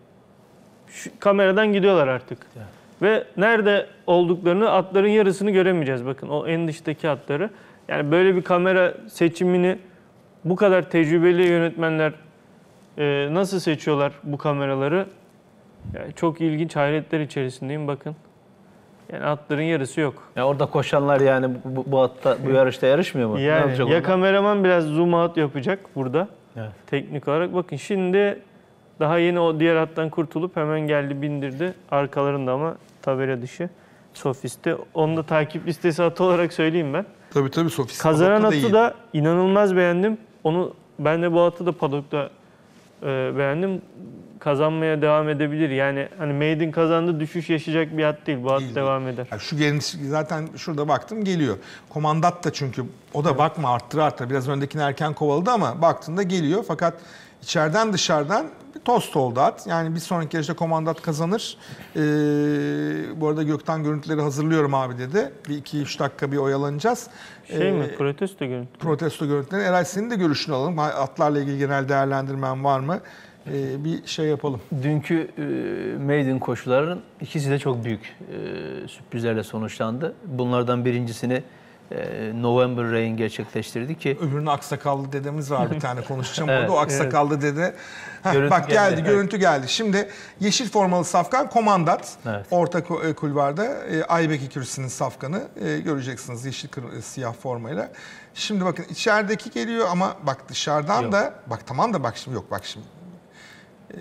şu kameradan gidiyorlar artık. Ve nerede olduklarını atların yarısını göremeyeceğiz. Bakın o en dıştaki atları. Yani böyle bir kamera seçimini bu kadar tecrübeli yönetmenler e, nasıl seçiyorlar bu kameraları? Yani çok ilginç hayretler içerisindeyim bakın. Yani atların yarısı yok. Ya orada koşanlar yani bu, bu hatta bu yarışta yarışmıyor mu? Ne Yani yapacak ya onlar? kameraman biraz zoom out yapacak burada. Evet. Teknik olarak bakın şimdi daha yeni o diğer hattan kurtulup hemen geldi bindirdi. Arkalarında ama tabela dışı sofisti. Onu da takip listesi atı olarak söyleyeyim ben. Tabii tabii sofist. Kazanan Padok'ta atı iyi. da inanılmaz beğendim. Onu ben de bu atı da padokta e, beğendim. Kazanmaya devam edebilir. Yani hani maiden kazandı düşüş yaşayacak bir at değil. Bu at Değil, devam eder. Yani şu geniş zaten şurada baktım geliyor. Komandat da çünkü o da bakma arttır arttır. Biraz öndekini erken kovaladı ama baktığında geliyor. Fakat içeriden dışarıdan bir tost oldu at. Yani bir sonraki yarışta komandat kazanır. Ee, bu arada Gökten görüntüleri hazırlıyorum abi dedi. Bir iki üç dakika bir oyalanacağız. Şey Ee, mi? Protesto görüntü. Protesto görüntüleri. Eray senin de görüşünü alalım. Atlarla ilgili genel değerlendirmen var mı? Ee, bir şey yapalım. Dünkü e, maiden koşuların ikisi de çok büyük e, sürprizlerle sonuçlandı. Bunlardan birincisini e, November Rain gerçekleştirdi ki Öbürünün aksakallı dedemiz var bir tane konuşacağım Evet, orada. O aksakallı dede. Heh, Görüntü bak geldi, geldi. görüntü geldi. Şimdi yeşil formalı safkan Komandat. Evet. Orta ko- e, kulvarda e, Aybek İkürüsü'nün safkanı e, göreceksiniz yeşil kır- e, siyah formayla. Şimdi bakın içerideki geliyor ama bak dışarıdan Yok. da bak tamam da bak şimdi yok bak şimdi. Ee,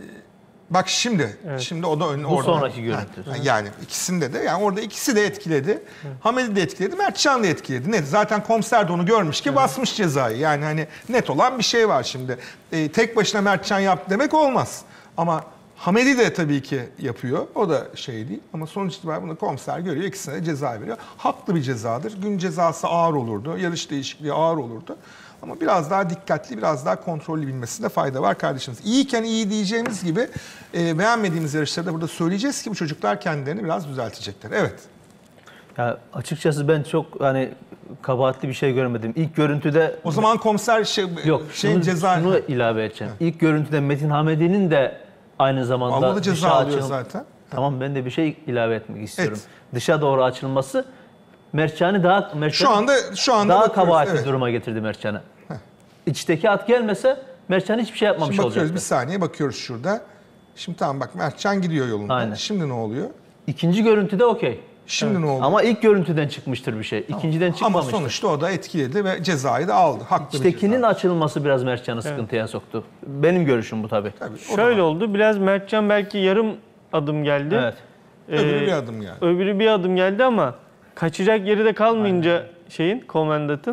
bak şimdi Evet. şimdi o da ön, Bu orada. sonraki görüntü. Ha, yani ikisinde de yani orada ikisi de etkiledi. Hamedi de etkiledi, Mertcan da etkiledi. Net zaten komiser de onu görmüş ki basmış cezayı. Yani hani net olan bir şey var şimdi. Ee, tek başına Mertcan yaptı demek olmaz. Ama Hamedi de tabii ki yapıyor. O da şey değil. Ama sonuç itibariyle bunu komiser görüyor. İkisine de ceza veriyor. Haklı bir cezadır. Gün cezası ağır olurdu. Yarış değişikliği ağır olurdu. Ama biraz daha dikkatli, biraz daha kontrollü bilmesinde fayda var kardeşimiz. İyiyken iyi diyeceğimiz gibi e, beğenmediğimiz yarışları da burada söyleyeceğiz ki bu çocuklar kendilerini biraz düzeltecekler. Evet. ya açıkçası ben çok hani kabahatli bir şey görmedim. İlk görüntüde O zaman komiser şey, yok şeyin şunu, ceza... şunu ilave edeceğim. İlk görüntüde Metin Hamedi'nin de aynı zamanda Almalı ceza dışa alıyor açıl- zaten. Tamam ben de bir şey ilave etmek istiyorum. Evet. Dışa doğru açılması Mertcan'ı daha Şu Mertcan'ı anda şu anda daha bakıyoruz, kabahatli evet. duruma getirdi Mertcan'ı. İçteki at gelmese Mertcan hiçbir şey yapmamış Şimdi bakıyoruz olacaktı. bir saniye bakıyoruz şurada. Şimdi tamam bak Mertcan gidiyor yolunda. Aynen. Şimdi ne oluyor? İkinci görüntüde okey. Şimdi ne oluyor? Ama ilk görüntüden çıkmıştır bir şey. İkinciden Ama çıkmamıştır. sonuçta o da etkiledi ve cezayı da aldı. Haklı bir İçtekinin ceza. açılması biraz Mertcan'ı sıkıntıya soktu. Benim görüşüm bu tabii. Tabii, o da Şöyle var. oldu. Biraz Mertcan belki yarım adım geldi. Evet. Öbürü Ee, bir adım yani. Öbürü bir adım geldi ama kaçacak yeri de kalmayınca şeyin, komandatın. Evet.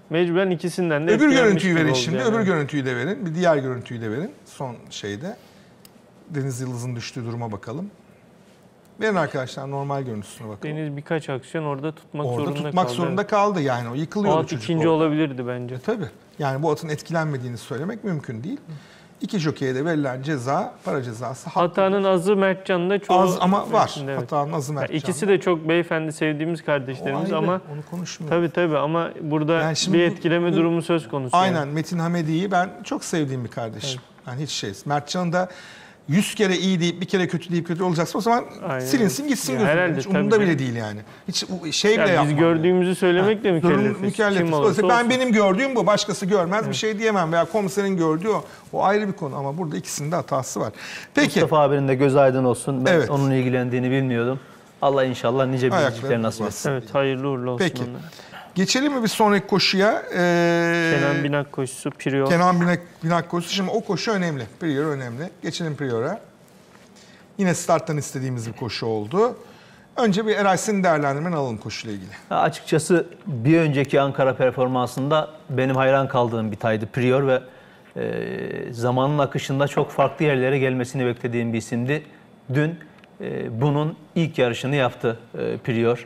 mecburen ikisinden de Öbür etkilenmiş görüntüyü gibi verin oldu şimdi. yani. Öbür görüntüyü de verin. Bir diğer görüntüyü de verin. Son şeyde. Deniz Yıldız'ın düştüğü duruma bakalım. Verin arkadaşlar normal görüntüsüne bakalım. Deniz birkaç aksiyon orada tutmak Orada zorunda tutmak kaldı. zorunda Evet. kaldı yani. O O yıkılıyordu at çocuk ikinci orada. olabilirdi bence. E, tabii. Yani bu atın etkilenmediğini söylemek mümkün değil. İki jokeye de verilen ceza, para cezası. Hatanın azı Mertcan'da çoğu. az ama var. Mert'in de, evet. Hatanın azı Ya Mertcan'da. İkisi de çok beyefendi sevdiğimiz kardeşlerimiz O ayrı, ama onu konuşmuyoruz. tabii tabii ama burada Yani şimdi bir bu- etkileme bu- durumu söz konusu. Aynen. yani. Metin Hamedi'yi ben çok sevdiğim bir kardeşim. Yani hiç şey. Mertcan'ın da yüz kere iyi deyip bir kere kötü deyip kötü olacaksa o zaman Aynen. silinsin gitsin Ya gözümden. herhalde, Hiç tabii umurumda bile canım. değil yani. Hiç u- şey bile Yani yapmam. biz yani. gördüğümüzü söylemekle mükellefiz. Mükellefiz. Kim olursa Dolayısıyla ben olsun. benim gördüğüm bu. Başkası görmez bir şey diyemem. Veya komiserin gördüğü o. O ayrı bir konu ama burada ikisinin de hatası var. Peki. Mustafa abinin de göz aydın olsun. Ben Evet. onun ilgilendiğini bilmiyordum. Allah inşallah nice Ayakları biricikler nasip basın. etsin. Evet, hayırlı uğurlu olsun Peki. onlara. Geçelim mi bir sonraki koşuya? Ee, Kenan Binak koşusu, Prior. Kenan Binak, Binak koşusu. Şimdi o koşu önemli. Prior önemli. Geçelim Prior'a. Yine starttan istediğimiz bir koşu oldu. Önce bir Eray senin değerlendirmeni alalım koşuyla ilgili. Ha, açıkçası bir önceki Ankara performansında benim hayran kaldığım bir taydı Prior ve e, zamanın akışında çok farklı yerlere gelmesini beklediğim bir isimdi. Dün e, bunun ilk yarışını yaptı e, Prior.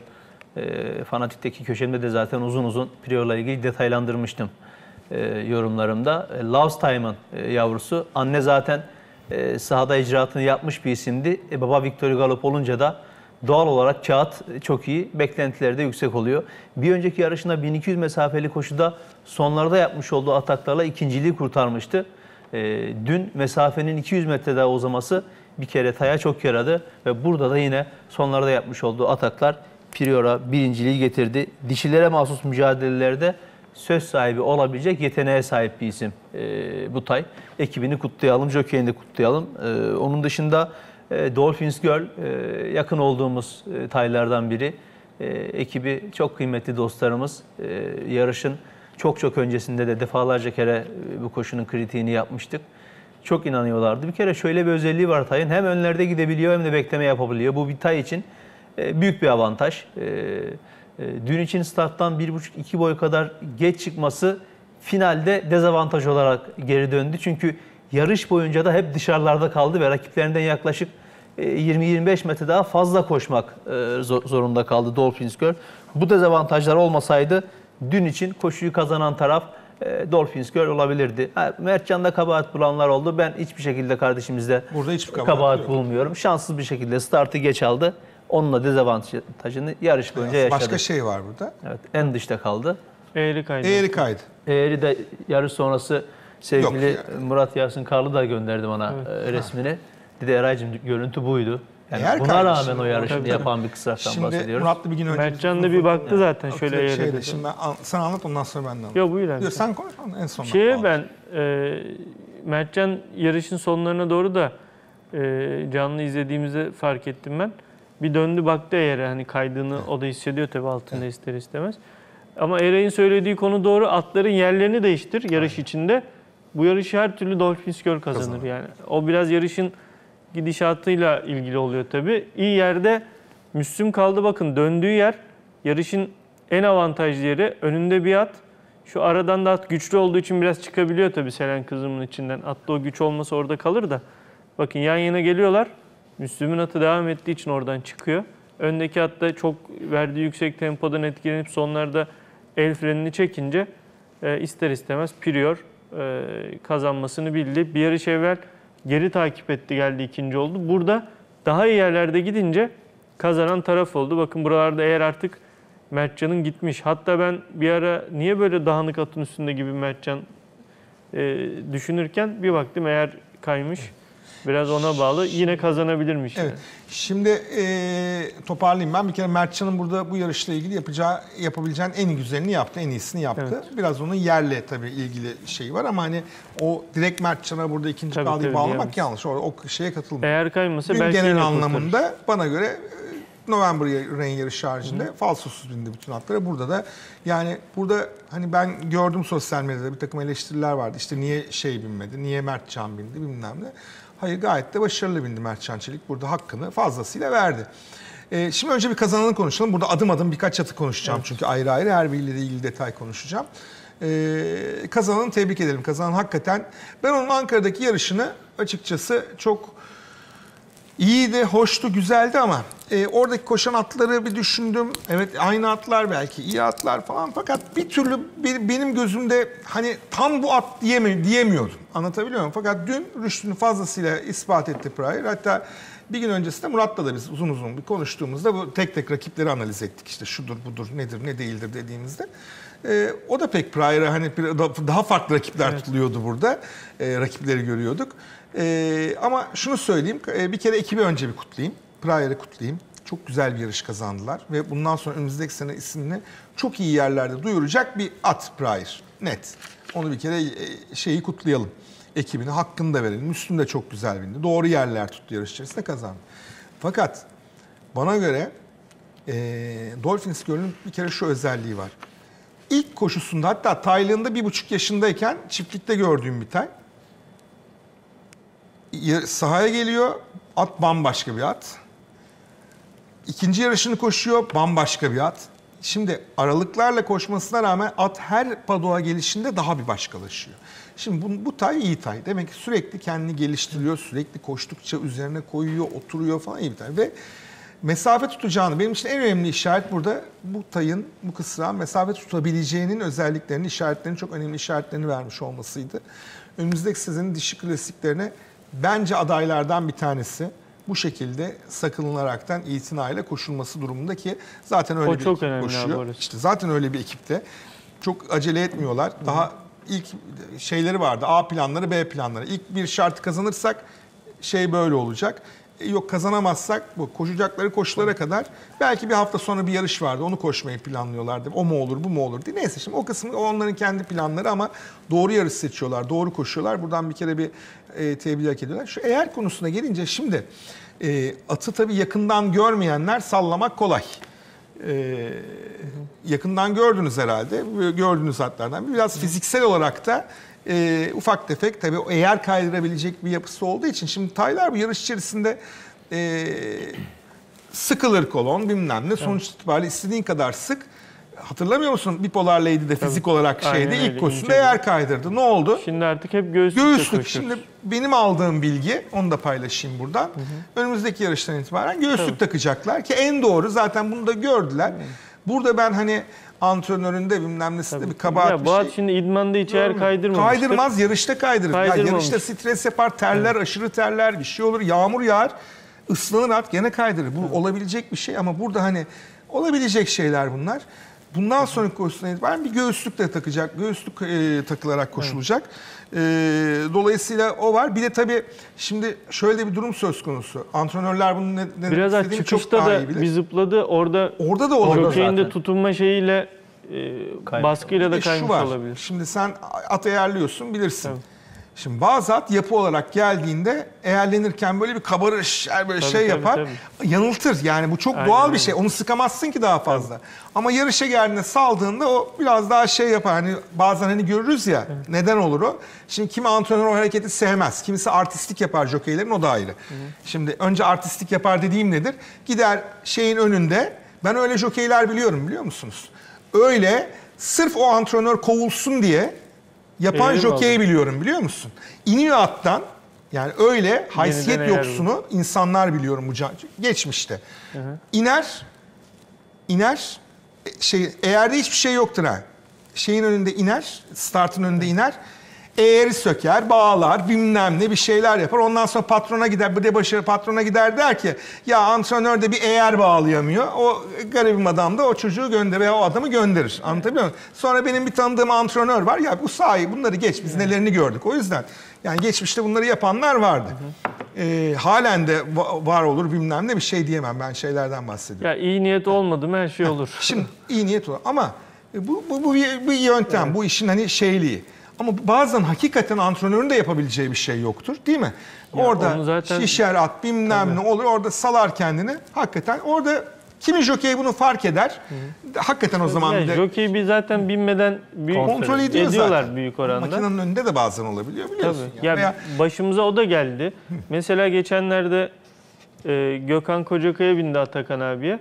E, Fanatik'teki köşemde de zaten uzun uzun Prior'la ilgili detaylandırmıştım e, yorumlarımda. E, Love's Time'ın e, yavrusu. Anne zaten e, sahada icraatını yapmış bir isimdi. E, baba Victory Galop olunca da doğal olarak kağıt çok iyi, beklentileri de yüksek oluyor. Bir önceki yarışında bin iki yüz mesafeli koşuda sonlarda yapmış olduğu ataklarla ikinciliği kurtarmıştı. E, dün mesafenin iki yüz metre daha uzaması bir kere Tay'a çok yaradı ve burada da yine sonlarda yapmış olduğu ataklar Prior'a birinciliği getirdi. Dişilere mahsus mücadelelerde söz sahibi olabilecek yeteneğe sahip bir isim e, bu Tay. Ekibini kutlayalım, jokeyini de kutlayalım. E, onun dışında e, Dolphins Girl e, yakın olduğumuz e, Taylardan biri. E, ekibi çok kıymetli dostlarımız. E, yarışın çok çok öncesinde de defalarca kere e, bu koşunun kritiğini yapmıştık. Çok inanıyorlardı. Bir kere şöyle bir özelliği var Tay'ın. Hem önlerde gidebiliyor hem de bekleme yapabiliyor. Bu bir Tay için e, büyük bir avantaj. E, e, dün için starttan bir buçuk iki boy kadar geç çıkması finalde dezavantaj olarak geri döndü. Çünkü yarış boyunca da hep dışarılarda kaldı ve rakiplerinden yaklaşık yirmi yirmi beş metre daha fazla koşmak zorunda kaldı Dolphins Girl. Bu dezavantajlar olmasaydı dün için koşuyu kazanan taraf Dolphins Girl olabilirdi. Mertcan'da kabahat bulanlar oldu. Ben hiçbir şekilde kardeşimizde Burada hiçbir kabahat kabahat yok. bulmuyorum. Şanssız bir şekilde startı geç aldı. Onunla dezavantajını yarış boyunca yaşadı. Başka şey var burada. Evet, en dışta kaldı. Eğri kaydı. Eğri kaydı. Eğri de yarış sonrası sevgili Yok Murat Yasin Karlı da gönderdi bana e, resmini. Dedi Eray'cığım görüntü buydu. Yani Eğer buna kardeşim, rağmen o yarışını tabii, yapan bir kısraktan Şimdi bahsediyoruz. Murat'la bir gün önce... Mertcan da bir baktı zaten şöyle eğri Şeyde, dedi. şimdi ben, an- sen anlat ondan sonra ben de anlatayım. Yok buyur abi. Yok, sen konuş en son. Şeye ben e, Mertcan yarışın sonlarına doğru da e, canlı izlediğimizde fark ettim ben. Bir döndü baktı eğer hani kaydığını o da hissediyor tabii altında ister istemez. Ama Eray'ın söylediği konu doğru. Atların yerlerini değiştir yarış içinde. Bu yarışı her türlü Dolphins Girl kazanır Kazanır. yani. O biraz yarışın gidişatıyla ilgili oluyor tabii. İyi yerde Müslüm kaldı bakın döndüğü yer yarışın en avantajlı yeri. Önünde bir at. Şu aradan da at güçlü olduğu için biraz çıkabiliyor tabii Selen kızımın içinden. Atta o güç olmasa orada kalır da. Bakın yan yana geliyorlar. Müslüm'ün atı devam ettiği için oradan çıkıyor. Öndeki at da çok verdiği yüksek tempodan etkilenip sonlarda el frenini çekince e, ister istemez Prior e, kazanmasını bildi. Bir yarış evvel geri takip etti geldi ikinci oldu. Burada daha iyi yerlerde gidince kazanan taraf oldu. Bakın buralarda eğer artık Mertcan'ın gitmiş. Hatta ben bir ara niye böyle dağınık atın üstünde gibi Mertcan e, düşünürken bir baktım eğer kaymış. Biraz ona bağlı. Yine kazanabilirmiş. Evet. Yani. Şimdi e, toparlayayım ben. Bir kere Mertcan'ın burada bu yarışla ilgili yapacağı, yapabileceğin en güzelini yaptı, en iyisini yaptı. Evet. Biraz onun yerle tabii ilgili şey var ama hani o direkt Mertcan'a burada ikinci Tabii, kaldığı tabii, bağlamak diyemez. yanlış. O, o şeye katılmıyor. Eğer kaymasa Dün belki genel yine anlamında kurtarır. bana göre e, November Rain yarışı haricinde falsosuz bindi bütün atlara. Burada da yani burada hani ben gördüm sosyal medyada bir takım eleştiriler vardı. İşte niye şey binmedi, niye Mertcan bindi bilmem ne. Hayır gayet de başarılı bindi Mertcan Çelik. Burada hakkını fazlasıyla verdi. Ee, şimdi önce bir kazananı konuşalım. Burada adım adım birkaç atı konuşacağım. Evet. Çünkü ayrı ayrı her biriyle de ilgili detay konuşacağım. Ee, kazananı tebrik edelim. Kazanan hakikaten, ben onun Ankara'daki yarışını açıkçası çok iyiydi, hoştu, güzeldi ama e, oradaki koşan atları bir düşündüm. Evet, aynı atlar belki, iyi atlar falan, fakat bir türlü bir, benim gözümde hani tam bu at diyemi, diyemiyordum. Anlatabiliyor muyum? Fakat dün rüştünü fazlasıyla ispat etti Pryor. Hatta bir gün öncesinde Murat'la da biz uzun uzun bir konuştuğumuzda bu tek tek rakipleri analiz ettik. İşte şudur budur, nedir ne değildir dediğimizde. Ee, o da pek Pryor'a hani daha farklı rakipler evet. tutuluyordu burada. Ee, rakipleri görüyorduk. Ee, ama şunu söyleyeyim, bir kere ekibi önce bir kutlayayım. Pryor'ı kutlayayım. Çok güzel bir yarış kazandılar ve bundan sonra önümüzdeki sene ismini çok iyi yerlerde duyuracak bir at Pryor. Net. Onu bir kere şeyi kutlayalım. Ekibine hakkını da verelim. Müslüm de çok güzel bindi. Doğru yerler tuttu, yarış içerisinde kazandı. Fakat bana göre e, Dolphins Girl'ün bir kere şu özelliği var. İlk koşusunda, hatta taylığında bir buçuk yaşındayken çiftlikte gördüğüm bir tay. Sahaya geliyor, at bambaşka bir at. İkinci yarışını koşuyor, bambaşka bir at. Şimdi aralıklarla koşmasına rağmen at her padoğa gelişinde daha bir başkalaşıyor. Şimdi bu, bu tay iyi tay. Demek ki sürekli kendini geliştiriyor, sürekli koştukça üzerine koyuyor, oturuyor falan, iyi bir tay. Ve mesafe tutacağını, benim için en önemli işaret burada bu tayın, bu kısrağın mesafe tutabileceğinin özelliklerini, işaretlerini, çok önemli işaretlerini vermiş olmasıydı. Önümüzdeki senenin dişi klasiklerine bence adaylardan bir tanesi. Bu şekilde sakınılaraktan itinayla koşulması durumunda ki zaten öyle o bir çok ekip koşuyor. İşte zaten öyle bir ekipte. Çok acele etmiyorlar. Daha ilk şeyleri vardı. A planları, B planları. İlk bir şartı kazanırsak şey böyle olacak. Yok kazanamazsak bu koşacakları koşulara kadar belki bir hafta sonra bir yarış vardı. Onu koşmayı planlıyorlardı. O mu olur, bu mu olur diye. Neyse, şimdi o kısmı onların kendi planları ama doğru yarış seçiyorlar, doğru koşuyorlar. Buradan bir kere bir e, tebrik hak ediyorlar. Şu eğer konusuna gelince şimdi e, atı tabii yakından görmeyenler sallamak kolay. E, yakından gördünüz herhalde. Gördüğünüz atlardan. Biraz fiziksel olarak da E, ufak tefek tabii o eğer kaydırabilecek bir yapısı olduğu için şimdi taylar bu yarış içerisinde e, sıkılır kolon bilmem ne, sonuç itibariyle istediğin kadar sık. Hatırlamıyor musun? Bipolar Lady'de fizik olarak şeyde ilk koşusunda eğer kaydırdı. Ne oldu? Şimdi artık hep göğüslükle Göğüslük. Şimdi benim aldığım bilgi, onu da paylaşayım buradan. Hı hı. Önümüzdeki yarıştan itibaren göğüslük Tabii. takacaklar ki en doğru, zaten bunu da gördüler. Hı. Burada ben hani antrenöründe bilmem nesinde bir kabahat ya, bir bu şey. at şimdi idmanda hiç eğer kaydırmamıştır. Kaydırmaz, yarışta kaydırır. Ya yarışta stres yapar, terler, evet. aşırı terler, bir şey olur, yağmur yağar, ıslanır at gene kaydırır. Bu evet. olabilecek bir şey ama burada hani olabilecek şeyler bunlar. Bundan sonraki koşusuna itibaren bir göğüslük de takacak, göğüslük e, takılarak koşulacak. Evet. E, dolayısıyla o var. Bir de tabii şimdi şöyle bir durum söz konusu. Antrenörler bunu ne, ne biraz istediğini çok daha iyi bilir. Biraz bir zıpladı. Orada, Orada da olabilir. Jockey'in de tutunma şeyiyle e, baskıyla da kaymış olabilir. Şimdi sen at eğerliyorsun, bilirsin. Tabii. Şimdi bazı at yapı olarak geldiğinde eğerlenirken böyle bir kabarış, böyle tabii, şey tabii, yapar. Tabii. Yanıltır. Yani bu çok Aynen doğal bir şey. Onu sıkamazsın ki daha fazla. Tabii. Ama yarışa geldiğinde saldığında o biraz daha şey yapar. Hani bazen hani görürüz ya. Evet. Neden olur o? Şimdi kimi antrenör o hareketi sevmez. Kimisi artistik yapar jokeylerin, o da ayrı. Hı hı. Şimdi önce artistik yapar dediğim nedir? Gider şeyin önünde. Ben öyle jokeyler biliyorum, biliyor musunuz? Öyle sırf o antrenör kovulsun diye yapan Eğrim jokeyi aldım. biliyorum, biliyor musun? İniyor attan, yani öyle haysiyet Yeniden yoksunu insanlar biliyorum bu geçmişte. Hı hı. İner, iner, şey, eğerde hiçbir şey yoktur ha. Şeyin önünde iner, startın önünde iner. Eğeri söker, bağlar, bilmem ne bir şeyler yapar. Ondan sonra patrona gider, bir de başarı patrona gider der ki ya antrenör de bir eğer bağlayamıyor. O garibim adam da o çocuğu gönderir veya o adamı gönderir. Anlatabiliyor muyum? Sonra benim bir tanıdığım antrenör var. Ya bu sahi bunları geç, biz nelerini gördük. O yüzden yani geçmişte bunları yapanlar vardı. Hı hı. Ee, halen de var olur bilmem ne, bir şey diyemem, ben şeylerden bahsediyorum. Ya iyi niyet olmadı mı her şey olur. Şimdi iyi niyet olur ama bu, bu, bu, bir, bir yöntem, evet. bu işin hani şeyliği. Ama bazen hakikaten antrenörün de yapabileceği bir şey yoktur, değil mi? Ya orada zaten... şişer at bilmem Tabii. ne olur, orada salar kendini. Hakikaten orada kimi jokey bunu fark eder. Hı. Hakikaten o zaman yani bir de... Jockey bir zaten binmeden büyük kontrol ediyor ediyorlar zaten. büyük oranda. Makinenin önünde de bazen olabiliyor, biliyorsun. Tabii. Ya Veya... başımıza o da geldi. Mesela geçenlerde e, Gökhan Kocakaya bindi Atakan abiye.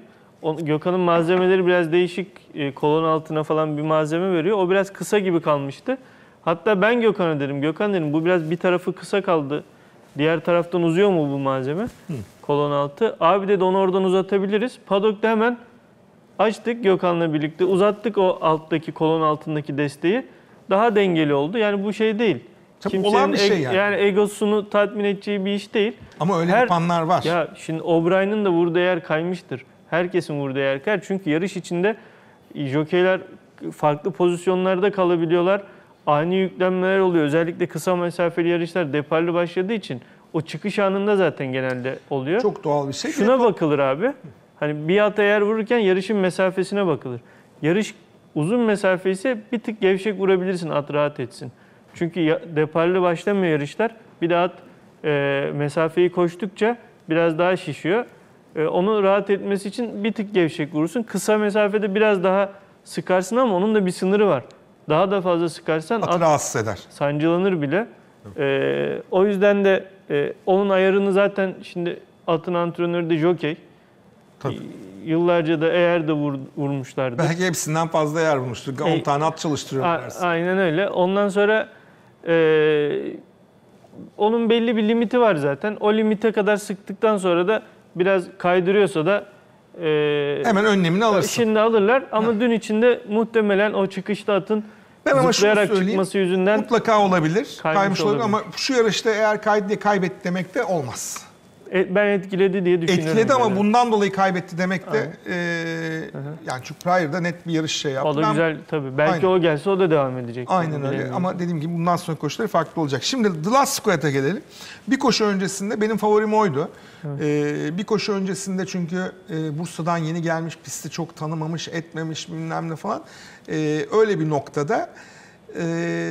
o- Gökhan'ın malzemeleri biraz değişik. E, kolon altına falan bir malzeme veriyor. O biraz kısa gibi kalmıştı. Hatta ben Gökhan'a dedim, Gökhan dedim bu biraz bir tarafı kısa kaldı. Diğer taraftan uzuyor mu bu malzeme? Hı. Kolon altı. Abi dedi onu oradan uzatabiliriz. Padok'ta hemen açtık Gökhan'la birlikte. Uzattık o alttaki kolon altındaki desteği. Daha dengeli oldu. Yani bu şey değil. Tabii olan bir şey yani. Yani egosunu tatmin edeceği bir iş değil. Ama öyle Her, yapanlar var. Ya şimdi O'Brien'in de vurduğu yer kaymıştır. Herkesin vurduğu yer kayar. Çünkü yarış içinde jokeyler farklı pozisyonlarda kalabiliyorlar. Ani yüklenmeler oluyor. Özellikle kısa mesafeli yarışlar deparlı başladığı için o çıkış anında zaten genelde oluyor. Çok doğal bir şey. Şuna bakılır abi. Hani bir ata eğer vururken yarışın mesafesine bakılır. Yarış uzun mesafe ise bir tık gevşek vurabilirsin at rahat etsin. Çünkü deparlı başlamıyor yarışlar. Bir de at e, mesafeyi koştukça biraz daha şişiyor. E, onu rahat etmesi için bir tık gevşek vurursun. Kısa mesafede biraz daha sıkarsın ama onun da bir sınırı var. Daha da fazla sıkarsan Atı at rahatsız eder. sancılanır bile. E, o yüzden de e, onun ayarını zaten şimdi atın antrenörü de jokey. Tabii. Yıllarca da eğer de vur, vurmuşlardı. Belki hepsinden fazla yer bulmuştur. on E, tane at çalıştırıyorlar. A- aynen öyle. Ondan sonra e, onun belli bir limiti var zaten. O limite kadar sıktıktan sonra da biraz kaydırıyorsa da e, Hemen önlemini alırsın. şimdi alırlar. Ama ha. dün içinde muhtemelen o çıkışta atın ben ama zıplayarak şunu söyleyeyim, çıkması yüzünden mutlaka olabilir. kaymış Kaymış olabilir olabilir. ama şu yarışta eğer kaydı diye kaybetti demek de olmaz. E, ben etkiledi diye düşünüyorum. Etkiledi ama yani. bundan dolayı kaybetti demek de e, yani çünkü Pryor'da net bir yarış şey yaptı. O da Ben, güzel tabii. Belki aynen. o gelse o da devam edecek. Aynen yani, öyle bilemiyorum. ama dediğim gibi bundan sonra koşuları farklı olacak. Şimdi The Last Squat'a gelelim. Bir koşu öncesinde benim favorim oydu. Evet. Ee, bir koşu öncesinde çünkü e, Bursa'dan yeni gelmiş, pisti çok tanımamış, etmemiş bilmem ne falan. Ee, öyle bir noktada e,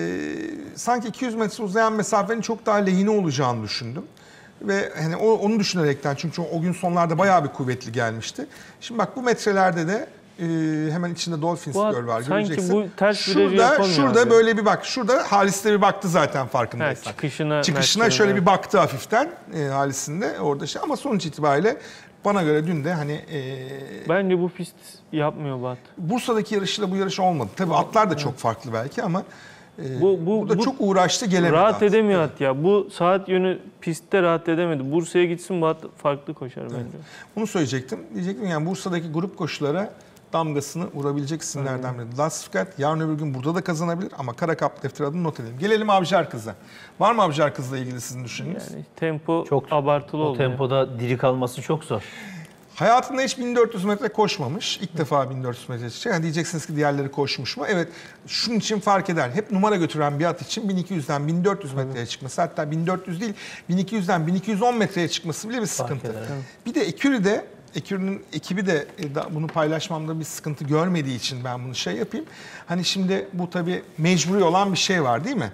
sanki iki yüz metre uzayan mesafenin çok daha lehine olacağını düşündüm. Ve hani o, onu düşünerekten çünkü o gün sonlarda bayağı bir kuvvetli gelmişti. Şimdi bak bu metrelerde de e, hemen içinde Dolphins bu, Göl var sanki göreceksin. bu ters virajı şurada yapamıyor şurada abi. böyle bir bak. Şurada Halis de bir baktı zaten farkındaysan. Evet, çıkışına, Çıkışına Mert'e, şöyle evet. bir baktı hafiften e, Halis'in de orada şey. Ama sonuç itibariyle bana göre dün de hani e, bence bu pist yapmıyor Bat. Bursa'daki yarışıyla bu yarış olmadı. Tabii atlar da çok farklı belki ama e, Bu- bu- burada bu- çok uğraştı gelemedi. Rahat at. edemiyor at ya. Bu saat yönü pistte rahat edemedi. Bursa'ya gitsin bu at farklı koşar bence. Bunu söyleyecektim. Diyecektim yani Bursa'daki grup koşulara damgasını vurabilecek isimlerden biri. Last Squat yarın öbür gün burada da kazanabilir ama Kara Kap defteri adını not edelim. Gelelim Avcılar Kız'a. Var mı Avcılar Kız'la ilgili sizin düşündüğünüz? Yani tempo Çok abartılı o oldu. ya. tempoda diri kalması çok zor. Hayatında hiç bin dört yüz metre koşmamış. İlk defa bin dört yüz metre çıkacak. Yani diyeceksiniz ki diğerleri koşmuş mu? Evet. Şunun için fark eder. Hep numara götüren bir at için bin iki yüzden bin dört yüz metreye çıkması, hatta bin dört yüz değil bin iki yüzden bin iki yüz on metreye çıkması bile bir sıkıntı. eder, evet. Bir de Eküri'de Eküri'nin ekibi de e, da- bunu paylaşmamda bir sıkıntı görmediği için ben bunu şey yapayım. Hani şimdi bu tabii mecburi olan bir şey var değil mi?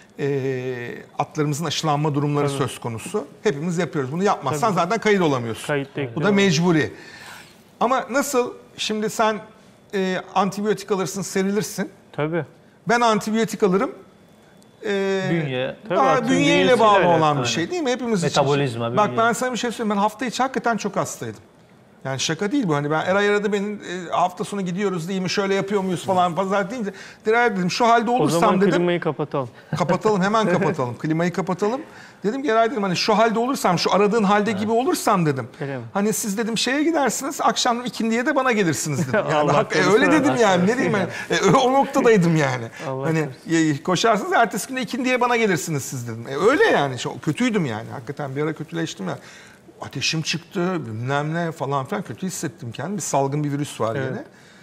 E, atlarımızın aşılanma durumları Tabii. söz konusu. Hepimiz yapıyoruz. Bunu yapmazsan Tabii. zaten kayıt olamıyorsun. Kayıtta Bu ekliyor. da mecburi. Ama nasıl şimdi sen e, antibiyotik alırsın, serilirsin. Tabii. Ben antibiyotik alırım. E, Bünye. Tabii, daha atın bünyeyle bünyesiyle bağlı olan alakalı. bir şey değil mi? Hepimiz Metabolizma, için. Bak bünye. ben sana bir şey söyleyeyim. Ben hafta içi hakikaten çok hastaydım. Yani şaka değil bu. Hani ben Eray aradı beni e, hafta sonu gidiyoruz değil mi? Şöyle yapıyor muyuz falan pazar deyince. Eray dedim şu halde O olursam zaman dedim. klimayı kapatalım. Kapatalım hemen kapatalım. Klimayı kapatalım. Dedim ki Eray dedim hani şu halde olursam, şu aradığın halde gibi olursam dedim. Gelemem. Hani siz dedim şeye gidersiniz, akşam ikindiye de bana gelirsiniz dedim. Yani Allah hak- e, korusun, öyle dedim Allah yani. Ne diyeyim yani? E, o noktadaydım yani. Allah hani e, koşarsınız ertesi günde ikindiye bana gelirsiniz siz dedim. E, öyle yani. Şu, kötüydüm yani. Hakikaten bir ara kötüleştim ya. Ateşim çıktı, bilmem ne falan filan kötü hissettim kendimi. Bir salgın bir virüs var Evet. yine.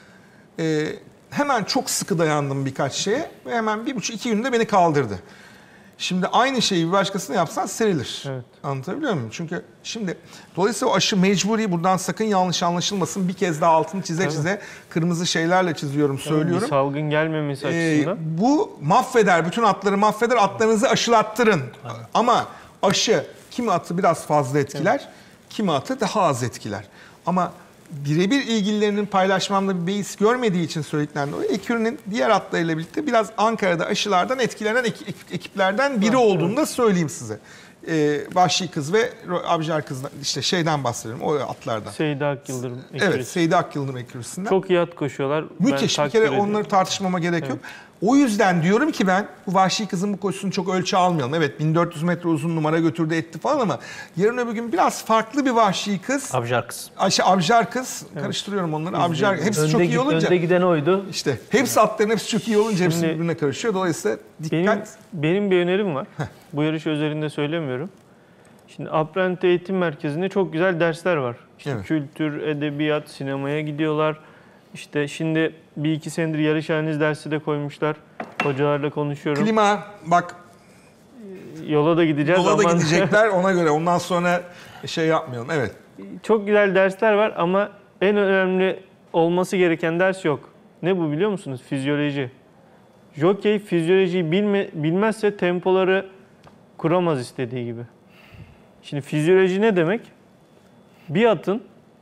Ee, hemen çok sıkı dayandım birkaç şeye ve hemen bir buçuk iki günde beni kaldırdı. Şimdi aynı şeyi bir başkasına yapsan serilir. Evet. Anlatabiliyor muyum? Çünkü şimdi dolayısıyla o aşı mecburi, buradan sakın yanlış anlaşılmasın. Bir kez daha altını çize Tabii. çize kırmızı şeylerle çiziyorum, Bir söylüyorum. salgın gelmemesi Ee, açısından. bu mahveder, bütün atları mahveder. Atlarınızı aşılattırın. Ama aşı kimi atı biraz fazla etkiler, kimi atı daha az etkiler. Ama birebir ilgililerinin paylaşmamda bir beis görmediği için söylediklerini dolayı Ekürü'nün diğer atlarıyla birlikte biraz Ankara'da aşılardan etkilenen ek- ek- ekiplerden biri olduğunu da söyleyeyim size. e, Vahşi Kız ve Abjar Kız'dan işte şeyden bahsediyorum o atlardan. Seydi Akyıldırım Evet, ekürisi. Seydi Akyıldırım ekürisinden. Çok iyi at koşuyorlar. Müthiş. Ben Bir kere takdir ediyorum. onları tartışmama gerek yok. O yüzden diyorum ki ben bu Vahşi Kız'ın bu koşusunu çok ölçü almayalım. Evet bin dört yüz metre uzun numara götürdü etti falan ama yarın öbür gün biraz farklı bir Vahşi Kız. Abjar Kız. Ayşe Abjar Kız. Karıştırıyorum onları. Abjar hepsi Önde, çok iyi git- olunca. önde giden oydu. İşte hepsi atların hepsi çok iyi olunca hepsi Şimdi- birbirine karışıyor. Dolayısıyla dikkat. Benim, benim bir önerim var. Bu yarış özelinde söylemiyorum. Şimdi Aprente Eğitim Merkezi'nde çok güzel dersler var. İşte Evet. kültür, edebiyat, sinemaya gidiyorlar. İşte şimdi bir iki senedir yarış haliniz dersi de koymuşlar. Hocalarla konuşuyorum. Klima bak Yola da gideceğiz. yola da Aman- gidecekler ona göre. Ondan sonra şey yapmayalım. Evet. Çok güzel dersler var ama en önemli olması gereken ders yok. Ne bu biliyor musunuz? Fizyoloji. Jokey fizyolojiyi bilme, bilmezse tempoları kuramaz istediği gibi. Şimdi fizyoloji ne demek? Bir atın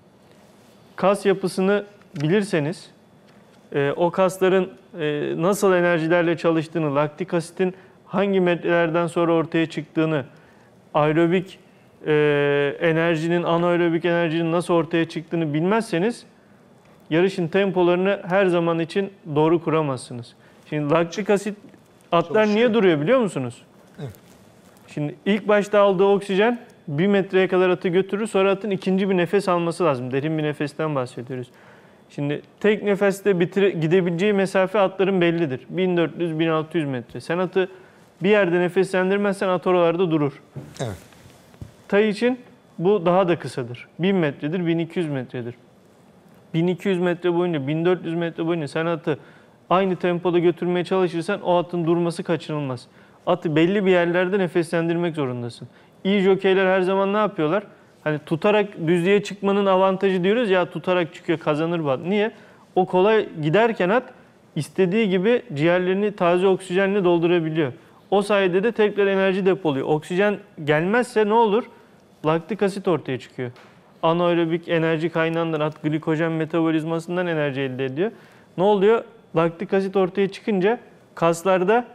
kas yapısını bilirseniz, e, o kasların e, nasıl enerjilerle çalıştığını, laktik asitin hangi metrelerden sonra ortaya çıktığını, aerobik e, enerjinin, anaerobik enerjinin nasıl ortaya çıktığını bilmezseniz yarışın tempolarını her zaman için doğru kuramazsınız. Şimdi laktik asit atlar niye duruyor biliyor musunuz? Evet. Şimdi ilk başta aldığı oksijen bir metreye kadar atı götürür. Sonra atın ikinci bir nefes alması lazım. Derin bir nefesten bahsediyoruz. Şimdi tek nefeste bitire, gidebileceği mesafe atların bellidir. bin dört yüz bin altı yüz metre. Sen atı bir yerde nefeslendirmezsen at oralarda durur. Evet. Tay için bu daha da kısadır. bin metredir, bin iki yüz metredir. bin iki yüz metre boyunca, bin dört yüz metre boyunca sen atı aynı tempoda götürmeye çalışırsan o atın durması kaçınılmaz. Atı belli bir yerlerde nefeslendirmek zorundasın. İyi jokeyler her zaman ne yapıyorlar? Hani tutarak düzlüğe çıkmanın avantajı diyoruz ya, tutarak çıkıyor kazanır bu at. Niye? O kolay giderken at istediği gibi ciğerlerini taze oksijenle doldurabiliyor. O sayede de tekrar enerji depoluyor. Oksijen gelmezse ne olur? Laktik asit ortaya çıkıyor. Anaerobik enerji kaynağından at glikojen metabolizmasından enerji elde ediyor. Ne oluyor? Laktik asit ortaya çıkınca kaslarda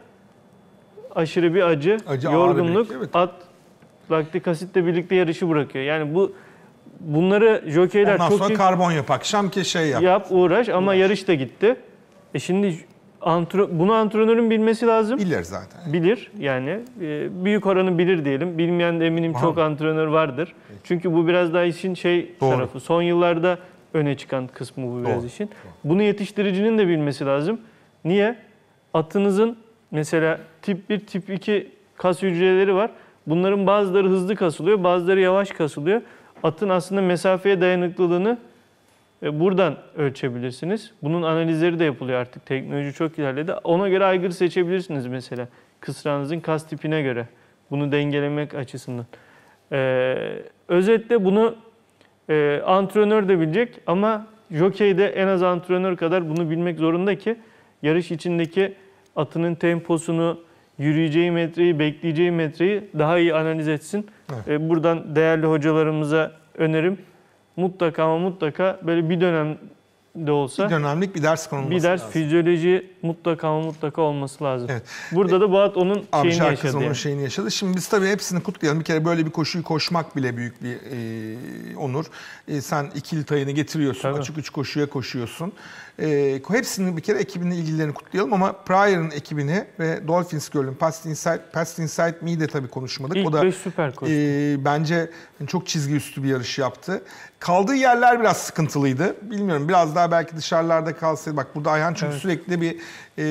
aşırı bir acı, Acı, ağrı yorgunluk, birikiyor, evet. at laktik asitle birlikte yarışı bırakıyor. Yani bu bunları jokeyler Ondan çok sonra iyi karbon yap. Akşam ki şey yap. yap, uğraş ama yarış da gitti. E şimdi antro, bunu antrenörün bilmesi lazım. Bilir zaten. Bilir yani. E, büyük oranı bilir diyelim. Bilmeyen de eminim Aha. çok antrenör vardır. Çünkü bu biraz daha işin şey Doğru. tarafı. Son yıllarda öne çıkan kısmı bu biraz Doğru. işin. Bunu yetiştiricinin de bilmesi lazım. Niye? Atınızın mesela tip bir, tip iki kas hücreleri var. Bunların bazıları hızlı kasılıyor, bazıları yavaş kasılıyor. Atın aslında mesafeye dayanıklılığını e, buradan ölçebilirsiniz. Bunun analizleri de yapılıyor artık. Teknoloji çok ilerledi. Ona göre aygır seçebilirsiniz mesela. Kısrağınızın kas tipine göre. Bunu dengelemek açısından. Ee, özetle bunu e, antrenör de bilecek ama jokey de en az antrenör kadar bunu bilmek zorunda ki yarış içindeki atının temposunu, yürüyeceği metreyi, bekleyeceği metreyi daha iyi analiz etsin. Evet. Ee, buradan değerli hocalarımıza önerim. Mutlaka ama mutlaka böyle bir dönemde olsa Bir dönemlik bir ders konulması bir ders lazım. fizyoloji mutlaka ama mutlaka olması lazım. Evet. Burada da bu at onun şeyini Abjar yaşadı. kız onun yani. şeyini yaşadı. Şimdi biz tabii hepsini kutlayalım. Bir kere böyle bir koşuyu koşmak bile büyük bir e, onur. E, sen ikili tayını getiriyorsun. Tabii. Açık üç koşuya koşuyorsun. E, hepsinin bir kere ekibinin ilgilerini kutlayalım ama Pryor'ın ekibini ve Dolphins Girl'ün Past Inside, Past Inside Me'yi de tabii konuşmadık. İlk o da beş süper koştu. e, bence çok çizgi üstü bir yarış yaptı. Kaldığı yerler biraz sıkıntılıydı. Bilmiyorum biraz daha belki dışarılarda kalsaydı. Bak burada Ayhan çünkü Evet. sürekli bir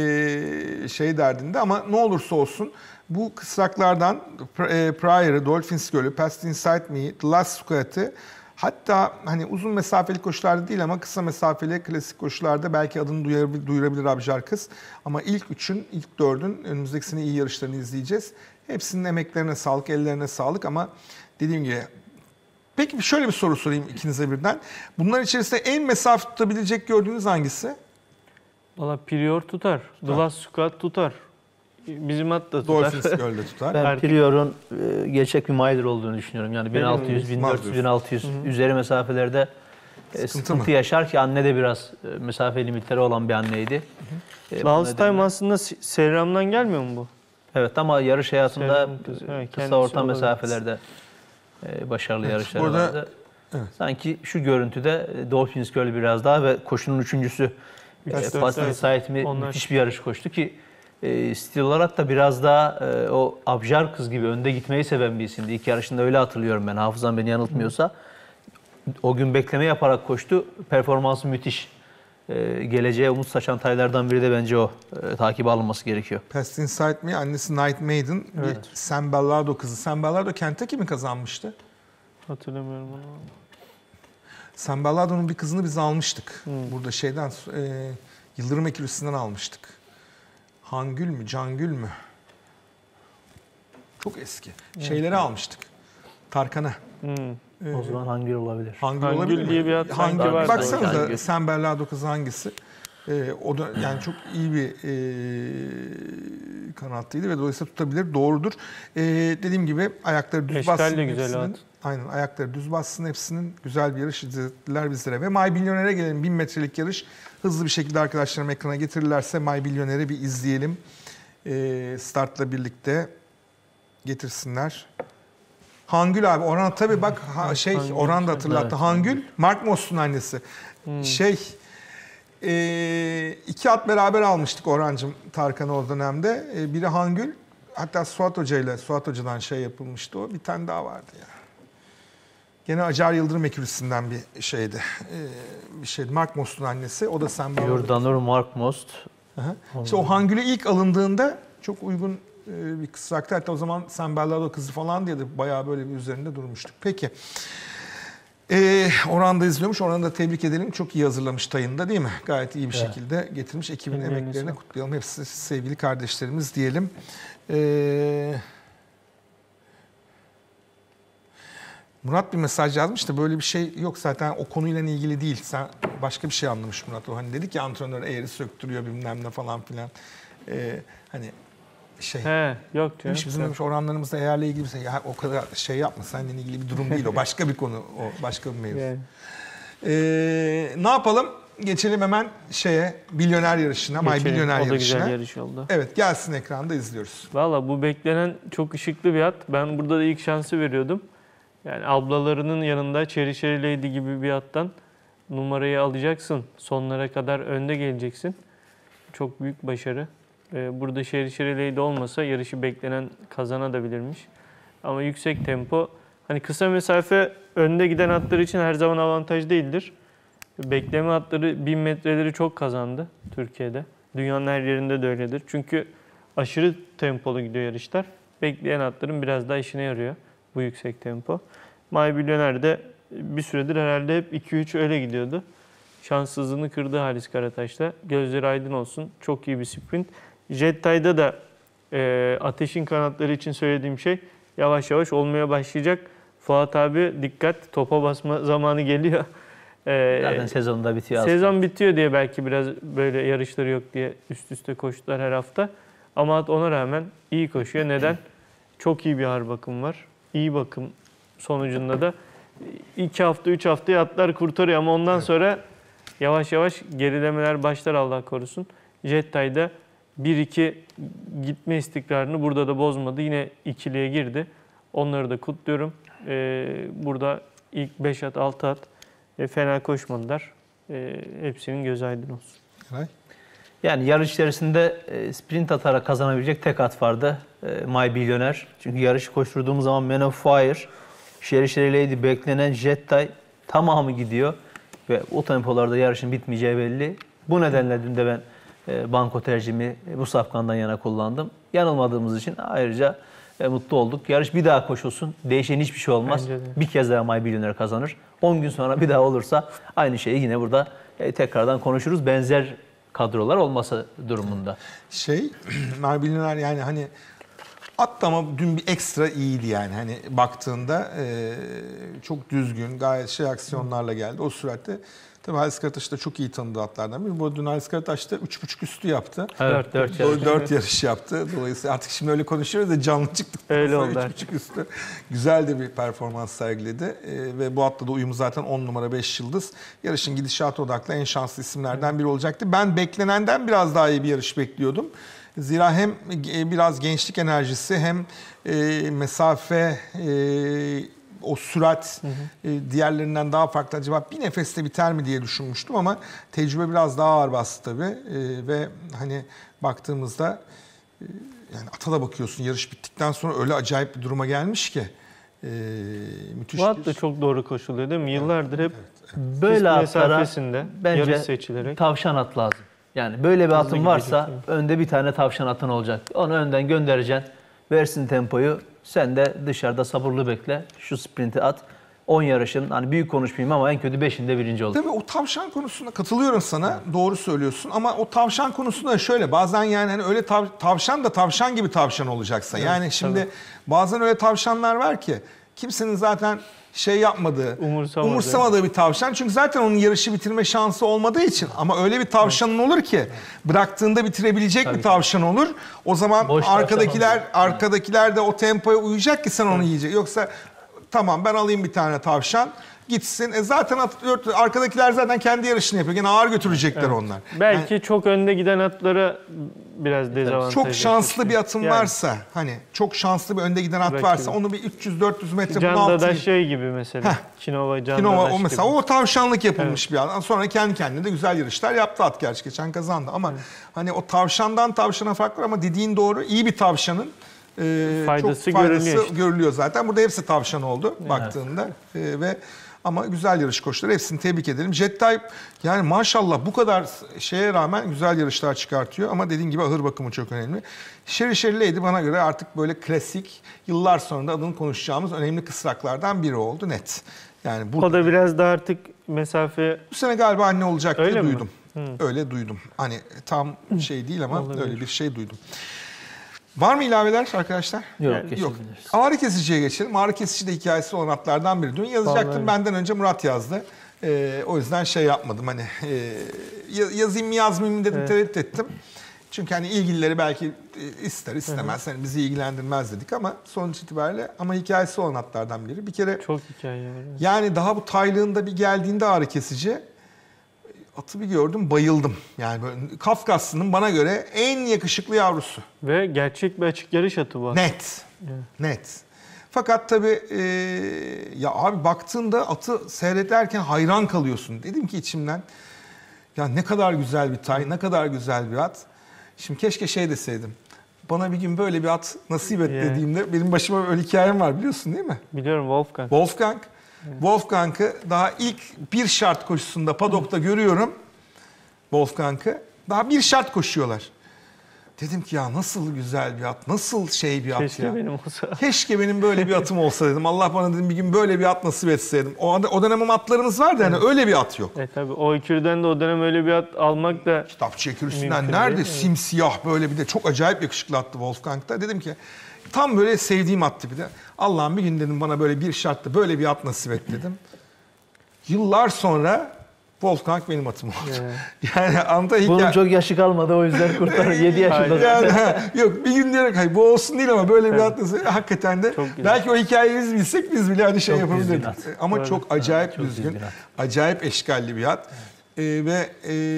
e, şey derdinde ama ne olursa olsun bu kısraklardan e, Pryor'ı, Dolphins Girl'ü, Past Inside Me'yi, The Last Squat'ı hatta hani uzun mesafeli koşularda değil ama kısa mesafeli klasik koşularda belki adını duyurabilir, duyurabilir Abjar Kız. Ama ilk üçün, ilk dördün önümüzdeki sene iyi yarışlarını izleyeceğiz. Hepsinin emeklerine sağlık, ellerine sağlık ama dediğim gibi. Peki şöyle bir soru sorayım ikinize birden. Bunlar içerisinde en mesafe tutabilecek gördüğünüz hangisi? Valla Prior tutar. The Last Squad tutar. Bizim at da tutar. Dolphins Girl'de tutar. Ben Artık- Prior'un e, gerçek bir miler olduğunu düşünüyorum. Yani bin altı yüz, bin dört yüz, bin altı yüz üzeri mesafelerde e, Sıkıntı sıkıntı mı? yaşar ki anne de biraz e, mesafe limitleri olan bir anneydi. E, Last bu nedenle- Time aslında Serram'dan gelmiyor mu bu? Evet ama yarış hayatında Selam kız, evet, kısa kendisi orta olabilir. mesafelerde e, başarılı Evet, yarışları burada- vardı. Sanki şu görüntüde e, Dolphins Girl biraz daha ve koşunun üçüncüsü e, Üç, dört, Fast and evet. Sight mi Onlar- müthiş bir yarış koştu ki e, stil olarak da biraz daha e, o abjar kız gibi önde gitmeyi seven bir isimdi. İlk yarışında öyle hatırlıyorum ben. Hafızam beni yanıltmıyorsa. O gün bekleme yaparak koştu. Performansı müthiş. E, geleceğe umut saçan taylardan biri de bence o. E, takibe alınması gerekiyor. Past Insight mi? Annesi Night Maiden. Evet. Bir Sam Bellado kızı. Sam Bellado Kentucky mi kazanmıştı? Hatırlamıyorum onu. Sam Bellado'nun bir kızını biz almıştık. Burada şeyden, e, Yıldırım Ekürüsü'nden almıştık. Hangül mü, Cangül mü? Çok eski. Şeyleri almıştık. Tarkan'a. Hmm. Ee, O zaman hangi olabilir? Hangül, Hangül olabilir mi? diye bir ad Hangül. sanki vardı. Baksanıza Hangül. Sam Bellado kızı hangisi? Ee, o da yani çok iyi bir e, kanatlıydı ve dolayısıyla tutabilir. Doğrudur. Ee, dediğim gibi ayakları düz Eşkal de bassın güzel hepsinin. at. Aynen ayakları düz bassın hepsinin. Güzel bir yarış izlettiler bizlere. Ve My Billionaire'e gelelim. bin metrelik yarış. Hızlı bir şekilde arkadaşlarım ekrana getirirlerse My Billionaire'i bir izleyelim. Ee, startla birlikte getirsinler. Hangül abi. Orhan tabii bak ha, şey Hangül, Orhan da hatırlattı. evet. Hangül, Mark Moss'un annesi. Şey e, iki at beraber almıştık Orhancığım Tarkan'ı o dönemde. E, biri Hangül. Hatta Suat Hoca ile Suat Hoca'dan şey yapılmıştı o. Bir tane daha vardı ya. Gene Acar Yıldırım Ekürüsü'nden bir şeydi. E, bir şeydi. Mark Moss'un annesi. O da Sam Bellado. Jordanur Mark Most. Aha. İşte o Hangül'e ilk alındığında çok uygun e, bir kısraktı. Hatta o zaman Sam Bellado kızı falan diye de bayağı böyle bir üzerinde durmuştuk. Peki. Ee, Orhan da izliyormuş. Orhan'ı da tebrik edelim. Çok iyi hazırlamış tayında değil mi? Gayet iyi bir Evet. şekilde getirmiş. Ekibin Ellerine emeklerini sağlık. kutlayalım. Hepsi sevgili kardeşlerimiz diyelim. Ee, Murat bir mesaj yazmış da böyle bir şey yok zaten o konuyla ilgili değil. Sen başka bir şey anlamış Murat. O hani dedik ya antrenör eğri söktürüyor bilmem ne falan filan. Ee, hani şey... He, yok canım. Demiş bizim demiş oranlarımızda eğerle ilgili bir şey. Ya, o kadar şey yapma seninle ilgili bir durum değil o. Başka bir konu o. Başka bir mevzu. Yani. Ee, ne yapalım? Geçelim hemen şeye milyoner yarışına. My Geçelim. Milyoner O da yarışına. güzel yarış oldu. Evet gelsin ekranda izliyoruz. Valla bu beklenen çok ışıklı bir at. Ben burada da ilk şansı veriyordum. Yani ablalarının yanında Cherry Cherry Lady gibi bir attan numarayı alacaksın. Sonlara kadar önde geleceksin. Çok büyük başarı. Ee, burada Cherry Cherry Lady olmasa yarışı beklenen kazanabilirmiş. Ama yüksek tempo. Hani kısa mesafe önde giden atlar için her zaman avantaj değildir. Bekleme atları bin metreleri çok kazandı Türkiye'de. Dünyanın her yerinde de öyledir. Çünkü aşırı tempolu gidiyor yarışlar. Bekleyen atların biraz daha işine yarıyor bu yüksek tempo. My Billionaire de bir süredir herhalde hep iki üç öyle gidiyordu. Şanssızlığını kırdı Halis Karataş'la. Gözleri aydın olsun. Çok iyi bir sprint. Jettay'da da e, ateşin kanatları için söylediğim şey yavaş yavaş olmaya başlayacak. Fuat abi dikkat topa basma zamanı geliyor. E, Zaten sezonunda bitiyor. Sezon bitiyor diye belki biraz böyle yarışları yok diye üst üste koştular her hafta. Ama at ona rağmen iyi koşuyor. Neden? Çok iyi bir ağır bakım var. İyi bakım sonucunda da iki hafta, üç haftaya atlar kurtarıyor ama ondan sonra yavaş yavaş gerilemeler başlar Allah korusun. Jettay'da bir iki gitme istikrarını burada da bozmadı. Yine ikiliye girdi. Onları da kutluyorum. Ee, burada ilk beş at, altı at e, fena koşmadılar. E, hepsinin gözü aydın olsun. Eray? Yani yarış içerisinde e, sprint atarak kazanabilecek tek at vardı. E, My Billionaire. Çünkü yarışı koşturduğumuz zaman Man of Fire, Cherry Cherry Lady, beklenen Jettay tamamı gidiyor. Ve o tempolarda yarışın bitmeyeceği belli. Bu nedenle dün de ben e, banko tercihimi e, bu safkandan yana kullandım. Yanılmadığımız için ayrıca e, mutlu olduk. Yarış bir daha koşulsun. Değişen hiçbir şey olmaz. Bence de. Bir kez daha My Billionaire kazanır. on gün sonra bir daha olursa aynı şeyi yine burada e, tekrardan konuşuruz. Benzer kadrolar olması durumunda. Şey My Billionaire yani hani at da ama dün bir ekstra iyiydi yani hani baktığında e, çok düzgün gayet şey aksiyonlarla geldi o süratte. Tabii Halis Karataş da çok iyi tanıdığı atlardan biri. Bu dün Halis Karataş da üç buçuk üstü yaptı. Evet, dört yarış. dört yarış yaptı. Dolayısıyla artık şimdi öyle konuşuyoruz da canlı çıktıktan Öyle sonra oldu üç artık. buçuk üstü. Güzel de bir performans sergiledi. E, ve bu atla da uyumu zaten on numara beş yıldız. Yarışın gidişatı odaklı en şanslı isimlerden biri olacaktı. Ben beklenenden biraz daha iyi bir yarış bekliyordum. Zira hem e, biraz gençlik enerjisi hem e, mesafe, e, o sürat hı hı. E, diğerlerinden daha farklı. Acaba bir nefeste biter mi diye düşünmüştüm ama tecrübe biraz daha ağır bastı tabii. E, ve hani baktığımızda e, yani ata da bakıyorsun yarış bittikten sonra öyle acayip bir duruma gelmiş ki. E, müthiş. Bu at da çok doğru koşuluyor değil mi? Yıllardır hep evet, evet. Böyle atlara bence yarış seçilerek tavşan at lazım. Yani böyle bir hızlı atın varsa gidecek, önde bir tane tavşan atın olacak. Onu önden göndereceksin. Versin tempoyu. Sen de dışarıda sabırlı bekle. Şu sprinti at. on yarışın, hani büyük konuşmayayım ama en kötü beşinde birinci olur. Tabii o tavşan konusunda katılıyorum sana. Evet. Doğru söylüyorsun ama o tavşan konusunda şöyle bazen yani hani öyle tav, tavşan da tavşan gibi tavşan olacaksa. Evet, yani şimdi tabii. Bazen öyle tavşanlar var ki kimsenin zaten şey yapmadığı, umursamadığı. umursamadığı bir tavşan. Çünkü zaten onun yarışı bitirme şansı olmadığı için. Ama öyle bir tavşanın olur ki bıraktığında bitirebilecek tabii bir tavşan olur. O zaman boş arkadakiler arkadakiler de o tempoya uyacak ki sen onu evet. yiyecek. Yoksa tamam ben alayım bir tane tavşan gitsin. E zaten at, arkadakiler zaten kendi yarışını yapıyor. Gene ağır götürecekler evet. onlar. Belki yani, çok önde giden atlara biraz dezavantaj. Çok şanslı bir atın yani. varsa hani çok şanslı bir önde giden at Rakibi. varsa onu bir üç yüz dört yüz metre Can bunaltayım. Dadaş şey gibi mesela. Heh. Kinova, Can Kinova, Dadaş o mesela gibi. O tavşanlık yapılmış evet. bir at. Sonra kendi kendine de güzel yarışlar yaptı at gerçi geçen kazandı. Ama evet. hani o tavşandan tavşana fark var ama dediğin doğru iyi bir tavşanın e, faydası, çok faydası görülüyor, işte. görülüyor zaten. Burada hepsi tavşan oldu evet. baktığında e, ve ama güzel yarış koçları. Hepsini tebrik edelim. Jet Type yani maşallah bu kadar şeye rağmen güzel yarışlar çıkartıyor. Ama dediğin gibi ahır bakımı çok önemli. Sherry Sherry Lady bana göre artık böyle klasik, yıllar sonra da adını konuşacağımız önemli kısraklardan biri oldu net. Yani o da biraz da artık mesafe... Bu sene galiba anne olacak öyle diye mi? duydum. Hı. Öyle duydum. Hani tam şey değil ama olabilir. Öyle bir şey duydum. Var mı ilaveler arkadaşlar? Yok, yani, yok. Ağrı kesiciye geçelim. Ağrı kesici de hikayesi olan atlardan biri. Dün yazacaktım. Vallahi. Benden önce Murat yazdı. Ee, o yüzden şey yapmadım. Hani e, yazayım mı yazmayayım mı dedim. Evet. Tereddüt ettim. Çünkü hani ilgilileri belki ister istemez. Hani bizi ilgilendirmez dedik ama sonuç itibariyle ama hikayesi olan atlardan biri. Bir kere çok hikaye var. Yani daha bu taylığında bir geldiğinde ağrı kesici atı bir gördüm, bayıldım. Yani böyle Kafkaslı'nın bana göre en yakışıklı yavrusu. Ve gerçek bir açık yarış atı bu. Net. Evet. Net. Fakat tabii e, ya abi baktığında atı seyrederken hayran kalıyorsun. Dedim ki içimden ya ne kadar güzel bir tay, ne kadar güzel bir at. Şimdi keşke şey deseydim. Bana bir gün böyle bir at nasip et yeah. dediğimde benim başıma öyle hikayem var biliyorsun değil mi? Biliyorum Wolfgang. Wolfgang. Wolfgang'ı daha ilk bir şart koşusunda padokta görüyorum. Wolfgang'ı. Daha bir şart koşuyorlar. Dedim ki ya nasıl güzel bir at, nasıl şey bir at Keşke ya. Keşke benim olsa. Keşke benim böyle bir atım olsa dedim. Allah bana dedim bir gün böyle bir at nasip etseydim. O, o dönem atlarımız vardı yani öyle bir at yok. E tabii o ekürden de o dönem öyle bir at almak da kitapçı ekürüsünden nerede simsiyah böyle bir de çok acayip yakışıklı attı Wolfgang'da. Dedim ki tam böyle sevdiğim at tipi de. Allah'ım bir gün dedim bana böyle bir şartla böyle bir at nasip et dedim. Yıllar sonra Wolfgang benim atım oldu. Yeah. Yani anda hikaye... Bunun çok yaşı kalmadı o yüzden kurtarır. yedi yaşında. Yani, yok bir gün diyerek hayır bu olsun değil ama böyle bir at nasıl hakikaten de belki o hikayeyi biz bilsek biz bile hani şey çok yapabilirdik. Ama evet. çok acayip evet, düzgün, düzgün acayip eşkalli bir at. Ee, ve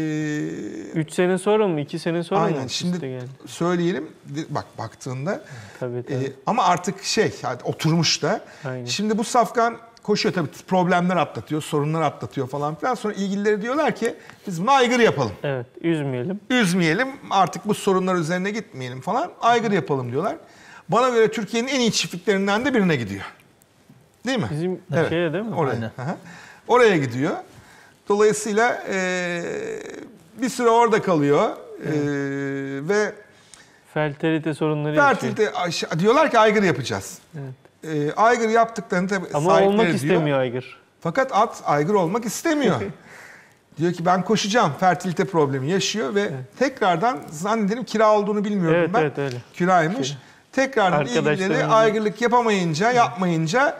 e, üç sene sonra mı iki sene sonra aynen, mı? Şimdi söyleyelim bak baktığında tabii, tabii. E, ama artık şey yani oturmuş da. Aynen. Şimdi bu safkan koşuyor tabii problemler atlatıyor, sorunlar atlatıyor falan filan. Sonra ilgilileri diyorlar ki biz bunu aygır yapalım. Evet, üzmeyelim. Üzmeyelim, artık bu sorunlar üzerine gitmeyelim falan. Aygır yapalım diyorlar. Bana göre Türkiye'nin en iyi çiftliklerinden de birine gidiyor. Değil mi? Bizim evet. şeye değil mi? Oraya. Oraya gidiyor. Dolayısıyla e, bir süre orada kalıyor. Evet. E, ve fertilite sorunları fertilite yaşıyor. Diyorlar ki aygır yapacağız. Evet. E, aygır yaptıklarını tabii ama olmak diyor. istemiyor aygır. Fakat at aygır olmak istemiyor. Diyor ki ben koşacağım. Fertilite problemi yaşıyor ve evet. tekrardan zannederim kira olduğunu bilmiyorum evet, ben. Evet, öyle. Kiraymış. Şey. Tekrardan ilgileri aygırlık yapamayınca, yapmayınca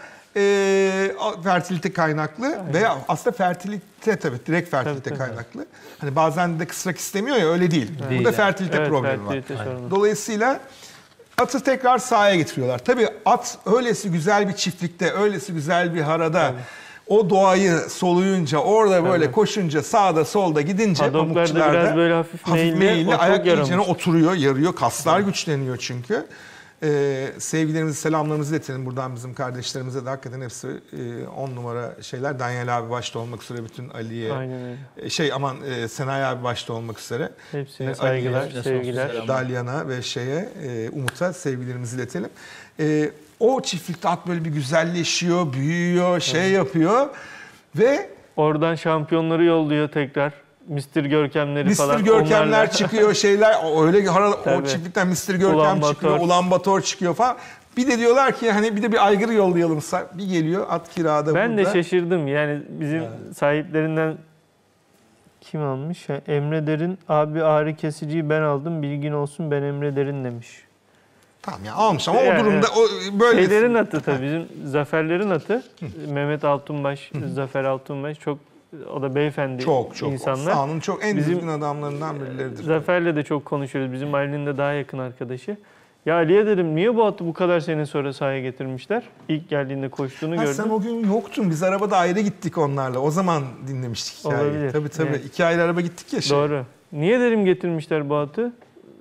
e, fertilite kaynaklı aynen. Veya aslında fertilite tabii direkt fertilite tabii, kaynaklı. Tabii. Hani bazen de kısrak istemiyor ya öyle değil. değil Burada fertilite evet, problemi fertilite var. Sorunu. Dolayısıyla atı tekrar sahaya getiriyorlar. Tabii at öylesi güzel bir çiftlikte, öylesi güzel bir harada, evet. o doğayı soluyunca, orada böyle Evet. koşunca, sağda solda gidince Padoklarda pamukçularda biraz böyle hafif meyilli, meyilli o çok ayak iyicene yaramış. oturuyor, yarıyor. Kaslar güçleniyor çünkü. Ee, sevgilerimizi, selamlarımızı iletelim buradan bizim kardeşlerimize de. Hakikaten hepsi e, on numara şeyler. Daniel abi başta olmak üzere bütün Ali'ye, Aynen öyle. e, şey aman e, Senay abi başta olmak üzere. Hepsine E, saygılar, Ali'ye, sevgiler. Dalyan'a ve şeye e, Umut'a sevgilerimizi iletelim. E, o çiftlikte at böyle bir güzelleşiyor, büyüyor, şey yapıyor ve Oradan şampiyonları yolluyor tekrar. mister Görkemleri mister falan. Görkemler onlarla. çıkıyor, şeyler o- öyle hara- o Tabii. çiftlikten mister Görkem Ulan çıkıyor, Bator. Ulan Bator çıkıyor falan. Bir de diyorlar ki hani bir de bir aygır yollayalım. Sa- Bir geliyor at kirada Ben burada. de şaşırdım. Yani bizim sahiplerinden kim almış? Ha, Emre Derin, abi ağrı kesiciyi ben aldım. Bilgin olsun, ben Emre Derin demiş. Tamam ya almış ama Yani, o durumda o böyle Şeylerin atı tabii, bizim Zaferlerin atı. Mehmet Altunbaş, Zafer Altunbaş çok, o da beyefendi çok çok insanlar. sahanın çok en Bizim- düzgün adamlarından birileridir. Zafer'le de çok konuşuyoruz. Bizim Ali'nin de daha yakın arkadaşı. Ya Ali'ye dedim niye bu atı bu kadar sene sonra sahaya getirmişler? İlk geldiğinde koştuğunu Ha, gördüm. sen o gün yoktun. Biz arabada ayrı gittik onlarla. O zaman dinlemiştik hikayeyi. Olabilir. Tabii tabii. Evet. İki ayrı araba gittik ya. Şey. Doğru. Niye dedim getirmişler bu atı?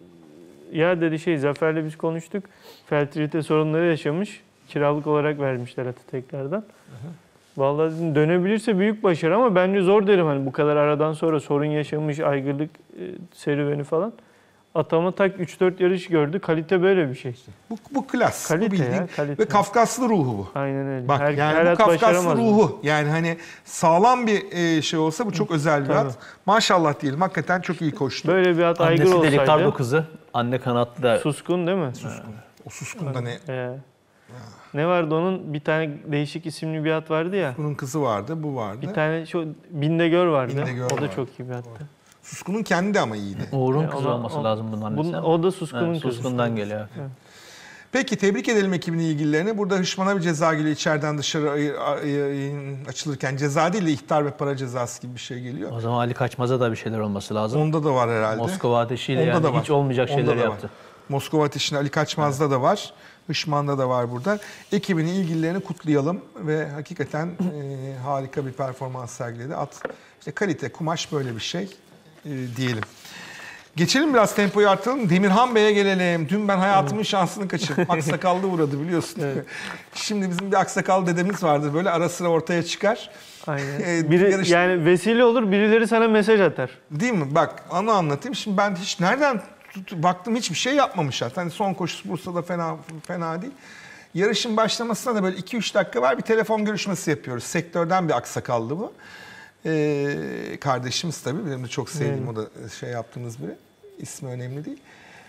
Ya dedi şey Zafer'le biz konuştuk. Fertilite sorunları yaşamış. Kiralık olarak vermişler atı tekrardan. Vallahi dedim, dönebilirse büyük başarı ama bence zor derim hani bu kadar aradan sonra sorun yaşamış, aygırlık e, serüveni falan. Atama tak üç dört yarış gördü. Kalite böyle bir şey. Bu, bu klas. Kalite bu bildiğin. ya, kalite. Ve Kafkaslı ruhu bu. Aynen öyle. Bak her, yani her bu at Kafkaslı başaramaz bunu. ruhu. Yani hani sağlam bir e, şey olsa bu çok özel bir Tabii. at. Maşallah diyelim. Hakikaten çok iyi koştu. Böyle bir at aygır Annesi de Ricardo olsaydı. kızı. Anne kanatlı da. Suskun değil mi? O suskunda ne? Ee, ne vardı onun? Bir tane değişik isimli bir at vardı ya. Bunun kızı vardı, bu vardı. Bir tane şu Bindegör vardı. Bindegör o da vardı. çok iyi bir attı. Suskun'un kendi de ama iyiydi. Uğur'un Yani kızı ona- olması o- lazım bunun annesi. Bunun, ama. o da Suskun'un Evet, kızı. Suskun'dan geliyor. Peki tebrik edelim ekibinin ilgililerini. Burada Hışman'a bir ceza geliyor. İçeriden dışarı ay- ay- ay- açılırken ceza değil de ihtar ve para cezası gibi bir şey geliyor. O zaman Ali Kaçmaz'a da bir şeyler olması lazım. Onda da var herhalde. Moskova ateşiyle Onda yani da var. hiç olmayacak Onda şeyler da var. yaptı. Moskova Ateşi'nde Ali Kaçmaz'da da var. Hışman'da da var burada. Ekibinin ilgililerini kutlayalım ve hakikaten e, harika bir performans sergiledi. At, işte kalite, kumaş böyle bir şey e, diyelim. Geçelim biraz tempoyu arttıralım. Demirhan Bey'e gelelim. Dün ben hayatımın şansını kaçırdım. Aksakallı uğradı biliyorsun. Şimdi bizim bir aksakallı dedemiz vardır. Böyle ara sıra ortaya çıkar. Aynen. Ee, Biri, yarış- yani vesile olur birileri sana mesaj atar. Değil mi? Bak onu anlatayım. Şimdi ben hiç nereden tut- baktım hiçbir şey yapmamışlar. Hani son koşusu Bursa'da fena fena değil. Yarışın başlamasına da böyle iki üç dakika var. Bir telefon görüşmesi yapıyoruz. Sektörden bir aksakallı bu. Ee, kardeşimiz tabii. Benim de çok sevdiğim o da şey yaptığımız biri. İsmi önemli değil.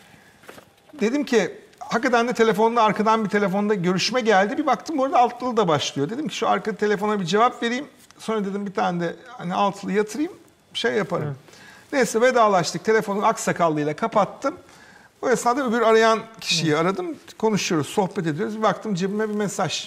Dedim ki hakikaten de telefonda arkadan bir telefonda görüşme geldi. Bir baktım bu arada altılı da başlıyor. Dedim ki şu arka telefona bir cevap vereyim. Sonra dedim bir tane de hani altılı yatırayım. Şey yaparım. Neyse vedalaştık. Telefonu aksakallıyla kapattım. O esnada öbür arayan kişiyi aradım. Konuşuyoruz, sohbet ediyoruz. Bir baktım cebime bir mesaj.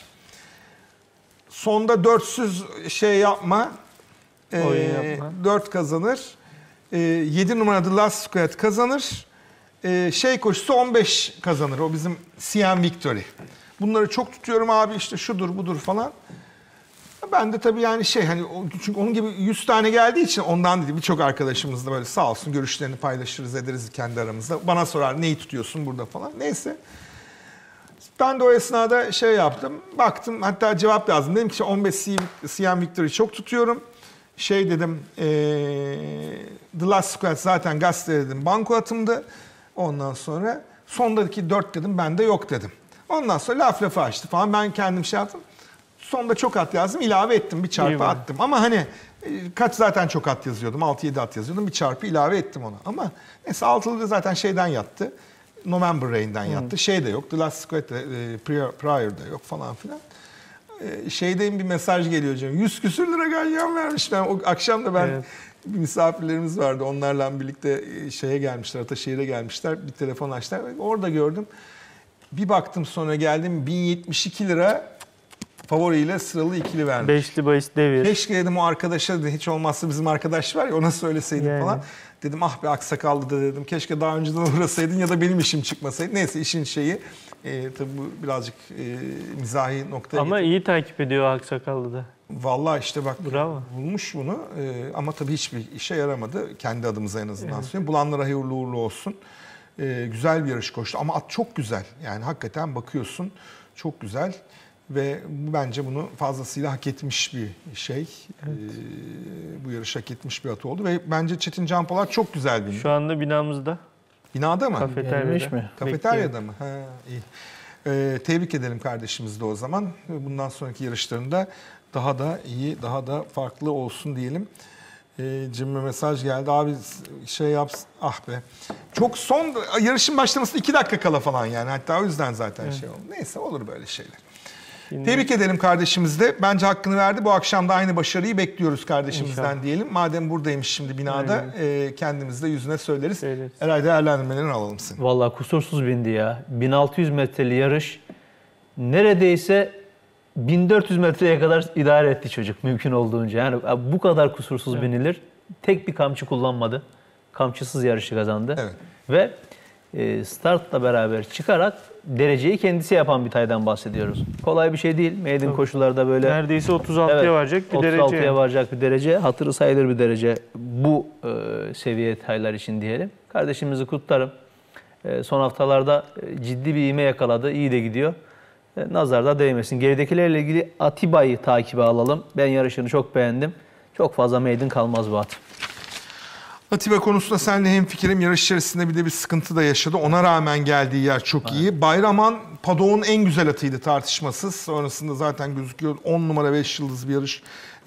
Sonda dörtsüz şey yapma. Oyun Ee, yapma. dört kazanır. Ee, yedi numaralı The Last Squad kazanır. Ee, şey koşusu on beş kazanır. O bizim C M Victory. Bunları çok tutuyorum abi işte şudur budur falan. Ben de tabii yani şey hani o- çünkü onun gibi yüz tane geldiği için ondan değil birçok arkadaşımız da böyle sağ olsun görüşlerini paylaşırız ederiz kendi aramızda. Bana sorar neyi tutuyorsun burada falan. Neyse. Ben de o esnada şey yaptım. Baktım hatta cevap yazdım. Dedim ki işte on beş C M Victory çok tutuyorum. Şey dedim ee, The Last Squad zaten gazete dedim banko atımdı. Ondan sonra sondaki dört dedim bende yok dedim. Ondan sonra laf lafı açtı falan ben kendim şey yaptım. Sonda çok at yazdım ilave ettim bir İyi çarpı var. attım. Ama hani e, kaç zaten çok at yazıyordum altı yedi at yazıyordum bir çarpı ilave ettim ona. Ama neyse altılı da zaten şeyden yattı. November Rain'den yattı. Şey de yok. The Last Squad'de e, Prior, Prior'da yok falan filan. E, şeyden bir mesaj geliyor canım. yüz küsür lira ganyan vermişler. O akşam da ben Evet. bir misafirlerimiz vardı. Onlarla birlikte e, şeye gelmişler. Ataşehir'e gelmişler. Bir telefon açtılar. Orada gördüm. Bir baktım sonra geldim. bin yetmiş iki lira favoriyle sıralı ikili vermiş. Beşli bahis devir. Keşke dedim o arkadaşa dedi, hiç olmazsa bizim arkadaş var ya ona söyleseydim Yani. falan. Dedim ah be aksakallı da dedim. Keşke daha önceden uğrasaydın ya da benim işim çıkmasaydı. Neyse işin şeyi e, tabii bu birazcık e, mizahi noktaya Ama getirdim. iyi takip ediyor Aksakallı da. Vallahi işte bak Bravo. bulmuş bunu ee, ama tabii hiçbir işe yaramadı. Kendi adımıza en azından evet. söyleyeyim. Bulanlara hayırlı uğurlu olsun. Ee, güzel bir yarış koştu ama at çok güzel. Yani hakikaten bakıyorsun çok güzel ve bence bunu fazlasıyla hak etmiş bir şey. Evet. Ee, bu yarış hak etmiş bir at oldu ve bence Çetin Can Polat çok güzel bindi. Şu anda binamızda. Binada mı? Kafeteryada mi? Kafeteryada mı? Ha, iyi. Ee, tebrik edelim kardeşimizi de o zaman. Bundan sonraki yarışlarında daha da iyi, daha da farklı olsun diyelim. Ee, Cim'e mesaj geldi. Abi şey yaps, ah be. Çok son, yarışın başlamasına iki dakika kala falan yani. Hatta o yüzden zaten evet. şey oldu. Neyse olur böyle şeyler. Şimdi... Tebrik edelim kardeşimiz de. Bence hakkını verdi. Bu akşam da aynı başarıyı bekliyoruz kardeşimizden İnşallah. diyelim. Madem buradaymış şimdi binada e, kendimiz de yüzüne söyleriz. Evet. Eray değerlendirmelerini alalım seni. Vallahi kusursuz bindi ya. bin altı yüz metreli yarış neredeyse bin dört yüz metreye kadar idare etti çocuk mümkün olduğunca. Yani bu kadar kusursuz evet. binilir. Tek bir kamçı kullanmadı. Kamçısız yarışı kazandı. Evet. Ve e, startla beraber çıkarak dereceyi kendisi yapan bir taydan bahsediyoruz. Kolay bir şey değil. Maiden Tabii. koşularda böyle... Neredeyse otuz altıya evet, varacak bir derece. otuz altıya varacak bir derece. Hatırı sayılır bir derece bu e, seviye taylar için diyelim. Kardeşimizi kutlarım. E, son haftalarda e, ciddi bir ivme yakaladı. İyi de gidiyor. E, nazar da değmesin. Geridekilerle ilgili Atiba'yı takibe alalım. Ben yarışını çok beğendim. Çok fazla maiden kalmaz bu at. Atiba konusunda seninle hemfikirim. Yarış içerisinde bir de bir sıkıntı da yaşadı. Ona rağmen geldiği yer çok iyi. Evet. Bayraman Padok'un en güzel atıydı tartışmasız. Sonrasında zaten gözüküyor on numara beş yıldız bir yarış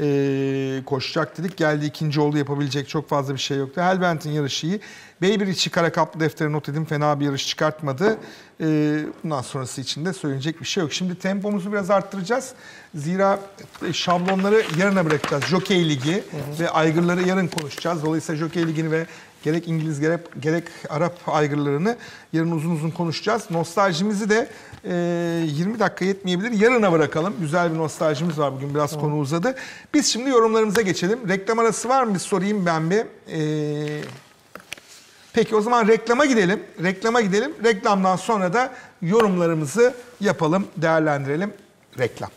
e, koşacak dedik. Geldi ikinci oldu, yapabilecek çok fazla bir şey yoktu. Helbent'in yarışı iyi. Beybridge'i kara kaplı deftere not edin. Fena bir yarış çıkartmadı. E, bundan sonrası için de söyleyecek bir şey yok. Şimdi tempomuzu biraz arttıracağız. Zira şablonları yarına bırakacağız. Jockey Ligi hı hı. ve aygırları yarın konuşacağız. Dolayısıyla Jockey Ligi'ni ve gerek İngiliz gerek, gerek Arap aygırlarını yarın uzun uzun konuşacağız. Nostaljimizi de e, yirmi dakika yetmeyebilir. Yarına bırakalım. Güzel bir nostaljimiz var bugün. Biraz hı. konu uzadı. Biz şimdi yorumlarımıza geçelim. Reklam arası var mı? Bir sorayım ben bir. E, peki o zaman reklama gidelim. Reklama gidelim. Reklamdan sonra da yorumlarımızı yapalım, değerlendirelim. Reklam.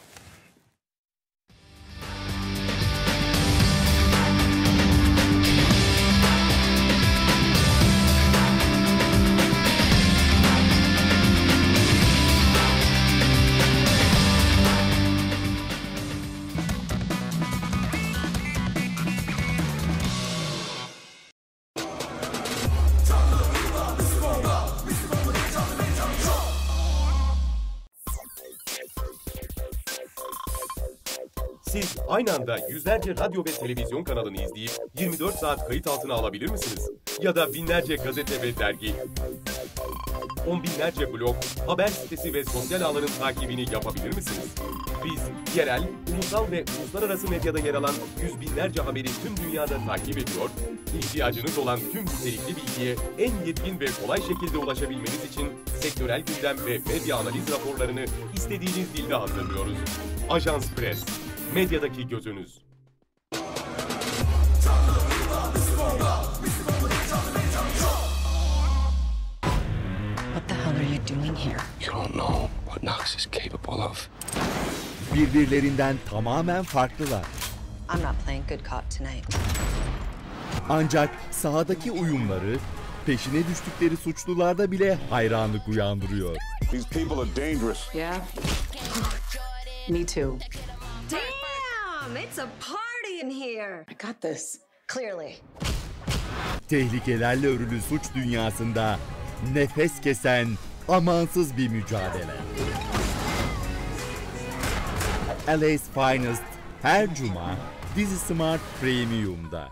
Siz aynı anda yüzlerce radyo ve televizyon kanalını izleyip yirmi dört saat kayıt altına alabilir misiniz? Ya da binlerce gazete ve dergi, on binlerce blog, haber sitesi ve sosyal ağların takibini yapabilir misiniz? Biz yerel, ulusal ve uluslararası medyada yer alan yüz binlerce haberi tüm dünyada takip ediyor, ihtiyacınız olan tüm nitelikli bilgiye en yetkin ve kolay şekilde ulaşabilmeniz için sektörel gündem ve medya analiz raporlarını istediğiniz dilde hazırlıyoruz. Ajans Press, medyadaki gözünüz. What the hell are you doing here? You don't know what Knox is capable of. Birbirlerinden tamamen farklılar. I'm not playing good cop tonight. Ancak sahadaki uyumları peşine düştükleri suçlularda bile hayranlık uyandırıyor. These people are dangerous. Yeah. Me too. Damn, it's a party in here. I got this. Clearly. Tehlikelerle örülü suç dünyasında nefes kesen amansız bir mücadele. L A's Finest her cuma Dizi Smart Premium'da.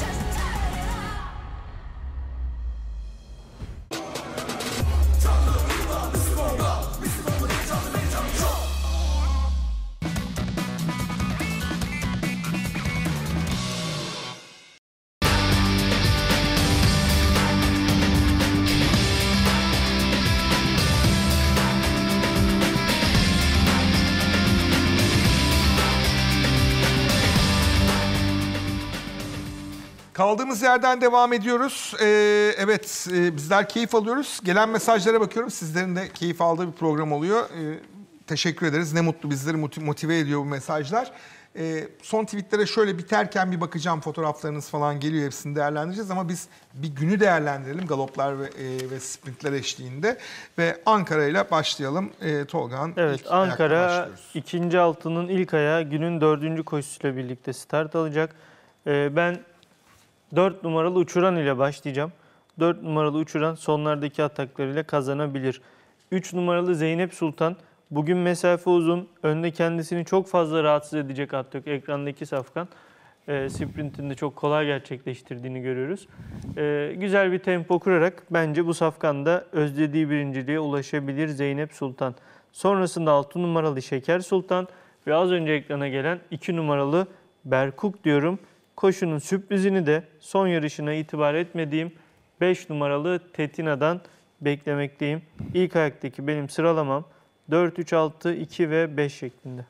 Kaldığımız yerden devam ediyoruz. Ee, evet, e, bizler keyif alıyoruz. Gelen mesajlara bakıyorum. Sizlerin de keyif aldığı bir program oluyor. Ee, teşekkür ederiz. Ne mutlu bizleri motive ediyor bu mesajlar. E, son tweetlere şöyle biterken bir bakacağım, fotoğraflarınız falan geliyor, hepsini değerlendireceğiz ama biz bir günü değerlendirelim galoplar ve, e, ve sprintler eşliğinde ve Ankara ile başlayalım. E, Tolga'nın Evet, ilk ayakla Ankara başlıyoruz. ikinci altının ilk ayağı günün dördüncü koşusuyla birlikte start alacak. E, ben dört numaralı Uçuran ile başlayacağım. dört numaralı Uçuran sonlardaki ataklarıyla kazanabilir. üç numaralı Zeynep Sultan bugün mesafe uzun. Önde kendisini çok fazla rahatsız edecek at yok. Ekrandaki safkan e, sprintinde çok kolay gerçekleştirdiğini görüyoruz. E, güzel bir tempo kurarak bence bu safkanda özlediği birinciliğe ulaşabilir Zeynep Sultan. Sonrasında altı numaralı Şeker Sultan ve az önce ekrana gelen iki numaralı Berkuk diyorum. Koşunun sürprizini de son yarışına itibar etmediğim beş numaralı Tetina'dan beklemekteyim. İlk ayaktaki benim sıralamam dört, üç, altı, iki ve beş şeklinde.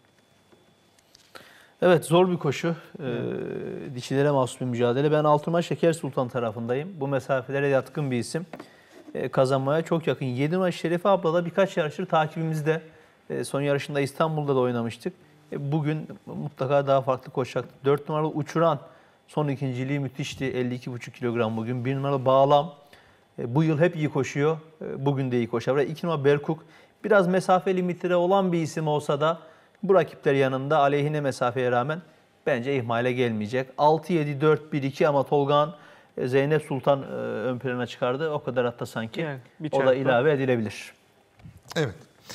Evet, zor bir koşu. Ee, dişilere mahsus bir mücadele. Ben altı numara Şeker Sultan tarafındayım. Bu mesafelere yatkın bir isim. Ee, kazanmaya çok yakın. yedi numara Şerife abla da birkaç yarıştır takibimizde. Ee, son yarışında İstanbul'da da oynamıştık. Ee, bugün mutlaka daha farklı koşacaktır. dört numaralı Uçuran son ikinciliği müthişti. elli iki buçuk kilogram bugün. bir numaralı Bağlam. Ee, bu yıl hep iyi koşuyor. Ee, bugün de iyi koşar. iki numara Berkuk. Biraz mesafe limitleri olan bir isim olsa da bu rakipler yanında aleyhine mesafeye rağmen bence ihmale gelmeyecek. altı, yedi, dört, bir, iki ama Tolga'nın Zeynep Sultan ön plana çıkardı. O kadar hatta sanki. Yani o da ilave edilebilir. Evet.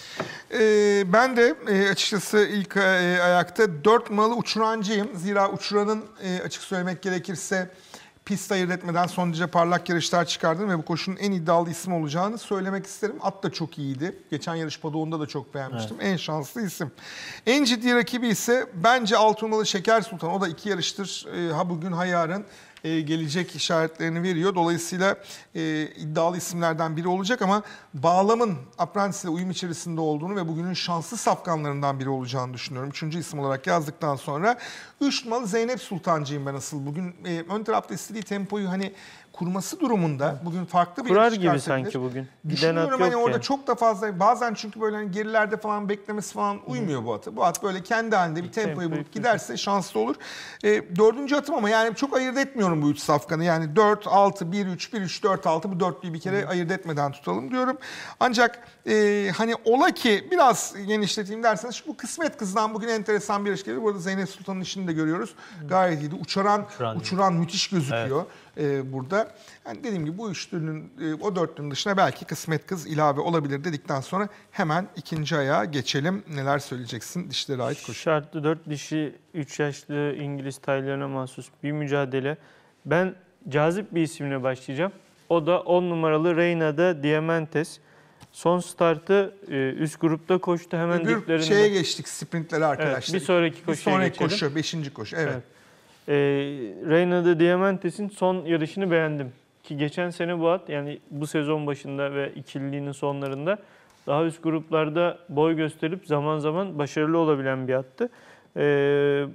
Ee, ben de e, açıkçası ilk e, ayakta dört numaralı Uçurancıyım. Zira Uçuran'ın e, açık söylemek gerekirse pist ayırt etmeden son derece parlak yarışlar çıkardığını ve bu koşunun en iddialı isim olacağını söylemek isterim. At da çok iyiydi. Geçen yarış Padoğu'nda da çok beğenmiştim. Evet. En şanslı isim. En ciddi rakibi ise bence altı numaralı Şeker Sultan. O da iki yarıştır e, ha bugün ha yarın e, gelecek işaretlerini veriyor. Dolayısıyla e, iddialı isimlerden biri olacak ama Bağlam'ın Apprentice ile uyum içerisinde olduğunu ve bugünün şanslı safkanlarından biri olacağını düşünüyorum. Üçüncü isim olarak yazdıktan sonra üç numaralı Zeynep Sultancıyım ben asıl. Bugün e, ön tarafta istediği tempoyu hani kurması durumunda bugün farklı bir Kurar yarış gibi çıkartabilir. sanki bugün. Düşünüyorum hani orada yani. çok da fazla bazen çünkü böyle hani gerilerde falan beklemesi falan uymuyor Hı. bu atı. Bu at böyle kendi halinde bir tempoyu bulup giderse şanslı olur. E, dördüncü atım ama yani çok ayırt etmiyorum bu üç safkanı. Yani dört, altı, bir, üç, bir, üç, dört, altı bu dörtlüyü bir kere Hı. ayırt etmeden tutalım diyorum. Ancak e, hani ola ki biraz genişleteyim derseniz bu Kısmet Kız'dan bugün enteresan bir yarış gelir. Bu arada Zeynep Sultan'ın işini de görüyoruz. Hı. Gayet iyiydi. Uçuran, uçuran, uçuran müthiş gözüküyor evet. e, burada. Yani dediğim gibi bu üçlünün, o dörtlünün dışına belki Kısmet Kız ilave olabilir dedikten sonra hemen ikinci ayağa geçelim. Neler söyleyeceksin dişlere ait koşu? Şartlı dört dişi üç yaşlı İngiliz taylarına mahsus bir mücadele. Ben cazip bir isimle başlayacağım. O da on numaralı Reyna'da Diamantes. Son startı üst grupta koştu hemen Öbür diplerinde. şeye geçtik sprintlere arkadaşlar. Evet, bir sonraki koşuya bir sonraki geçelim. koşu, beşinci koşu. Evet. evet. Ee, Reyna'da Diamantes'in son yarışını beğendim. Ki geçen sene bu at yani bu sezon başında ve ikililiğinin sonlarında daha üst gruplarda boy gösterip zaman zaman başarılı olabilen bir attı. Ee,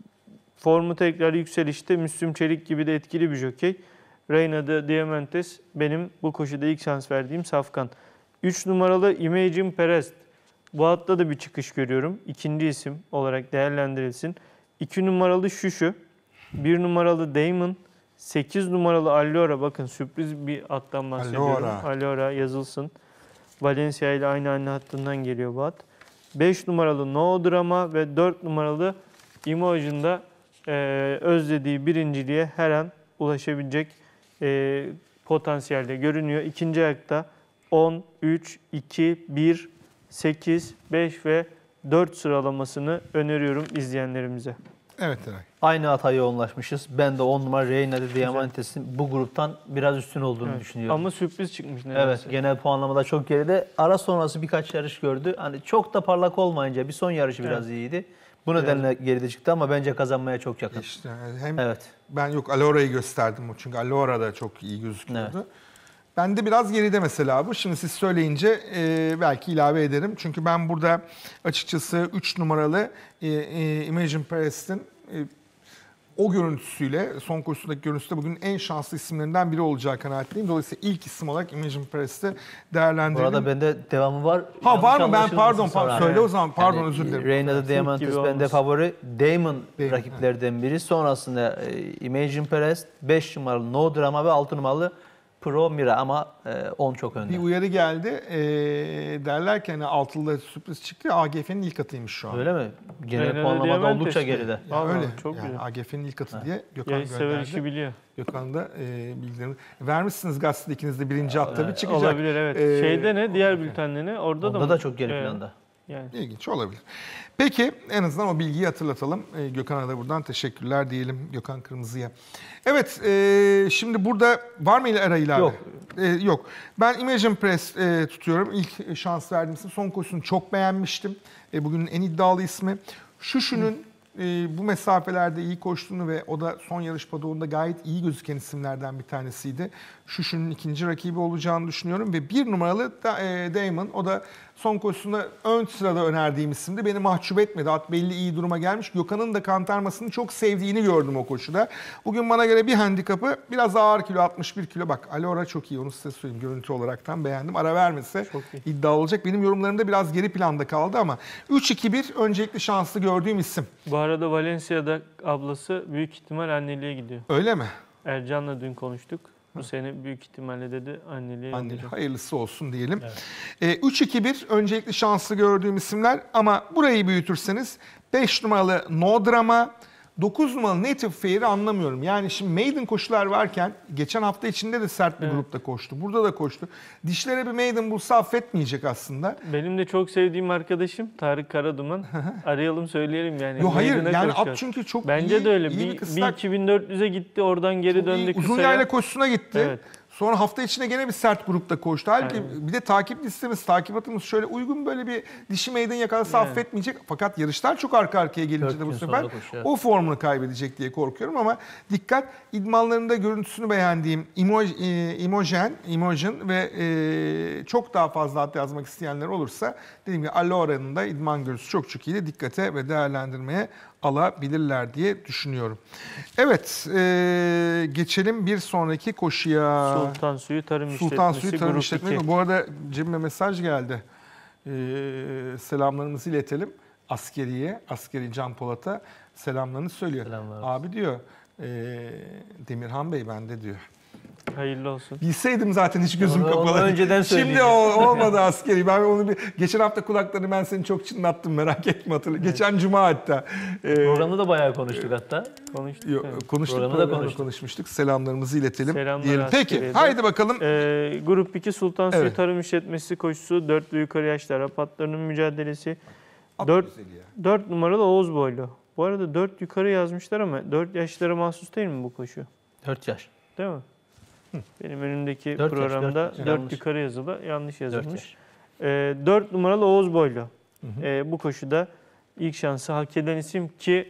formu tekrar yükselişte Müslüm Çelik gibi de etkili bir jokey. Reyna'da Diamantes benim bu koşuda ilk şans verdiğim safkan. üç numaralı Imagine Perez. Bu atta da bir çıkış görüyorum. İkinci isim olarak değerlendirilsin. iki numaralı Şuşu. bir numaralı Damon. sekiz numaralı Allora. Bakın sürpriz bir attan bahsediyorum. Allora. Allora yazılsın. Valencia ile aynı anne hattından geliyor bu at. beş numaralı No Drama ve dört numaralı Imogen'da e, özlediği birinciliğe her an ulaşabilecek e, potansiyelde görünüyor. İkinci ayakta on, üç, iki, bir, sekiz, beş ve dört sıralamasını öneriyorum izleyenlerimize. Evet Eray. Aynı ata yoğunlaşmışız. Ben de on numara Reyna'da Diamantes'in bu gruptan biraz üstün olduğunu evet. düşünüyorum. Ama sürpriz çıkmış nedense. Evet, genel puanlamada çok geride. Ara sonrası birkaç yarış gördü. Hani çok da parlak olmayınca bir son yarışı evet. biraz iyiydi. Bu nedenle biraz geride çıktı ama bence kazanmaya çok yakın. İşte hem evet. ben yok Allora'yı gösterdim çünkü Allora da çok iyi gözüküyordu. Evet. Ben de biraz geride mesela bu. Şimdi siz söyleyince e, belki ilave ederim. Çünkü ben burada açıkçası üç numaralı e, e, Imagine Perez'in e, o görüntüsüyle, son koşusundaki görüntüsü bugün en şanslı isimlerinden biri olacağı kanaatindeyim. Dolayısıyla ilk isim olarak Imagine Press'te değerlendirelim. Burada bende devamı var. Ha var mı? Ben Yanlış pardon, anlaşılmasın pardon sonra. söyle o zaman. Pardon Yani, özür dilerim. Reina de Diamantis gibi bende olmasın. favori. Damon Damon, rakiplerden biri. Sonrasında e, Imagine Perez, beş numaralı No Drama ve altı numaralı Pro Mira ama e, on çok önde. Bir uyarı geldi. Ee, derler ki hani altılı sürpriz çıktı. A G F'nin ilk atıymış şu an. Öyle mi? Genel Reina de puanlamada Diamantis oldukça mi? geride. Ya Vallahi öyle. çok yani güzel. A G F'nin ilk atı diye Gökhan Yarış sever gönderdi. işi biliyor. Gökhan da e, bilgilerini vermişsiniz gazetede ikiniz de birinci at tabii çıkacak. Olabilir evet. Ee, Şeyde ne? Diğer bültende ne? Orada da Onda mı? da çok geri Ee, planda. Yani. İlginç olabilir. Peki en azından o bilgiyi hatırlatalım. Ee, Gökhan'a da buradan teşekkürler diyelim Gökhan Kırmızı'ya. Evet e, şimdi burada var mı ara ilave? Yok. E, yok. Ben Imagine Press e, tutuyorum. İlk şans verdiğim isim. Son koşusunu çok beğenmiştim. E, bugünün en iddialı ismi. Şuşu'nun e, bu mesafelerde iyi koştuğunu ve o da son yarış padoğunda gayet iyi gözüken isimlerden bir tanesiydi. Şuşu'nun ikinci rakibi olacağını düşünüyorum ve bir numaralı da, e, Damon. O da son koşusunda ön sırada önerdiğim isimdi. Beni mahcup etmedi. At belli iyi duruma gelmiş. Gökhan'ın da kantarmasını çok sevdiğini gördüm o koşuda. Bugün bana göre bir handikapı biraz ağır kilo, altmış bir kilo. Bak Alora çok iyi, onu size söyleyeyim. Görüntü olaraktan beğendim. Ara vermese iddia olacak. Benim yorumlarımda biraz geri planda kaldı ama üç iki bir öncelikli şanslı gördüğüm isim. Bu arada Valencia'da ablası büyük ihtimal anneliğe gidiyor. Öyle mi? Ercan'la dün konuştuk. Bu sene büyük ihtimalle dedi anneliğe Anne, gidecek. hayırlısı olsun diyelim. Evet. E, üç iki bir öncelikli şanslı gördüğüm isimler ama burayı büyütürseniz beş numaralı No Drama, dokuz numaralı Native Fair'i anlamıyorum. Yani şimdi maiden koşular varken geçen hafta içinde de sert bir Evet. grupta koştu. Burada da koştu. Dişlere bir maiden bulsa affetmeyecek aslında. Benim de çok sevdiğim arkadaşım Tarık Karaduman. Arayalım söyleyelim yani. Yo hayır Meydan'a yani koşuyor. at çünkü çok Bence iyi, de öyle. iyi Bir, bir bir kısrak. iki bin dört yüze gitti oradan geri Çok döndü iyi. Uzun kısaya. yayla koşusuna gitti. Evet. Sonra hafta içinde gene bir sert grupta koştu. Halbuki Aynen. bir de takip listemiz, takibatımız şöyle uygun böyle bir dişi meydan yakalasa Yani. affetmeyecek. Fakat yarışlar çok arka arkaya gelince Dört de bu gün sefer sonra koşuyor. o formunu kaybedecek diye korkuyorum ama dikkat, idmanlarında görüntüsünü beğendiğim Imo- e, Imogen, Imogen ve e, çok daha fazla at yazmak isteyenler olursa dediğim gibi Allora'nın da idman görüntüsü çok çok iyi de dikkate ve değerlendirmeye alabilirler diye düşünüyorum. Evet, e, geçelim bir sonraki koşuya. Sultan Suyu Tarım Sultan İşletmesi Suyu Tarım Grup İşletmesi. iki. Bu arada cebime mesaj geldi. Ee, selamlarımızı iletelim askeriye, askeri Can Polat'a selamlarını söylüyor. Selamlar. Abi diyor, e, Demirhan Bey bende diyor. Hayırlı olsun. Bilseydim zaten hiç gözüm Onu- onu kapalı. önceden Şimdi söyleyeceğim. o, olmadı askeri. Ben onu bir geçen hafta kulaklarını ben seni çok çınlattım merak etme hatırla. Geçen cuma hatta. Ee, Programda da bayağı konuştuk hatta. Konuştuk. Yok, evet. konuştuk, Programda da programda konuştuk. konuşmuştuk. Selamlarımızı iletelim. Selamlar diyelim. Peki, askeriye de. haydi bakalım. Ee, Grup iki Sultan Suyu Evet. Tarım İşletmesi koşusu. Dörtlü yukarı yaşlı Arap atlarının mücadelesi. At Dört, güzeli ya. dört numaralı Oğuz Boylu. Bu arada dört yukarı yazmışlar ama dört yaşlara mahsus değil mi bu koşu? dört yaş. Değil mi? Benim önümdeki Dört yaş, programda dört dört yaş. Yanlış. yukarı yazılı, yanlış dört yazılmış. yaş. Ee, dört numaralı Oğuz Boylu. Ee, bu koşuda ilk şansı hak eden isim ki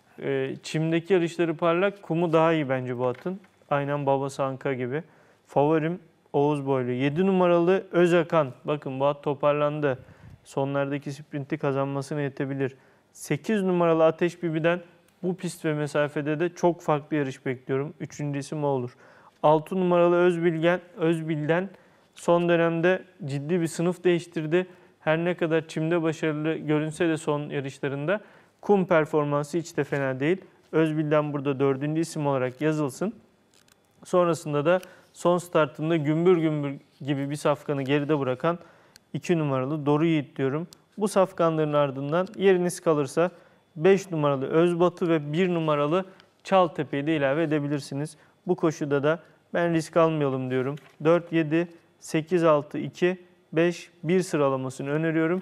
e, çimdeki yarışları parlak, kumu daha iyi bence bu atın. Aynen babası Anka gibi. Favorim Oğuz Boylu. yedi numaralı Özakan. Bakın bu at toparlandı. Sonlardaki sprinti kazanmasına yetebilir. sekiz numaralı Ateş Bibi'den bu pist ve mesafede de çok farklı yarış bekliyorum. Üçüncü isim o olur. altı numaralı Özbilgen, Özbil'den son dönemde ciddi bir sınıf değiştirdi. Her ne kadar çimde başarılı görünse de son yarışlarında kum performansı hiç de fena değil. Özbil'den burada dördüncü isim olarak yazılsın. Sonrasında da son startında gümbür gümbür gibi bir safkanı geride bırakan iki numaralı Doru Yiğit diyorum. Bu safkanların ardından yeriniz kalırsa beş numaralı Özbatı ve bir numaralı Çaltepe'yi de ilave edebilirsiniz. Bu koşuda da ben risk almayalım diyorum. dört yedi, sekiz altı, iki, beş, bir sıralamasını öneriyorum.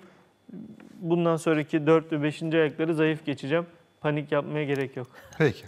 Bundan sonraki dört ve beşinci ayakları zayıf geçeceğim. Panik yapmaya gerek yok. Peki.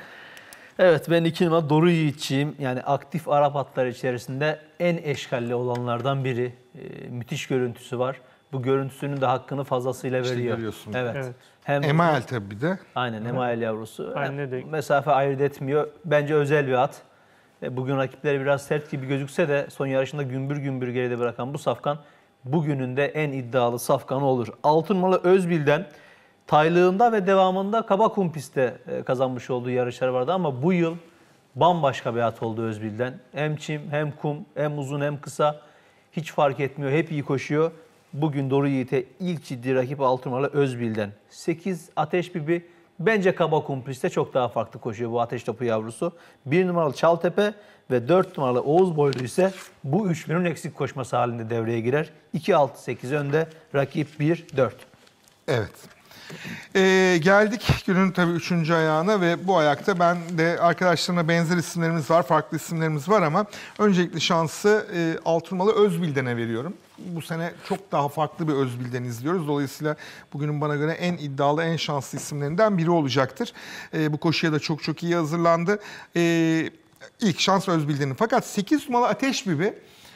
Evet ben iki numara Doru Yiğitçiyim. Yani aktif Arap atları içerisinde en eşkalli olanlardan biri. Ee, müthiş görüntüsü var. Bu görüntüsünün de hakkını fazlasıyla İşte veriyor. görüyorsun. Evet. Evet. Hem Emael tabii bir de. aynen Emael yavrusu. Anne de- Mesafe ayırt etmiyor. Bence özel bir at. E, Bugün rakipleri biraz sert gibi gözükse de son yarışında gümbür gümbür geride bırakan bu safkan bugünün de en iddialı safkanı olur. altı numaralı Özbil'den taylığında ve devamında kaba kum pistte kazanmış olduğu yarışlar vardı ama bu yıl bambaşka bir at oldu Özbil'den. Hem çim, hem kum, hem uzun hem kısa hiç fark etmiyor. Hep iyi koşuyor. Bugün Doru Yiğit'e ilk ciddi rakip altı numaralı Özbil'den. sekiz Ateş Bibi bence kaba kum pistte çok daha farklı koşuyor bu Ateş Topu yavrusu. bir numaralı Çaltepe ve dört numaralı Oğuz Boylu ise bu üçlünün eksik koşması halinde devreye girer. iki altı sekiz önde, rakip bir dört. Evet. Ee, geldik günün tabii üçüncü ayağına ve bu ayakta ben de arkadaşlarına benzer isimlerimiz var, farklı isimlerimiz var ama öncelikle şansı e, altı numaralı Özbil'den'e veriyorum. Bu sene çok daha farklı bir Özbil'den izliyoruz. Dolayısıyla bugünün bana göre en iddialı, en şanslı isimlerinden biri olacaktır. E, bu koşuya da çok çok iyi hazırlandı. E, ilk şans Özbil'den'in. Fakat sekiz numaralı Ateş Bibi,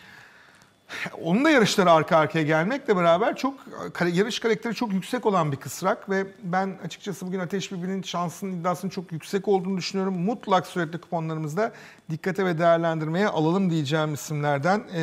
onun da yarışları arka arkaya gelmekle beraber çok yarış karakteri çok yüksek olan bir kısrak ve ben açıkçası bugün Ateş Bibi'nin şansının iddiasının çok yüksek olduğunu düşünüyorum. Mutlak suretle kuponlarımızda dikkate ve değerlendirmeye alalım diyeceğim isimlerden ee,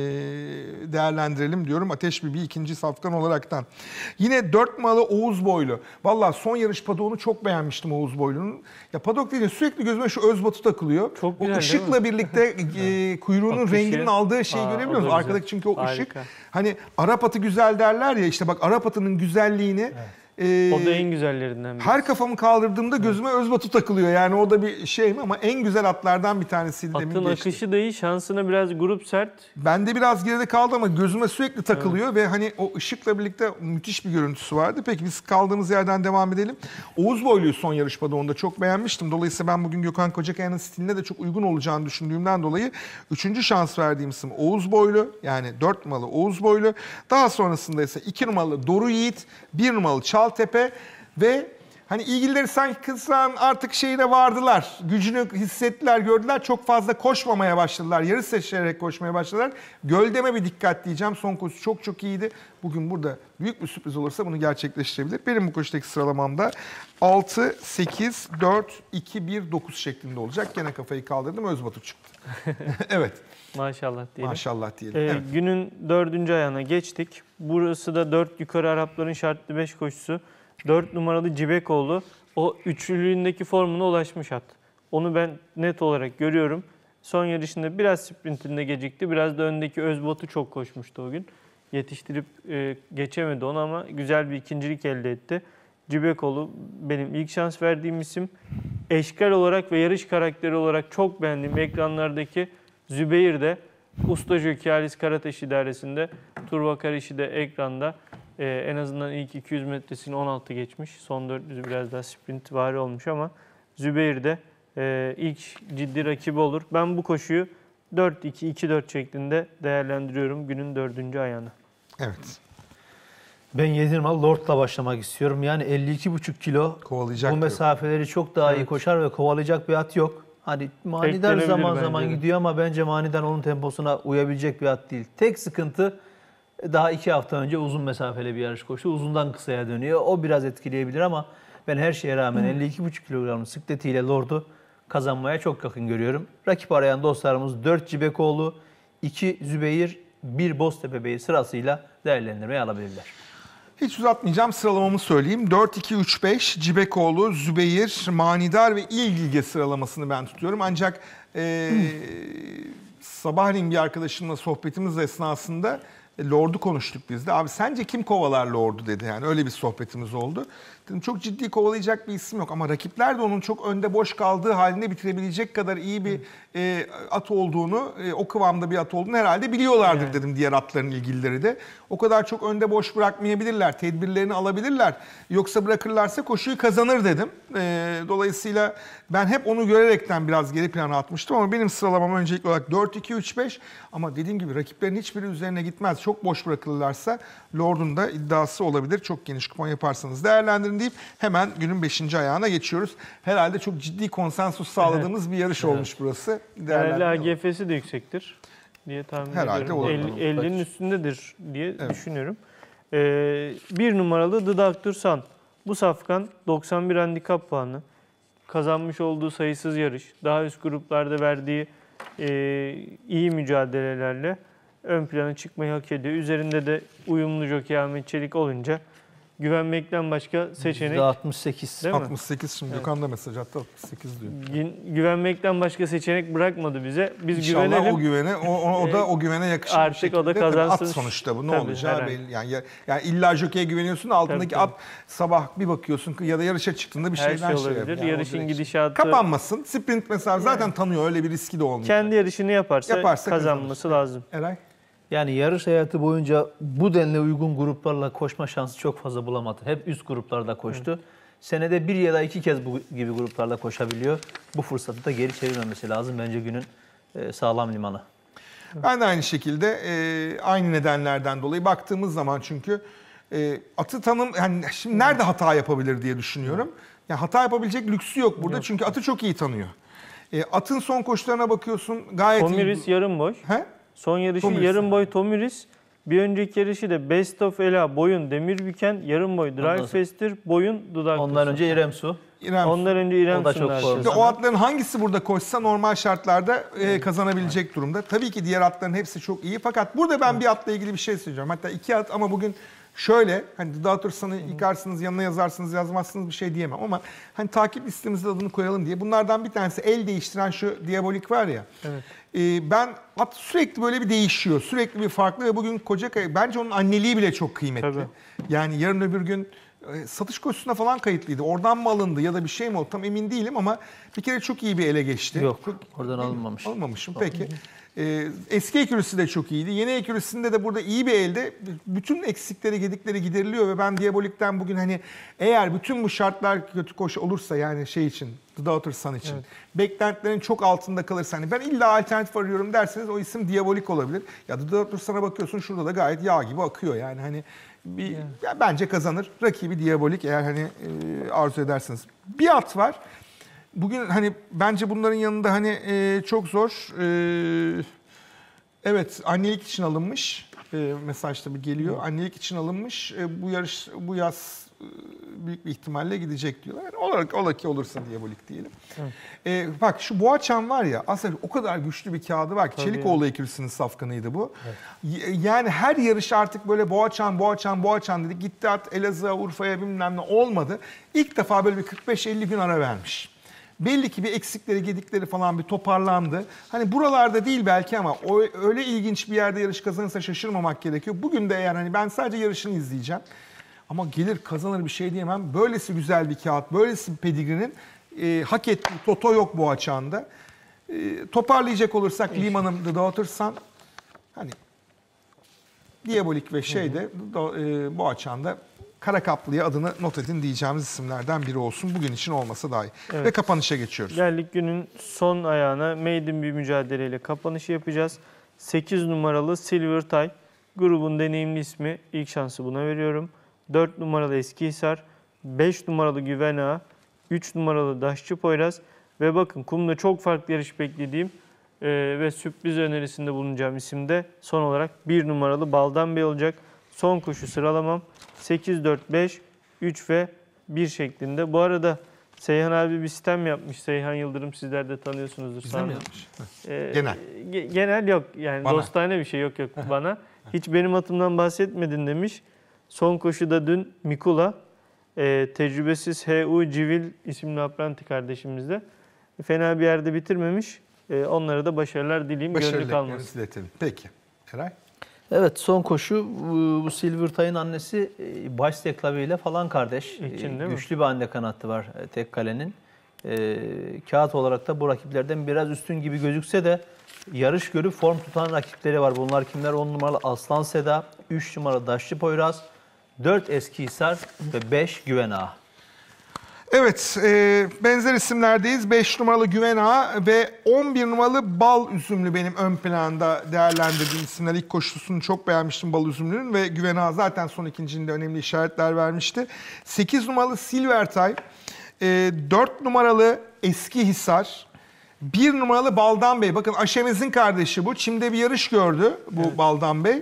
değerlendirelim diyorum. Ateş Bibi ikinci safkan olaraktan. Yine dört numaralı Oğuz Boylu. Valla son yarış padoğunu çok beğenmiştim Oğuz Boylu'nun. Ya padok değil, sürekli gözüme şu Özbatı takılıyor. Çok o güzel, ışıkla birlikte e, kuyruğunun Akışı. renginin aldığı şeyi Aa, görebiliyor o da musunuz? güzel. Arkadaki çünkü o Harika. ışık. Hani Arap atı güzel derler ya, işte bak Arap atının güzelliğini e, O da en güzellerinden biri. her kafamı kaldırdığımda gözüme Özbatu takılıyor. Yani o da bir şey mi ama en güzel atlardan bir tanesiydi. Atın demin geçti. akışı da iyi. Şansına biraz grup sert. Bende biraz geride kaldı ama gözüme sürekli takılıyor evet. Ve hani o ışıkla birlikte müthiş bir görüntüsü vardı. Peki biz kaldığımız yerden devam edelim. Oğuz Boylu'yu son yarışmada onda çok beğenmiştim. Dolayısıyla ben bugün Gökhan Kocakaya'nın stiline de çok uygun olacağını düşündüğümden dolayı üçüncü şans verdiğim isim Oğuz Boylu. Yani dört numaralı Oğuz Boylu. Daha sonrasında ise iki numaralı Doru Yiğit, bir numaralı Çaltepe ve hani ilgilileri sanki kısran artık şeyine vardılar. Gücünü hissettiler, gördüler. Çok fazla koşmamaya başladılar. Yarış seçerek koşmaya başladılar. Göldeme bir dikkat diyeceğim. Son koşu çok çok iyiydi. Bugün burada büyük bir sürpriz olursa bunu gerçekleştirebilir. Benim bu koşudaki sıralamamda altı, sekiz, dört, iki, bir, dokuz şeklinde olacak. Gene kafayı kaldırdım. Özbatu çıktı. Evet. Maşallah diyelim. Maşallah diyelim. Ee, evet. Günün dördüncü ayağına geçtik. Burası da dört yukarı Arapların şartlı beş koşusu. dört numaralı Cibekoğlu o üçlülüğündeki formuna ulaşmış at. Onu ben net olarak görüyorum. Son yarışında biraz sprintinde gecikti. Biraz da öndeki Özbatu çok koşmuştu o gün. Yetiştirip e, geçemedi onu ama güzel bir ikincilik elde etti. Cibekoğlu benim ilk şans verdiğim isim. Eşkal olarak ve yarış karakteri olarak çok beğendiğim ekranlardaki Zübeyir de Usta Jockey Halis Karateş idaresinde, Turbakar işi de ekranda. Ee, en azından ilk iki yüz metresini on altı geçmiş. Son dört yüzü biraz daha sprint vari olmuş ama Zübeyir de e, ilk ciddi rakibi olur. Ben bu koşuyu dört iki iki dört şeklinde değerlendiriyorum günün dördüncü ayağına. Evet. Ben yedi numaralı Lord'la başlamak istiyorum. Yani elli iki buçuk kilo kovalayacak bu mesafeleri çok daha evet. iyi koşar ve kovalayacak bir at yok. Hani manidar zaman zaman gidiyor ama bence manidar onun temposuna uyabilecek bir at değil. Tek sıkıntı daha iki hafta önce uzun mesafeli bir yarış koştu. Uzundan kısaya dönüyor. O biraz etkileyebilir ama ben her şeye rağmen elli iki buçuk kilogramlık sikletiyle Lord'u kazanmaya çok yakın görüyorum. Rakip arayan dostlarımız dört Cibekoğlu, iki Zübeyir, bir Boztepe Bey sırasıyla değerlendirmeye alabilirler. Hiç uzatmayacağım, sıralamamı söyleyeyim. dört iki üç beş Cibekoğlu, Zübeyir, Manidar ve İlgilge sıralamasını ben tutuyorum. Ancak e, sabahleyin bir arkadaşımla sohbetimiz esnasında Lord'u konuştuk biz de. Abi sence kim kovalar Lord'u dedi, yani öyle bir sohbetimiz oldu. Dedim çok ciddi kovalayacak bir isim yok ama rakipler de onun çok önde boş kaldığı halinde bitirebilecek kadar iyi bir e, at olduğunu, e, o kıvamda bir at olduğunu herhalde biliyorlardır evet. dedim diğer atların ilgilileri de. O kadar çok önde boş bırakmayabilirler, tedbirlerini alabilirler. Yoksa bırakırlarsa koşuyu kazanır dedim. E, dolayısıyla ben hep onu görerekten biraz geri plana atmıştım ama benim sıralamam öncelikli olarak dört iki üç beş ama dediğim gibi rakiplerin hiçbiri üzerine gitmez. Çok boş bırakılırlarsa Lord'un da iddiası olabilir. Çok geniş kupon yaparsanız değerlendirin deyip hemen günün beşinci ayağına geçiyoruz. Herhalde çok ciddi konsensus sağladığımız bir yarış evet. olmuş burası. Herhalde A G F'si de yüksektir diye tahmin herhalde ediyorum. ellinin üstündedir diye evet. düşünüyorum. Ee, bir numaralı The Doctor Sun. Bu safkan doksan bir handikap puanı. Kazanmış olduğu sayısız yarış. Daha üst gruplarda verdiği e, iyi mücadelelerle ön plana çıkmayı hak ediyor. Üzerinde de uyumlu jockey Ahmet Çelik olunca güvenmekten başka seçenek yüzde altmış sekiz. değil mi? altmış sekiz şimdi Evet. Gökhan da mesaj attı altmış sekiz diyor. Gü- Güvenmekten başka seçenek bırakmadı bize. Biz İnşallah güvenelim. o güvene, o, o, o da o güvene yakışır bir Artık o da şekilde. Tabii kazansın. At sonuçta bu ne Tabii, olacağı herhalde. belli. Yani, ya- yani illa jokeye güveniyorsun da altındaki Tabii, tabii. at sabah bir bakıyorsun ya da yarışa çıktığında bir Her şeyden şey şey olabilir. yapıyor. Yani o Yarışın direkt- gidişatı Kapanmasın. Sprint mesela zaten tanıyor, öyle bir riski de olmuyor. kendi yarışını yaparsa, Yaparsa kazanması kazanır. lazım. Eray? Yani yarış hayatı boyunca bu denli uygun gruplarla koşma şansı çok fazla bulamadı. Hep üst gruplarda koştu. Evet. Senede bir ya da iki kez bu gibi gruplarla koşabiliyor. Bu fırsatı da geri çevirmemesi lazım bence günün e, sağlam limanı. Ben de aynı şekilde e, aynı nedenlerden dolayı baktığımız zaman çünkü e, atı tanım yani şimdi nerede hata yapabilir diye düşünüyorum. Yani hata yapabilecek lüksü yok burada Yok. çünkü atı çok iyi tanıyor. E, atın son koşularına bakıyorsun gayet Tomiris iyi. yarım boy. He? Son yarışı Tomiris. yarım boy Tomiris. Bir önceki yarışı da Best of Ela boyun Demirbüken, yarım boy Drive Fester, boyun Dudaklısı. Ondan önce İrem Su. İrem Su. Ondan önce İrem O da Su'nun çok arkasında. Şimdi o atların hangisi burada koşsa normal şartlarda e, kazanabilecek durumda. Tabii ki diğer atların hepsi çok iyi. Fakat burada ben bir atla ilgili bir şey söyleyeceğim. Hatta iki at ama bugün şöyle hani dağıtırsanız yıkarsınız yanına yazarsınız yazmazsınız bir şey diyemem ama hani takip listemizde adını koyalım diye. Bunlardan bir tanesi el değiştiren şu Diabolik var ya. Evet. E, ben at sürekli böyle bir değişiyor. Sürekli bir farklı ve bugün Kocakaya bence onun anneliği bile çok kıymetli. Tabii. Yani yarın öbür gün e, satış koşusuna falan kayıtlıydı. Oradan mı alındı ya da bir şey mi oldu tam emin değilim ama bir kere çok iyi bir ele geçti. Yok, Çok, oradan alınmamış. Alınmamışım peki. Ee, eski ekürüsü de çok iyiydi. Yeni ekürüsünde de burada iyi bir elde bütün eksikleri, gedikleri gideriliyor ve ben Diabolik'ten bugün hani eğer bütün bu şartlar kötü koş olursa yani şey için, The Daughter Sun için, evet. beklentilerin çok altında kalırsa hani ben illa alternatif arıyorum derseniz o isim Diabolik olabilir. Ya The Daughter Sun'a bakıyorsun şurada da gayet yağ gibi akıyor yani hani bir yeah. ya bence kazanır. Rakibi Diabolik eğer hani e, arzu edersiniz. Bir at var. Bugün hani bence bunların yanında hani e, çok zor. E, evet annelik için alınmış. E, mesaj tabii geliyor. Evet. Annelik için alınmış. E, bu yarış bu yaz e, büyük bir ihtimalle gidecek diyorlar. Yani olarak ola ki olursa Diabolik diyelim. Evet. E, bak şu Boğaçan var ya aslında o kadar güçlü bir kağıdı var ki tabii Çelikoğlu ekürüsünün safkanıydı bu. Evet. Yani her yarış artık böyle Boğaçan, Boğaçan, Boğaçan dedik. Gitti at Elazığ'a, Urfa'ya bilmem ne olmadı. İlk defa böyle bir kırk beş elli gün ara vermiş. Belli ki bir eksikleri, gedikleri falan bir toparlandı. Hani buralarda değil belki ama o öyle ilginç bir yerde yarış kazanırsa şaşırmamak gerekiyor. Bugün de eğer hani ben sadece yarışını izleyeceğim. Ama gelir kazanır bir şey diyemem. Böylesi güzel bir kağıt, böylesi bir pedigrinin e, hak ettiği toto yok bu açağında. E, toparlayacak olursak Liman'ın The Daughter Sun, hani Diabolik ve şeyde e, bu açağında Kara Kaplı'ya adını not edin diyeceğimiz isimlerden biri olsun. Bugün için olmasa dahi. Evet. Ve kapanışa geçiyoruz. Geldik günün son ayağına. Maiden bir mücadeleyle kapanışı yapacağız. sekiz numaralı Silver Tie. Grubun deneyimli ismi. İlk şansı buna veriyorum. dört numaralı Eskihisar. beş numaralı Güven Ağa. üç numaralı Daşçı Poyraz. Ve bakın kumda çok farklı yarış beklediğim e, ve sürpriz önerisinde bulunacağım isimde son olarak bir numaralı Baldan Bey olacak. Son koşu sıralamam sekiz, dört, beş, üç ve bir şeklinde. Bu arada Seyhan abi bir sistem yapmış. Seyhan Yıldırım sizler de tanıyorsunuzdur. Bize mi yapmış? Ee, genel. Ge- genel yok. Yani bana. Dostane bir şey yok yok bana. Hiç benim atımdan bahsetmedin demiş. Son koşuda dün Mikula, e, tecrübesiz H U Civil isimli apranti kardeşimizle fena bir yerde bitirmemiş. E, onlara da başarılar dileyim. Gönlü kalmasın. Peki. Eray? Evet son koşu bu Silver Tie'nin annesi Başte Klavi ile falan kardeş. İçin, Güçlü bir anne kanatı var tek kalenin. E, kağıt olarak da bu rakiplerden biraz üstün gibi gözükse de yarış görüp form tutan rakipleri var. Bunlar kimler? on numaralı Aslan Seda, üç numaralı Daşçı Poyraz, dört Eskihisar ve beş Güven Ağa. Evet, e, benzer isimlerdeyiz. beş numaralı Güven Ağa ve on bir numaralı Bal Üzümlü benim ön planda değerlendirdiğim isimler. İlk koşusunu çok beğenmiştim Bal Üzümlü'nün ve Güven Ağa zaten son ikincinde önemli işaretler vermişti. sekiz numaralı Silver Tie, e, dört numaralı Eskihisar, bir numaralı Baldan Bey. Bakın Aşemez'in kardeşi bu. Çim'de bir yarış gördü bu evet. Baldan Bey.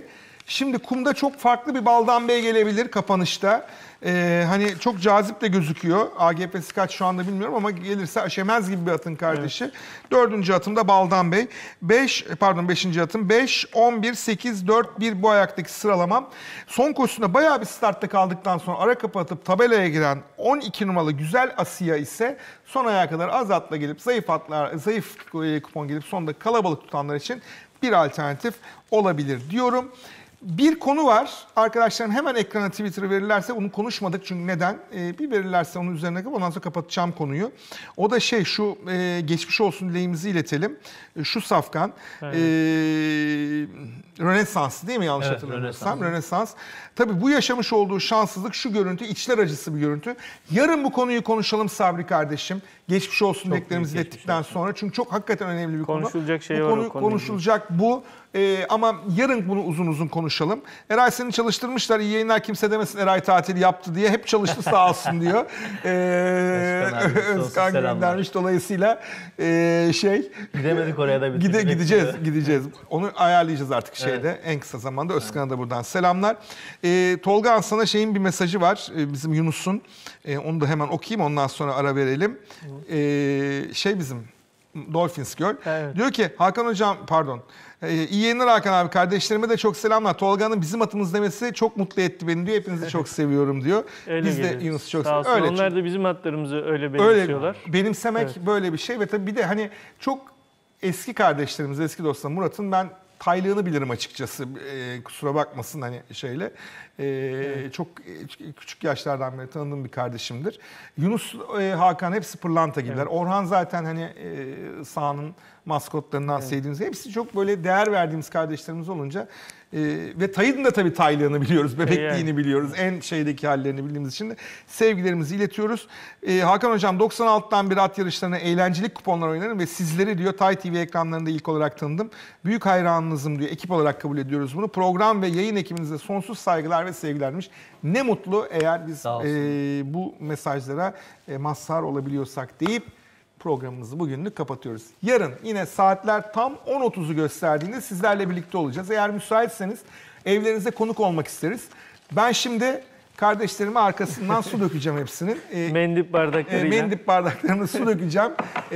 Şimdi kumda çok farklı bir Baldan Bey gelebilir kapanışta. Ee, hani çok cazip de gözüküyor. A G P'si kaç şu anda bilmiyorum ama gelirse Aşemez gibi bir atın kardeşi. Evet. Dördüncü atımda Baldan Bey. Beş, pardon beşinci atım. Beş, on bir, sekiz, dört, bir bu ayaktaki sıralamam. Son koşusunda bayağı bir startta kaldıktan sonra ara kapatıp tabelaya giren on iki numaralı Güzel Asiya ise son ayağa kadar az atla gelip zayıf atlar, zayıf kupon gelip sonunda kalabalık tutanlar için bir alternatif olabilir diyorum. Bir konu var. Arkadaşlarım hemen ekrana Twitter'ı verirlerse onu konuşmadık. Çünkü neden? Ee, bir verirlerse onun üzerine kapı ondan sonra kapatacağım konuyu. O da şey şu e, geçmiş olsun dileğimizi iletelim. E, şu safkan. Evet. E, Rönesans değil mi yanlış evet, hatırlamıyorsam? Rönesans. Tabii bu yaşamış olduğu şanssızlık şu görüntü. İçler acısı bir görüntü. Yarın bu konuyu konuşalım Sabri kardeşim. Geçmiş olsun dileklerimizi ilettikten sonra. Çünkü çok hakikaten önemli bir konu. Konuşulacak şey bu var. Konu, konuşulacak bu. Ee, ama yarın bunu uzun uzun konuşalım. Eray seni çalıştırmışlar. İyi yayınlar kimse demesin Eray tatili yaptı diye. Hep çalıştı sağ olsun diyor. Ee, Özkan göndermiş dolayısıyla e, şey. Gidemedik oraya da. Gide, gideceğiz gideceğiz. Onu ayarlayacağız artık şeyde. Evet. En kısa zamanda Özkan'a da buradan selamlar. Ee, Tolga Aslan'a şeyin bir mesajı var. Ee, bizim Yunus'un. Ee, onu da hemen okuyayım ondan sonra ara verelim. Ee, şey bizim Dolphins Girl. Evet. Diyor ki Hakan Hocam pardon. Ee, iyi yayınlar Hakan abi. Kardeşlerime de çok selamlar. Tolga'nın bizim atımız demesi çok mutlu etti beni diyor. Hepinizi çok seviyorum diyor. Öyle Biz geliriz. de Yunus'u çok seviyoruz. öyle Onlar da bizim atlarımızı öyle benimsiyorlar. Öyle benimsemek evet. Böyle bir şey ve tabii bir de hani çok eski kardeşlerimiz, eski dostlarım Murat'ın ben taylığını bilirim açıkçası. Ee, kusura bakmasın hani şeyle. Ee, evet. Çok küçük yaşlardan beri tanıdığım bir kardeşimdir. Yunus, e, Hakan hepsi pırlanta gibiler. Evet. Orhan zaten hani e, sahanın maskotlarından evet. Sevdiğimiz, hepsi çok böyle değer verdiğimiz kardeşlerimiz olunca e, ve Tayyip'in de tabii taylığını biliyoruz, bebekliğini biliyoruz, en şeydeki hallerini bildiğimiz için de sevgilerimizi iletiyoruz. E, Hakan Hocam doksan altıdan beri at yarışlarına eğlencelik kuponlar oynarım ve sizleri diyor Tay T V ekranlarında ilk olarak tanıdım. Büyük hayranınızım diyor, ekip olarak kabul ediyoruz bunu. Program ve yayın ekibinize sonsuz saygılar ve sevgiler demiş. Ne mutlu eğer biz e, bu mesajlara e, mazhar olabiliyorsak deyip programımızı bugünlük kapatıyoruz. Yarın yine saatler tam on otuzu gösterdiğinde sizlerle birlikte olacağız. Eğer müsaitseniz evlerinize konuk olmak isteriz. Ben şimdi kardeşlerime arkasından su dökeceğim hepsinin. E, mendip bardaklarıyla. E, mendip bardaklarına su dökeceğim.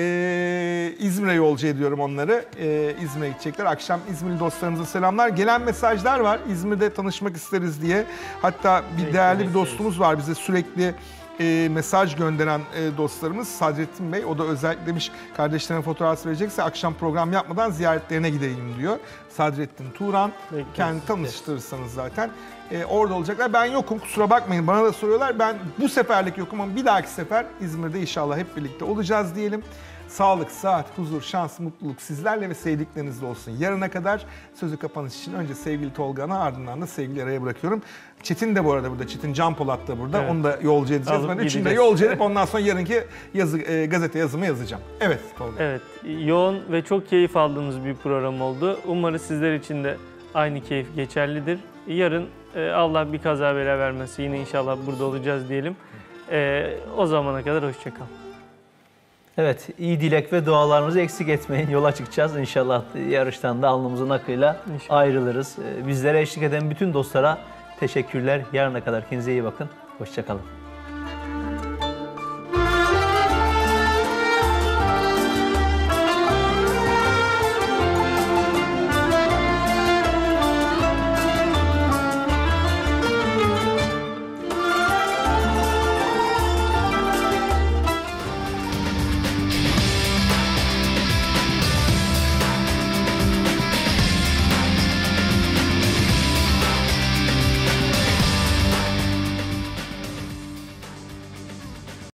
E, İzmir'e yolcu ediyorum onları. E, İzmir'e gidecekler. Akşam İzmirli dostlarımıza selamlar. Gelen mesajlar var. İzmir'de tanışmak isteriz diye. Hatta bir Peki, değerli bir dostumuz var bize sürekli E, mesaj gönderen e, dostlarımız Sadrettin Bey. O da özellikle demiş kardeşlerine fotoğraf verecekse akşam program yapmadan ziyaretlerine gideyim diyor. Sadrettin Turan. Peki, kendi tanıştırırsanız zaten e, orada olacaklar. Ben yokum kusura bakmayın bana da soruyorlar. Ben bu seferlik yokum ama bir dahaki sefer İzmir'de inşallah hep birlikte olacağız diyelim. Sağlık, sıhhat, huzur, şans, mutluluk sizlerle ve sevdiklerinizle olsun. Yarına kadar sözü kapanış için önce sevgili Tolga'na ardından da sevgili Eray'a bırakıyorum. Çetin de bu arada burada. Çetin Can Polat da burada. Evet. Onu da yolcu edeceğiz. Alıp ben üçünü de yolcu edip ondan sonra yarınki yazı, e, gazete yazımı yazacağım. Evet Tolga. Evet. Yoğun ve çok keyif aldığımız bir program oldu. Umarız sizler için de aynı keyif geçerlidir. Yarın e, Allah bir kaza bela vermesi yine inşallah burada olacağız diyelim. E, o zamana kadar hoşça kalın. Evet, iyi dilek ve dualarınızı eksik etmeyin. Yola çıkacağız. İnşallah yarıştan da alnımızın akıyla İnşallah. ayrılırız. Bizlere eşlik eden bütün dostlara teşekkürler. Yarına kadar kendinize iyi bakın. Hoşça kalın.